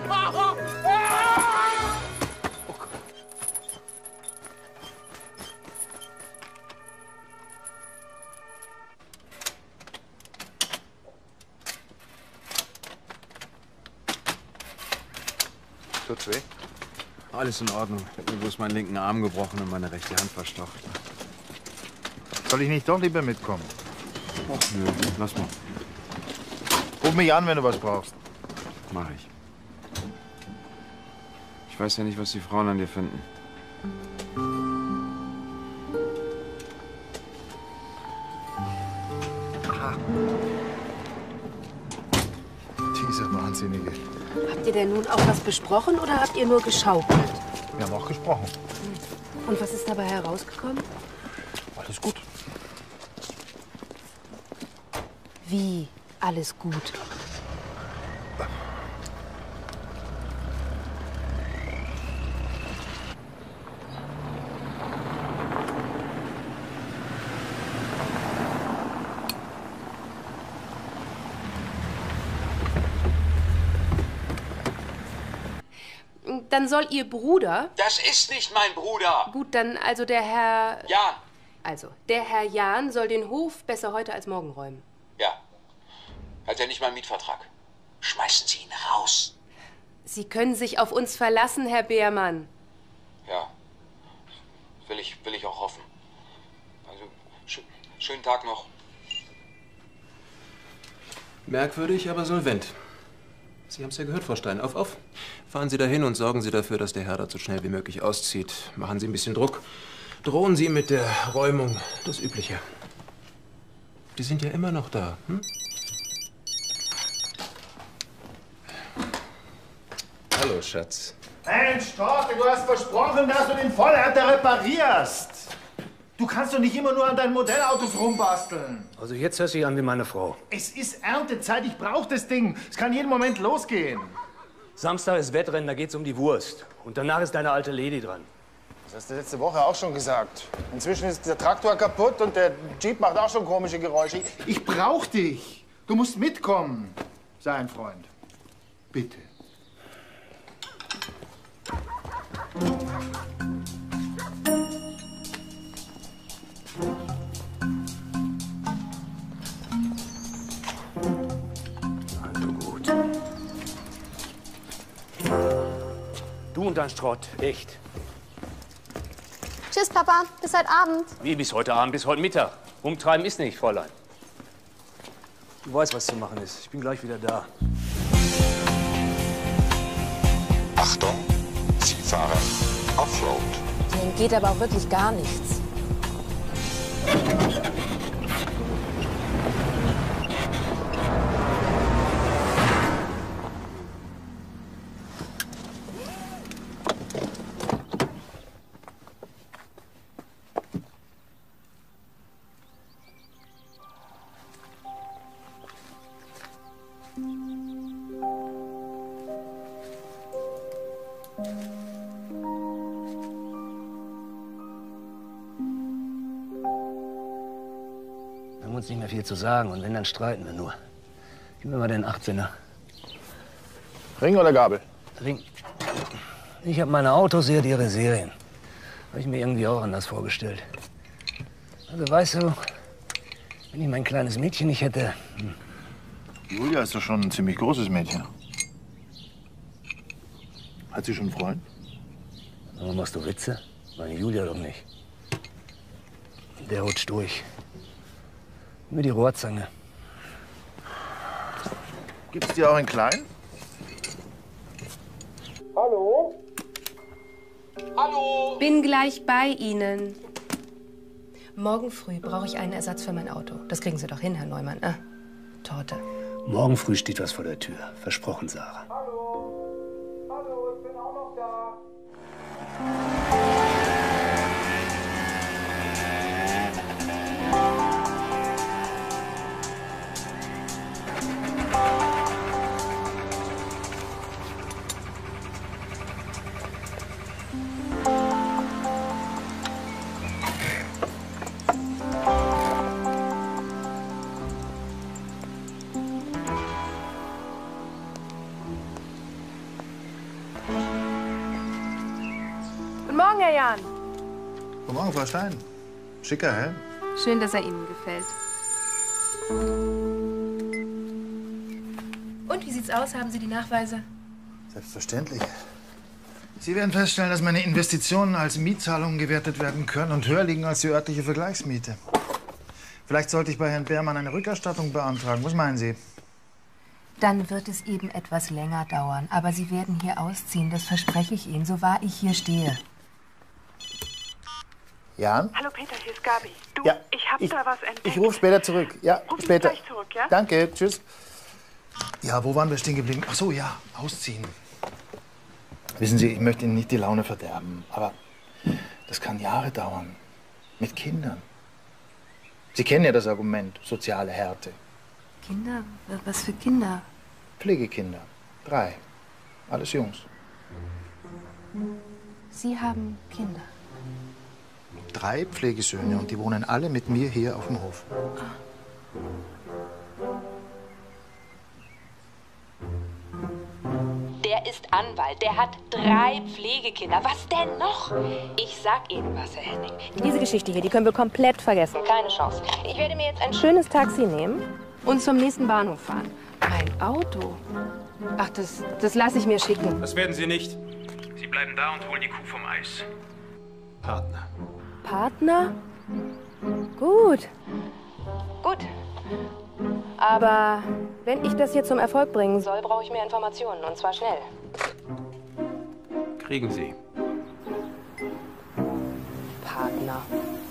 Tut's weh? Alles in Ordnung. Ich habe mir bloß meinen linken Arm gebrochen und meine rechte Hand verstocht. Soll ich nicht doch lieber mitkommen? Ach nö, lass mal. Ruf mich an, wenn du was brauchst. Mach ich. Ich weiß ja nicht, was die Frauen an dir finden. Aha. Dieser Wahnsinnige. Habt ihr denn nun auch was besprochen oder habt ihr nur geschaukelt? Wir haben auch gesprochen. Und was ist dabei herausgekommen? Alles gut. Wie? Alles gut. Dann soll Ihr Bruder... Das ist nicht mein Bruder. Gut, dann also der Herr... Jan. Also, der Herr Jan soll den Hof besser heute als morgen räumen. Ja. Hat er nicht mal einen Mietvertrag? Schmeißen Sie ihn raus. Sie können sich auf uns verlassen, Herr Beermann. Ja. Will ich auch hoffen. Also, schönen Tag noch. Merkwürdig, aber solvent. Sie haben es ja gehört, Frau Stein. Auf. Fahren Sie dahin und sorgen Sie dafür, dass der Herr da so schnell wie möglich auszieht. Machen Sie ein bisschen Druck. Drohen Sie mit der Räumung. Das Übliche. Die sind ja immer noch da, hm? Hallo, Schatz. Mensch, Torte, du hast versprochen, dass du den Vollernter reparierst. Du kannst doch nicht immer nur an deinen Modellautos rumbasteln. Also jetzt hörst du dich an wie meine Frau. Es ist Erntezeit, ich brauche das Ding. Es kann jeden Moment losgehen. Samstag ist Wettrennen, da geht's um die Wurst. Und danach ist deine alte Lady dran. Das hast du letzte Woche auch schon gesagt. Inzwischen ist der Traktor kaputt und der Jeep macht auch schon komische Geräusche. Ich brauch dich. Du musst mitkommen. Sei ein Freund. Bitte. Also gut. Du und dein Schrott, echt. Tschüss, Papa. Bis heute Abend. Wie bis heute Abend, bis heute Mittag. Rumtreiben ist nicht, Fräulein. Du weißt, was zu machen ist. Ich bin gleich wieder da. Achtung, Sie fahren Offroad. Denen geht aber auch wirklich gar nichts. Wir haben uns nicht mehr viel zu sagen und wenn, dann streiten wir nur. Gib mir mal den 18er. Ring oder Gabel? Ring. Ich habe meine Autos, sie hat ihre Serien. Habe ich mir irgendwie auch anders vorgestellt. Also weißt du, wenn ich mein kleines Mädchen nicht hätte... Julia ist doch schon ein ziemlich großes Mädchen. Hat sie schon einen Freund? Warum machst du Witze? Meine Julia doch nicht. Der rutscht durch. Mir die Rohrzange. Gibt's die auch in klein? Hallo? Hallo? Bin gleich bei Ihnen. Morgen früh brauche ich einen Ersatz für mein Auto. Das kriegen Sie doch hin, Herr Neumann. Torte. Morgen früh steht was vor der Tür. Versprochen, Sarah. Hallo, ich bin auch noch da. Guten Morgen, Herr Jahn. Guten Morgen, Frau Stein. Schicker Helm. Schön, dass er Ihnen gefällt. Und wie sieht's aus? Haben Sie die Nachweise? Selbstverständlich. Sie werden feststellen, dass meine Investitionen als Mietzahlungen gewertet werden können und höher liegen als die örtliche Vergleichsmiete. Vielleicht sollte ich bei Herrn Beermann eine Rückerstattung beantragen. Was meinen Sie? Dann wird es eben etwas länger dauern. Aber Sie werden hier ausziehen, das verspreche ich Ihnen, so wahr ich hier stehe. Jan? Hallo Peter, hier ist Gabi. Du, Ja, ich hab da was entdeckt. Ich rufe später zurück. Ja, Ruf mich später. gleich zurück, ja? Danke, tschüss. Ja, wo waren wir stehen geblieben? Ach so, ja, ausziehen. Wissen Sie, ich möchte Ihnen nicht die Laune verderben, aber das kann Jahre dauern. Mit Kindern. Sie kennen ja das Argument, soziale Härte. Kinder? Was für Kinder? Pflegekinder. 3. Alles Jungs. Sie haben Kinder. 3 Pflegesöhne und die wohnen alle mit mir hier auf dem Hof. Der ist Anwalt, der hat 3 Pflegekinder. Was denn noch? Ich sag Ihnen was, Herr Henning. Diese Geschichte hier, die können wir komplett vergessen. Keine Chance. Ich werde mir jetzt ein schönes Taxi nehmen und zum nächsten Bahnhof fahren. Mein Auto? Ach, das lasse ich mir schicken. Das werden Sie nicht. Sie bleiben da und holen die Kuh vom Eis. Partner. Partner? Gut. Gut. Aber wenn ich das hier zum Erfolg bringen soll, brauche ich mehr Informationen. Und zwar schnell. Kriegen Sie. Partner.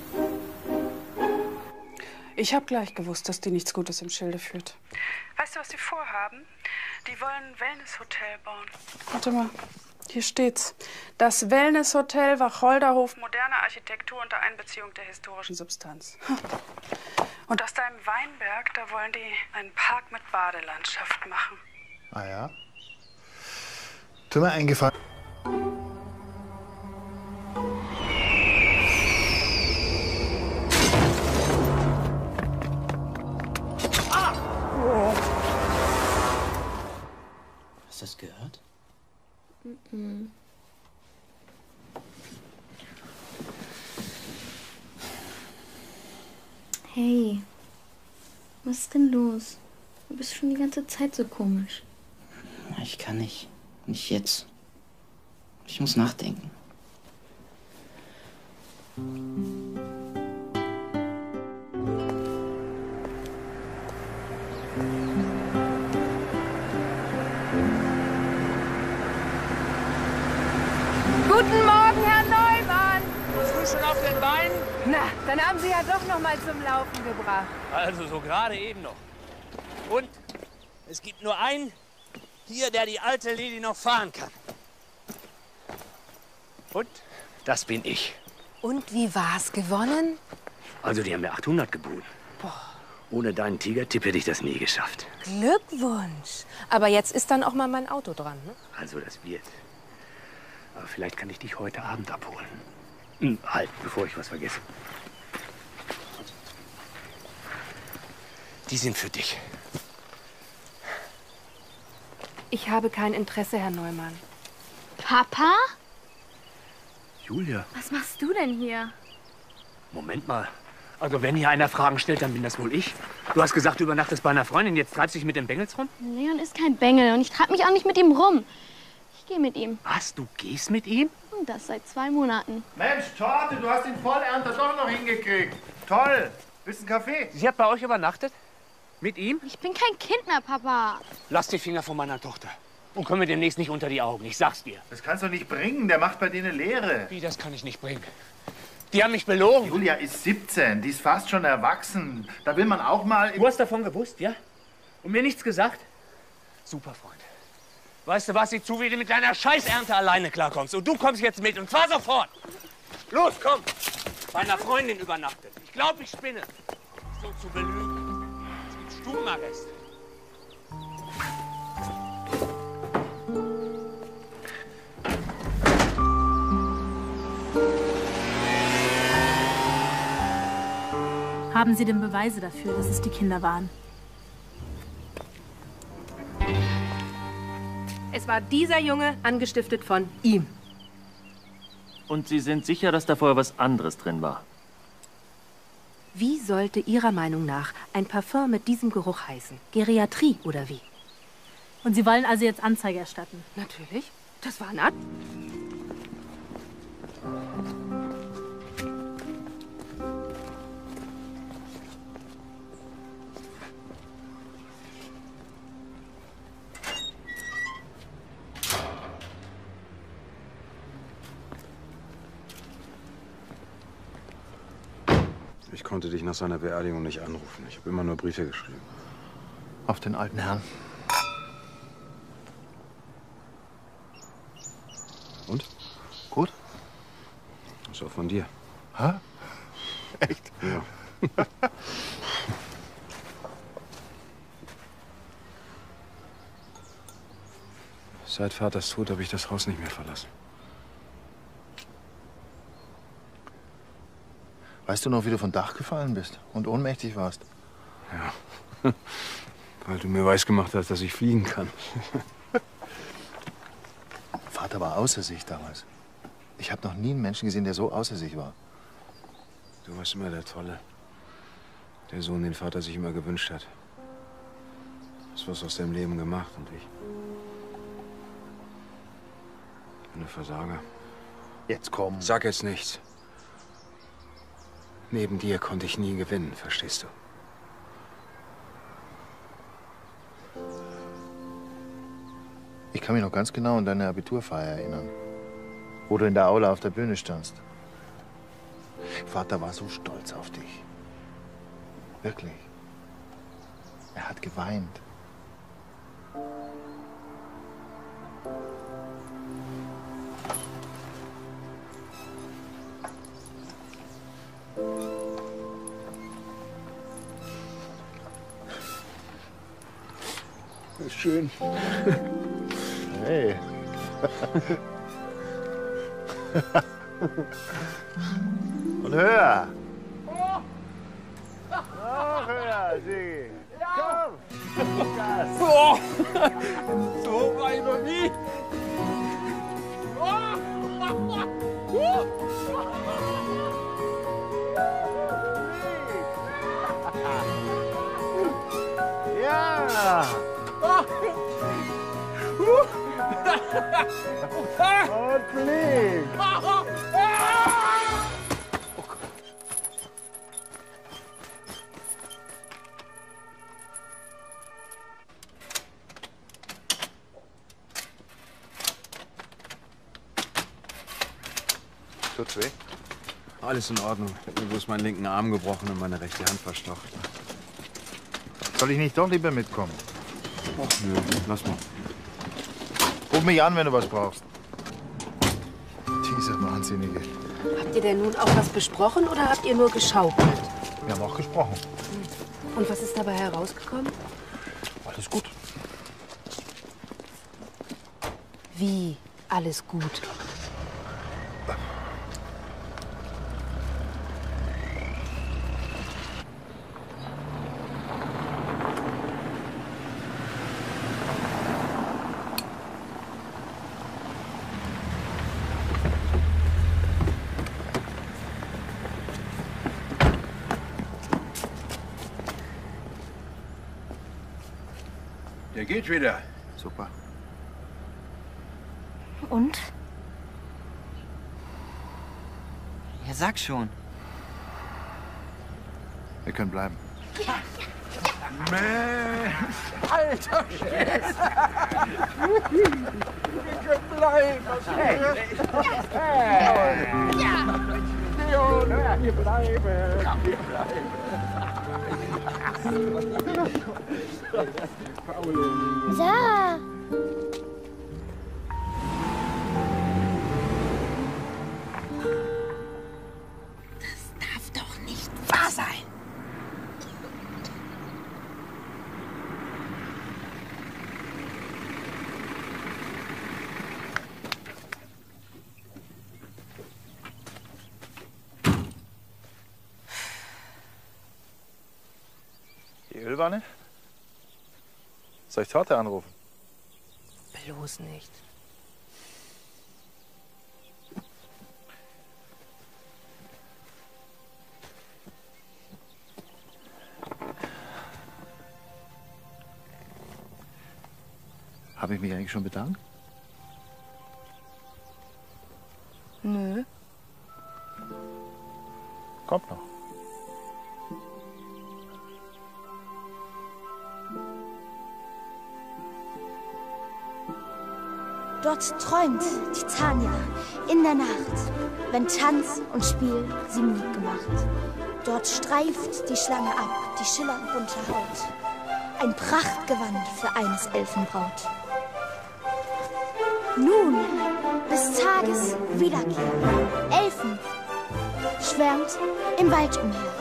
Ich habe gleich gewusst, dass die nichts Gutes im Schilde führt. Weißt du, was die vorhaben? Die wollen ein Wellnesshotel bauen. Warte mal, hier steht's. Das Wellnesshotel Wacholderhof, moderne Architektur unter Einbeziehung der historischen Substanz. Und aus deinem Weinberg, da wollen die einen Park mit Badelandschaft machen. Ah ja? Tu mir einen Gefallen. Hey, was ist denn los? Du bist schon die ganze Zeit so komisch. Ich kann nicht. Nicht jetzt. Ich muss nachdenken. Guten Morgen, Herr Neumann. Früh schon auf den Beinen? Na, dann haben Sie ja doch noch mal zum Laufen gebracht. Also so gerade eben noch. Und es gibt nur einen hier, der die alte Lady noch fahren kann. Und das bin ich. Und wie war's? Gewonnen? Also, die haben mir 800 geboten. Boah. Ohne deinen Tigertipp hätte ich das nie geschafft. Glückwunsch. Aber jetzt ist dann auch mal mein Auto dran, ne? Also, das wird. Aber vielleicht kann ich dich heute Abend abholen. Halt, bevor ich was vergesse. Die sind für dich. Ich habe kein Interesse, Herr Neumann. Papa? Julia, Was machst du denn hier? Moment mal. Also, wenn hier einer Fragen stellt, dann bin das wohl ich. Du hast gesagt, du übernachtest bei einer Freundin. Jetzt treibst du dich mit dem Bengels rum? Leon ist kein Bengel und ich treibe mich auch nicht mit ihm rum. Ich gehe mit ihm. Was, du gehst mit ihm? Und das seit 2 Monaten. Mensch, Torte, du hast den Vollernter doch noch hingekriegt. Toll. Willst du einen Kaffee? Sie hat bei euch übernachtet? Mit ihm? Ich bin kein Kind mehr, Papa. Lass die Finger von meiner Tochter. Und komm mir demnächst nicht unter die Augen. Ich sag's dir. Das kannst du nicht bringen. Der macht bei dir eine Lehre. Wie, das kann ich nicht bringen? Die haben mich belogen. Julia ist 17. Die ist fast schon erwachsen. Da will man auch mal... Du hast davon gewusst, ja? Und mir nichts gesagt? Super, Freund. Weißt du was? Sieh zu, wie du mit deiner Scheißernte alleine klarkommst. Und du kommst jetzt mit und fahr sofort. Los, komm. Bei einer Freundin übernachtet. Ich glaube, ich spinne. So zu belügen. Es gibt Stubenarrest. Haben Sie denn Beweise dafür, dass es die Kinder waren? Es war dieser Junge, angestiftet von ihm. Und Sie sind sicher, dass da vorher was anderes drin war? Wie sollte Ihrer Meinung nach ein Parfum mit diesem Geruch heißen? Geriatrie oder wie? Und Sie wollen also jetzt Anzeige erstatten? Natürlich. Das war ein Akt. Ich konnte dich nach seiner Beerdigung nicht anrufen. Ich habe immer nur Briefe geschrieben. Auf den alten Herrn. Und? Gut. Ist auch von dir. Hä? Echt? Ja. Seit Vaters Tod habe ich das Haus nicht mehr verlassen. Weißt du noch, wie du vom Dach gefallen bist und ohnmächtig warst? Ja. Weil du mir weisgemacht hast, dass ich fliegen kann. Vater war außer sich damals. Ich habe noch nie einen Menschen gesehen, der so außer sich war. Du warst immer der Tolle. Der Sohn, den Vater sich immer gewünscht hat. Hast was aus deinem Leben gemacht und ich bin ein Versager. Jetzt komm. Sag jetzt nichts. Neben dir konnte ich nie gewinnen, verstehst du? Ich kann mich noch ganz genau an deine Abiturfeier erinnern, wo du in der Aula auf der Bühne standst. Vater war so stolz auf dich. Wirklich. Er hat geweint. Das ist schön. Hey. Und höher. Noch höher, Sigi. Komm. Gas. Oh. So war ich noch nie. Ja! Und flieg! Tut's weh? Alles in Ordnung. Ich habe mir bloß meinen linken Arm gebrochen und meine rechte Hand verstaucht. Soll ich nicht doch lieber mitkommen? Ach nö, lass mal. Ruf mich an, wenn du was brauchst. Dieser Wahnsinnige. Habt ihr denn nun auch was besprochen oder habt ihr nur geschaukelt? Wir haben auch gesprochen. Und was ist dabei herausgekommen? Alles gut. Wie? Alles gut? Der geht wieder. Super. Und? Ja, sag schon. Wir können bleiben. Mensch, alter Schwede. Wir können bleiben. Hey. Leon, wir bleiben. Wir bleiben. Sarah! Das darf doch nicht wahr sein. Die Ölwanne? Soll ich Torte anrufen? Bloß nicht. Habe ich mich eigentlich schon bedankt? Nö. Kommt noch. Dort träumt die Tanja in der Nacht, wenn Tanz und Spiel sie Mut gemacht. Dort streift die Schlange ab, die schillernd bunte Haut. Ein Prachtgewand für eines Elfenbraut. Nun, bis Tages Wiederkehr, Elfen schwärmt im Wald umher.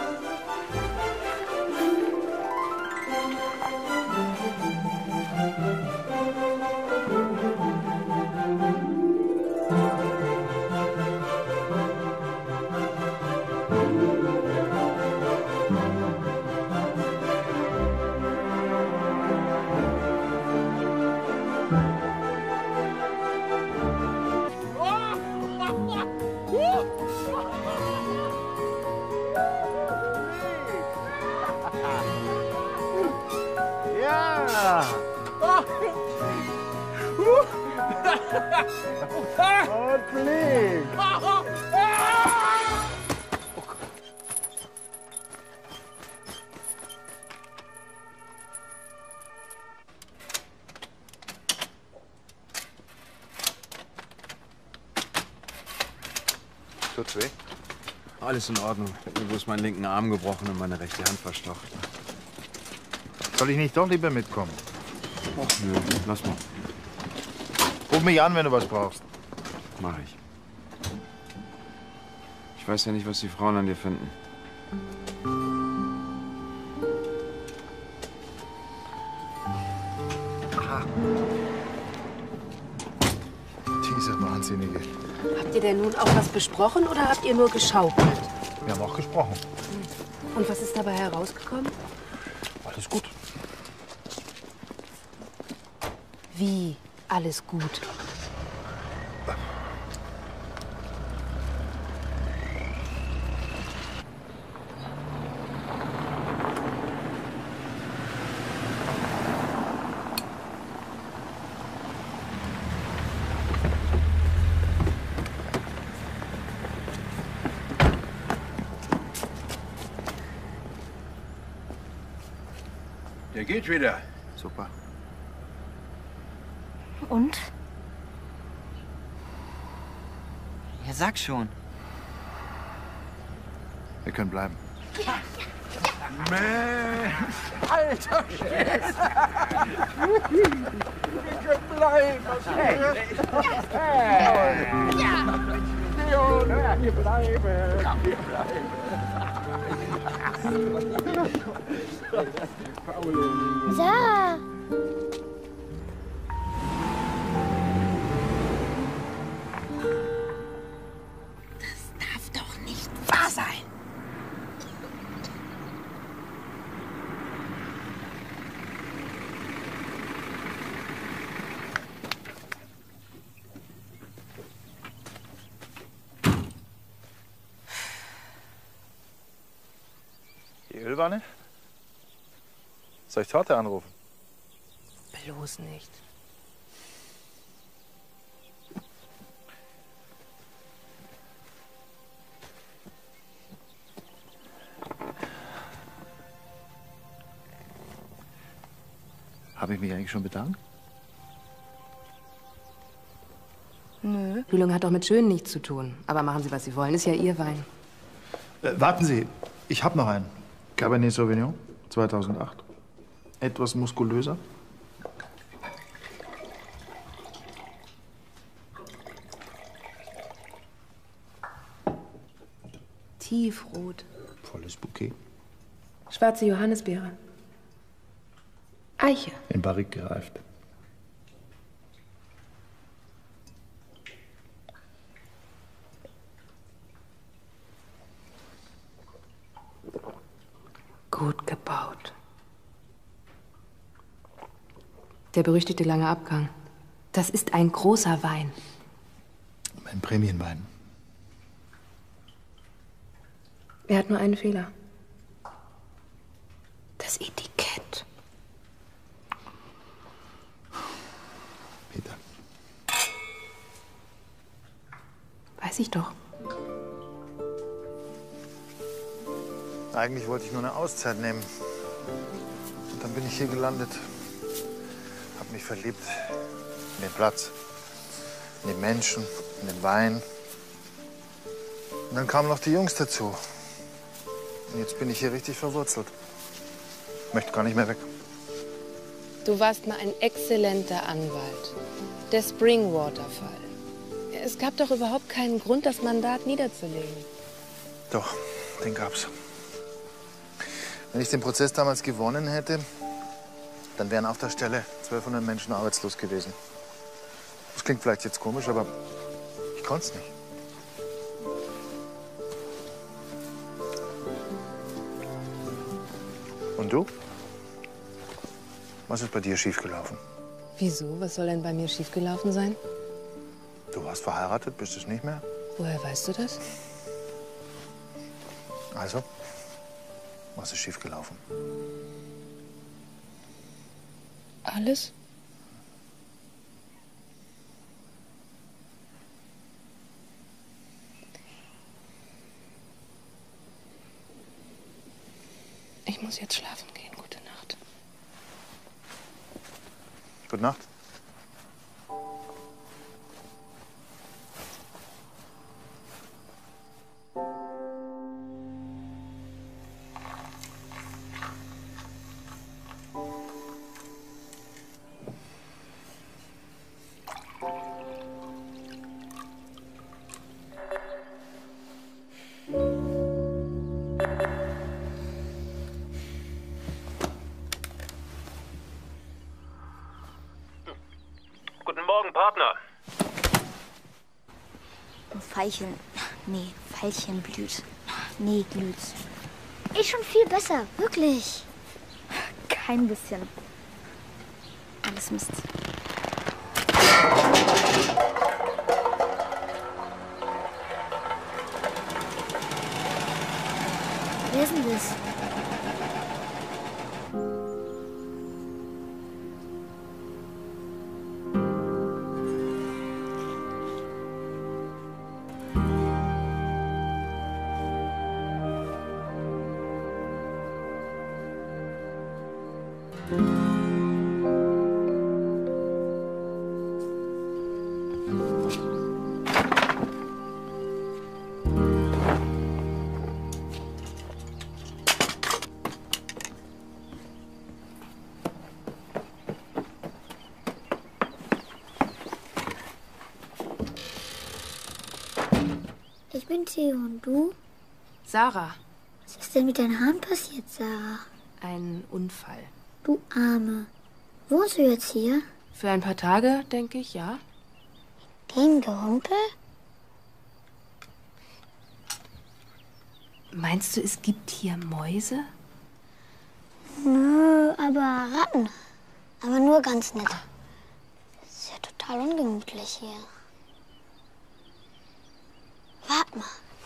Ja! Und flieg! Tut's weh? Alles in Ordnung. Ich habe mir bloß meinen linken Arm gebrochen und meine rechte Hand verstaucht. Soll ich nicht doch lieber mitkommen? Ach nö, lass mal. Ruf mich an, wenn du was brauchst. Mach ich. Ich weiß ja nicht, was die Frauen an dir finden. Aha. Dieser Wahnsinnige. Habt ihr denn nun auch was besprochen oder habt ihr nur geschaukelt? Wir haben auch gesprochen. Und was ist dabei herausgekommen? Alles gut. Wie? Alles gut? Der geht wieder. Super. Und? Ja, sag schon. Wir können bleiben. Mensch, alter Schwede. Wir können bleiben. Hey. Leon, wir bleiben. Wir bleiben. Sarah! Darf doch nicht wahr sein. Die Ölwanne? Soll ich Torte anrufen? Bloß nicht. Habe ich mich eigentlich schon bedankt? Nö. Kühlung hat doch mit Schön nichts zu tun. Aber machen Sie, was Sie wollen. Ist ja Ihr Wein. Warten Sie, ich habe noch einen. Cabernet Sauvignon 2008. Etwas muskulöser. Tiefrot. Volles Bouquet. Schwarze Johannisbeere. Eiche. In Barrique gereift. Gut gebaut. Der berüchtigte lange Abgang. Das ist ein großer Wein. Mein Prämienwein. Er hat nur einen Fehler. Das Etikett. Peter. Weiß ich doch. Eigentlich wollte ich nur eine Auszeit nehmen. Und dann bin ich hier gelandet. Hab mich verliebt in den Platz, in den Menschen, in den Wein. Und dann kamen noch die Jungs dazu. Und jetzt bin ich hier richtig verwurzelt. Möchte gar nicht mehr weg. Du warst mal ein exzellenter Anwalt. Der Springwater-Fall. Es gab doch überhaupt keinen Grund, das Mandat niederzulegen. Doch, den gab's. Wenn ich den Prozess damals gewonnen hätte, dann wären auf der Stelle 1200 Menschen arbeitslos gewesen. Das klingt vielleicht jetzt komisch, aber ich konnte es nicht. Und du? Was ist bei dir schiefgelaufen? Wieso? Was soll denn bei mir schiefgelaufen sein? Du warst verheiratet, bist es nicht mehr? Woher weißt du das? Also, was ist schiefgelaufen? Alles? Ich muss jetzt schlafen gehen. Gute Nacht. Gute Nacht. Guten Morgen, Partner. Veilchen. Nee, Veilchen blüht. Nee, glüht. Ist schon viel besser, wirklich. Kein bisschen. Alles Mist. Wer ist denn das? Ich bin Theo und du? Sarah. Was ist denn mit deinen Haaren passiert, Sarah? Ein Unfall. Du Arme. Wohnst du jetzt hier? Für ein paar Tage, denke ich, ja. Gegen Gerümpel? Meinst du, es gibt hier Mäuse? Nö, aber Ratten. Aber nur ganz nett. Das ist ja total ungemütlich hier. Warte mal.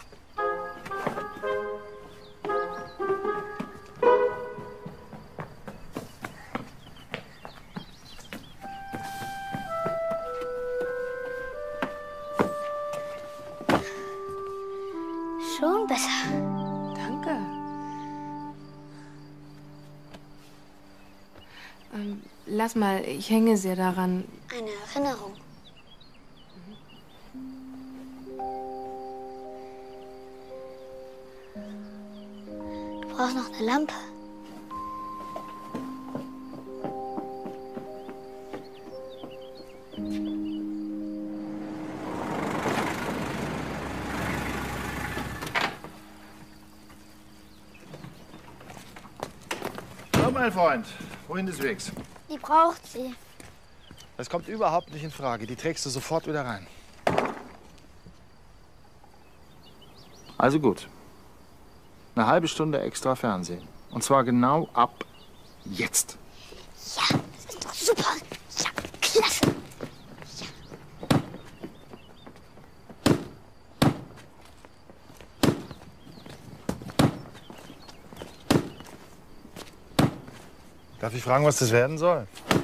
Schon besser. Danke. Lass mal, ich hänge sehr daran. Eine Erinnerung. Du brauchst noch eine Lampe. So, mein Freund, wohin des Wegs? Die braucht sie. Das kommt überhaupt nicht in Frage. Die trägst du sofort wieder rein. Also gut. Eine halbe Stunde extra Fernsehen. Und zwar genau ab jetzt. Ja, das ist doch super. Ja, klasse. Darf ich fragen, was das werden soll?